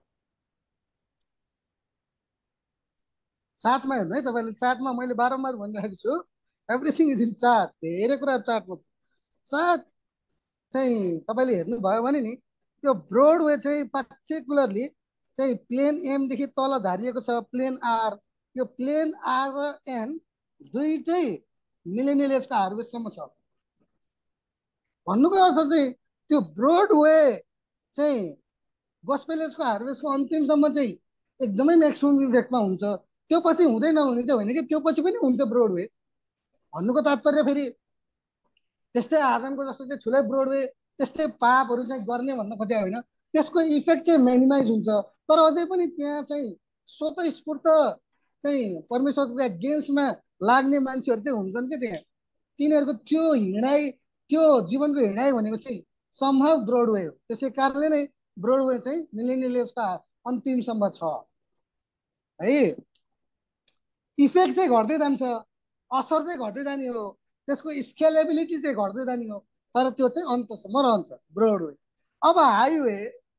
चार्टमा हेर्नु है तपाईँले, चार्टमा मैले बारम्बार भनिरहेको छु, एभ्रिथिङ इज इन चार्ट, धेरै कुरा चार्टमा छ। चार्ट चाहिँ तपाईँले हेर्नुभयो भने नि त्यो ब्रोडवे चाहिँ पर्टिकुलरली चाहिँ प्लेन एमदेखि तल झारिएको छ प्लेन आर, यो प्लेन आर र एन दुईटै मिलेनियल एजको हार्भेस्टसम्म छ। भन्नुको अर्थ चाहिँ त्यो ब्रोडवे चाहिँ गोस्पेल एजको हार्भेस्टको अन्तिमसम्म चाहिँ एकदमै म्याक्सिमम इफेक्टमा हुन्छ, त्यो पछि हुँदै नहुने चाहिँ होइन कि त्यो पछि पनि हुन्छ ब्रोडवे। भन्नुको तात्पर्य फेरि त्यस्तै आदमको जस्तो चाहिँ ठुलै ब्रोडवे त्यस्तै पापहरू चाहिँ गर्ने भन्न खोजे होइन, त्यसको इफेक्ट चाहिँ मिनिमाइज हुन्छ। तर अझै पनि त्यहाँ चाहिँ स्वतस्फूर्त चाहिँ परमेश्वरको गेन्समा लाग्ने मान्छेहरू चाहिँ हुन्छन् कि त्यहाँ, तिनीहरूको त्यो हिँडाइ, त्यो जीवनको हिँडाइ भनेको चाहिँ सम्भव ब्रोडवे हो। त्यसै कारणले नै ब्रोडवे चाहिँ मिलेनियल एजको अन्तिमसम्म छ है। इफेक्ट चाहिँ घट्दै जान्छ, असर चाहिँ घट्दै जाने हो, त्यसको स्केलेबिलिटी चाहिँ घट्दै जाने हो, तर त्यो चाहिँ अन्तसम्म रहन्छ ब्रोडवे। अब हाइवे,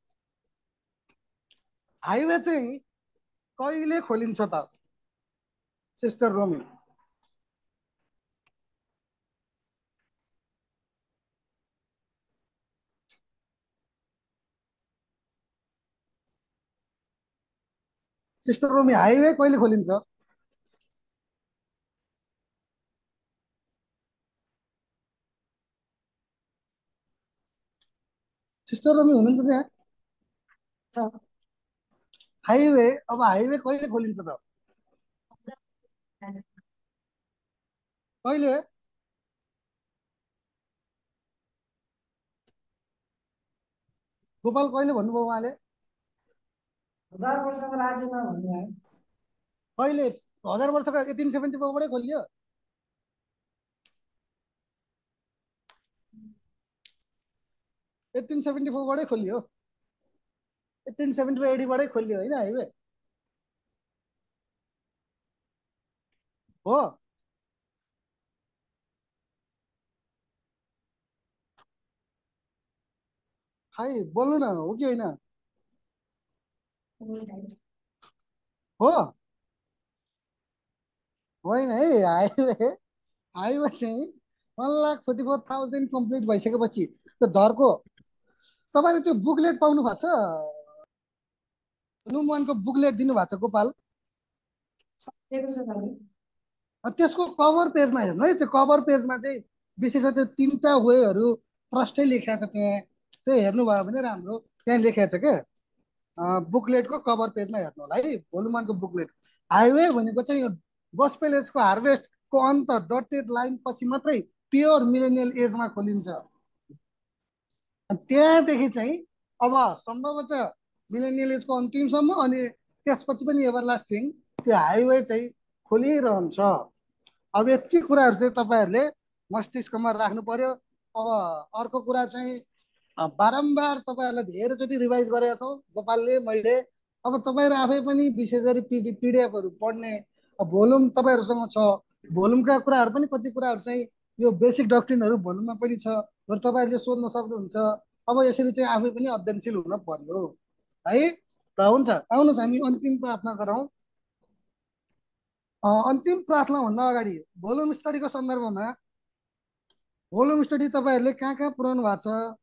हाइवे चाहिँ कहिले खोलिन्छ त सिस्टर रोमी? सिस्टर रोमी हाइवे कहिले खोलिन्छ? सिस्टर रोमी हुनुहुन्छ त्यहाँ? हाइवे, अब हाइवे कहिले खोलिन्छ त? कहिले? गोपाल कहिले भन्नुभयो उहाँले? हजार वर्षको राज्यमा भन्नुभयो। कहिले? हजार वर्षको एटिन सेभेन्टी फोरबाटै खोलियो। एटिन सेभेन्टी फोरबाटै खोलियो, एटिन सेभेन्टी फोर एडीबाटै खोलियो होइन हाइवे हो। खै बोल्नु न, हो कि होइन? हो होइन है, हाइवे हाइवे चाहिँ one lakh forty four thousand complete भइसकेपछि त्यो धरको तपाईँले त्यो बुकलेट पाउनु भएको छ? नुमनको बुकलेट दिनुभएको छ गोपाल? त्यसको कभर पेजमा हेर्नु है, त्यो कभर पेजमा चाहिँ विशेष त्यो तिनवटा वेहरू प्रष्टै लेखेको छ त्यहाँ, त्यो हेर्नुभयो भने राम्रो, त्यहाँ लेखेको छ क्या बुकलेटको कभर पेजमा हेर्नु होला है। भोलुमानको बुकलेट हाइवे भनेको चाहिँ गोस्पेल एजको हार्भेस्टको अन्त डटेड लाइन पछि मात्रै प्योर मिलेनियल एजमा खोलिन्छ। त्यहाँदेखि चाहिँ अब सम्भवतः मिलेनियल एजको अन्तिमसम्म अनि त्यसपछि पनि एभरलास्टिङ त्यो हाइवे चाहिँ खोलिरहन्छ। अब यति कुराहरू चाहिँ तपाईँहरूले मस्तिष्कमा राख्नु पर्यो। अब अर्को कुरा चाहिँ बारम्बार तपाईँहरूलाई धेरैचोटि रिभाइज गरेका छौँ गोपालले, मैले। अब तपाईँहरू आफै पनि विशेष गरी पिडी पिडिएफहरू पढ्ने भोल्युम तपाईँहरूसँग छ, भोल्युमका कुराहरू पनि कति कुराहरू चाहिँ यो बेसिक डक्ट्रिनहरू भोल्युममा पनि छ, र तपाईँहरूले सोध्न सक्नुहुन्छ। अब यसरी चाहिँ आफै पनि अध्ययनशील हुन पर्यो है। र हुन्छ, आउनुहोस् हामी अन्तिम प्रार्थना गरौँ। अन्तिम प्रार्थनाभन्दा अगाडि भोल्युम स्टडीको सन्दर्भमा भोल्युम स्टडी तपाईँहरूले कहाँ कहाँ पुऱ्याउनु भएको छ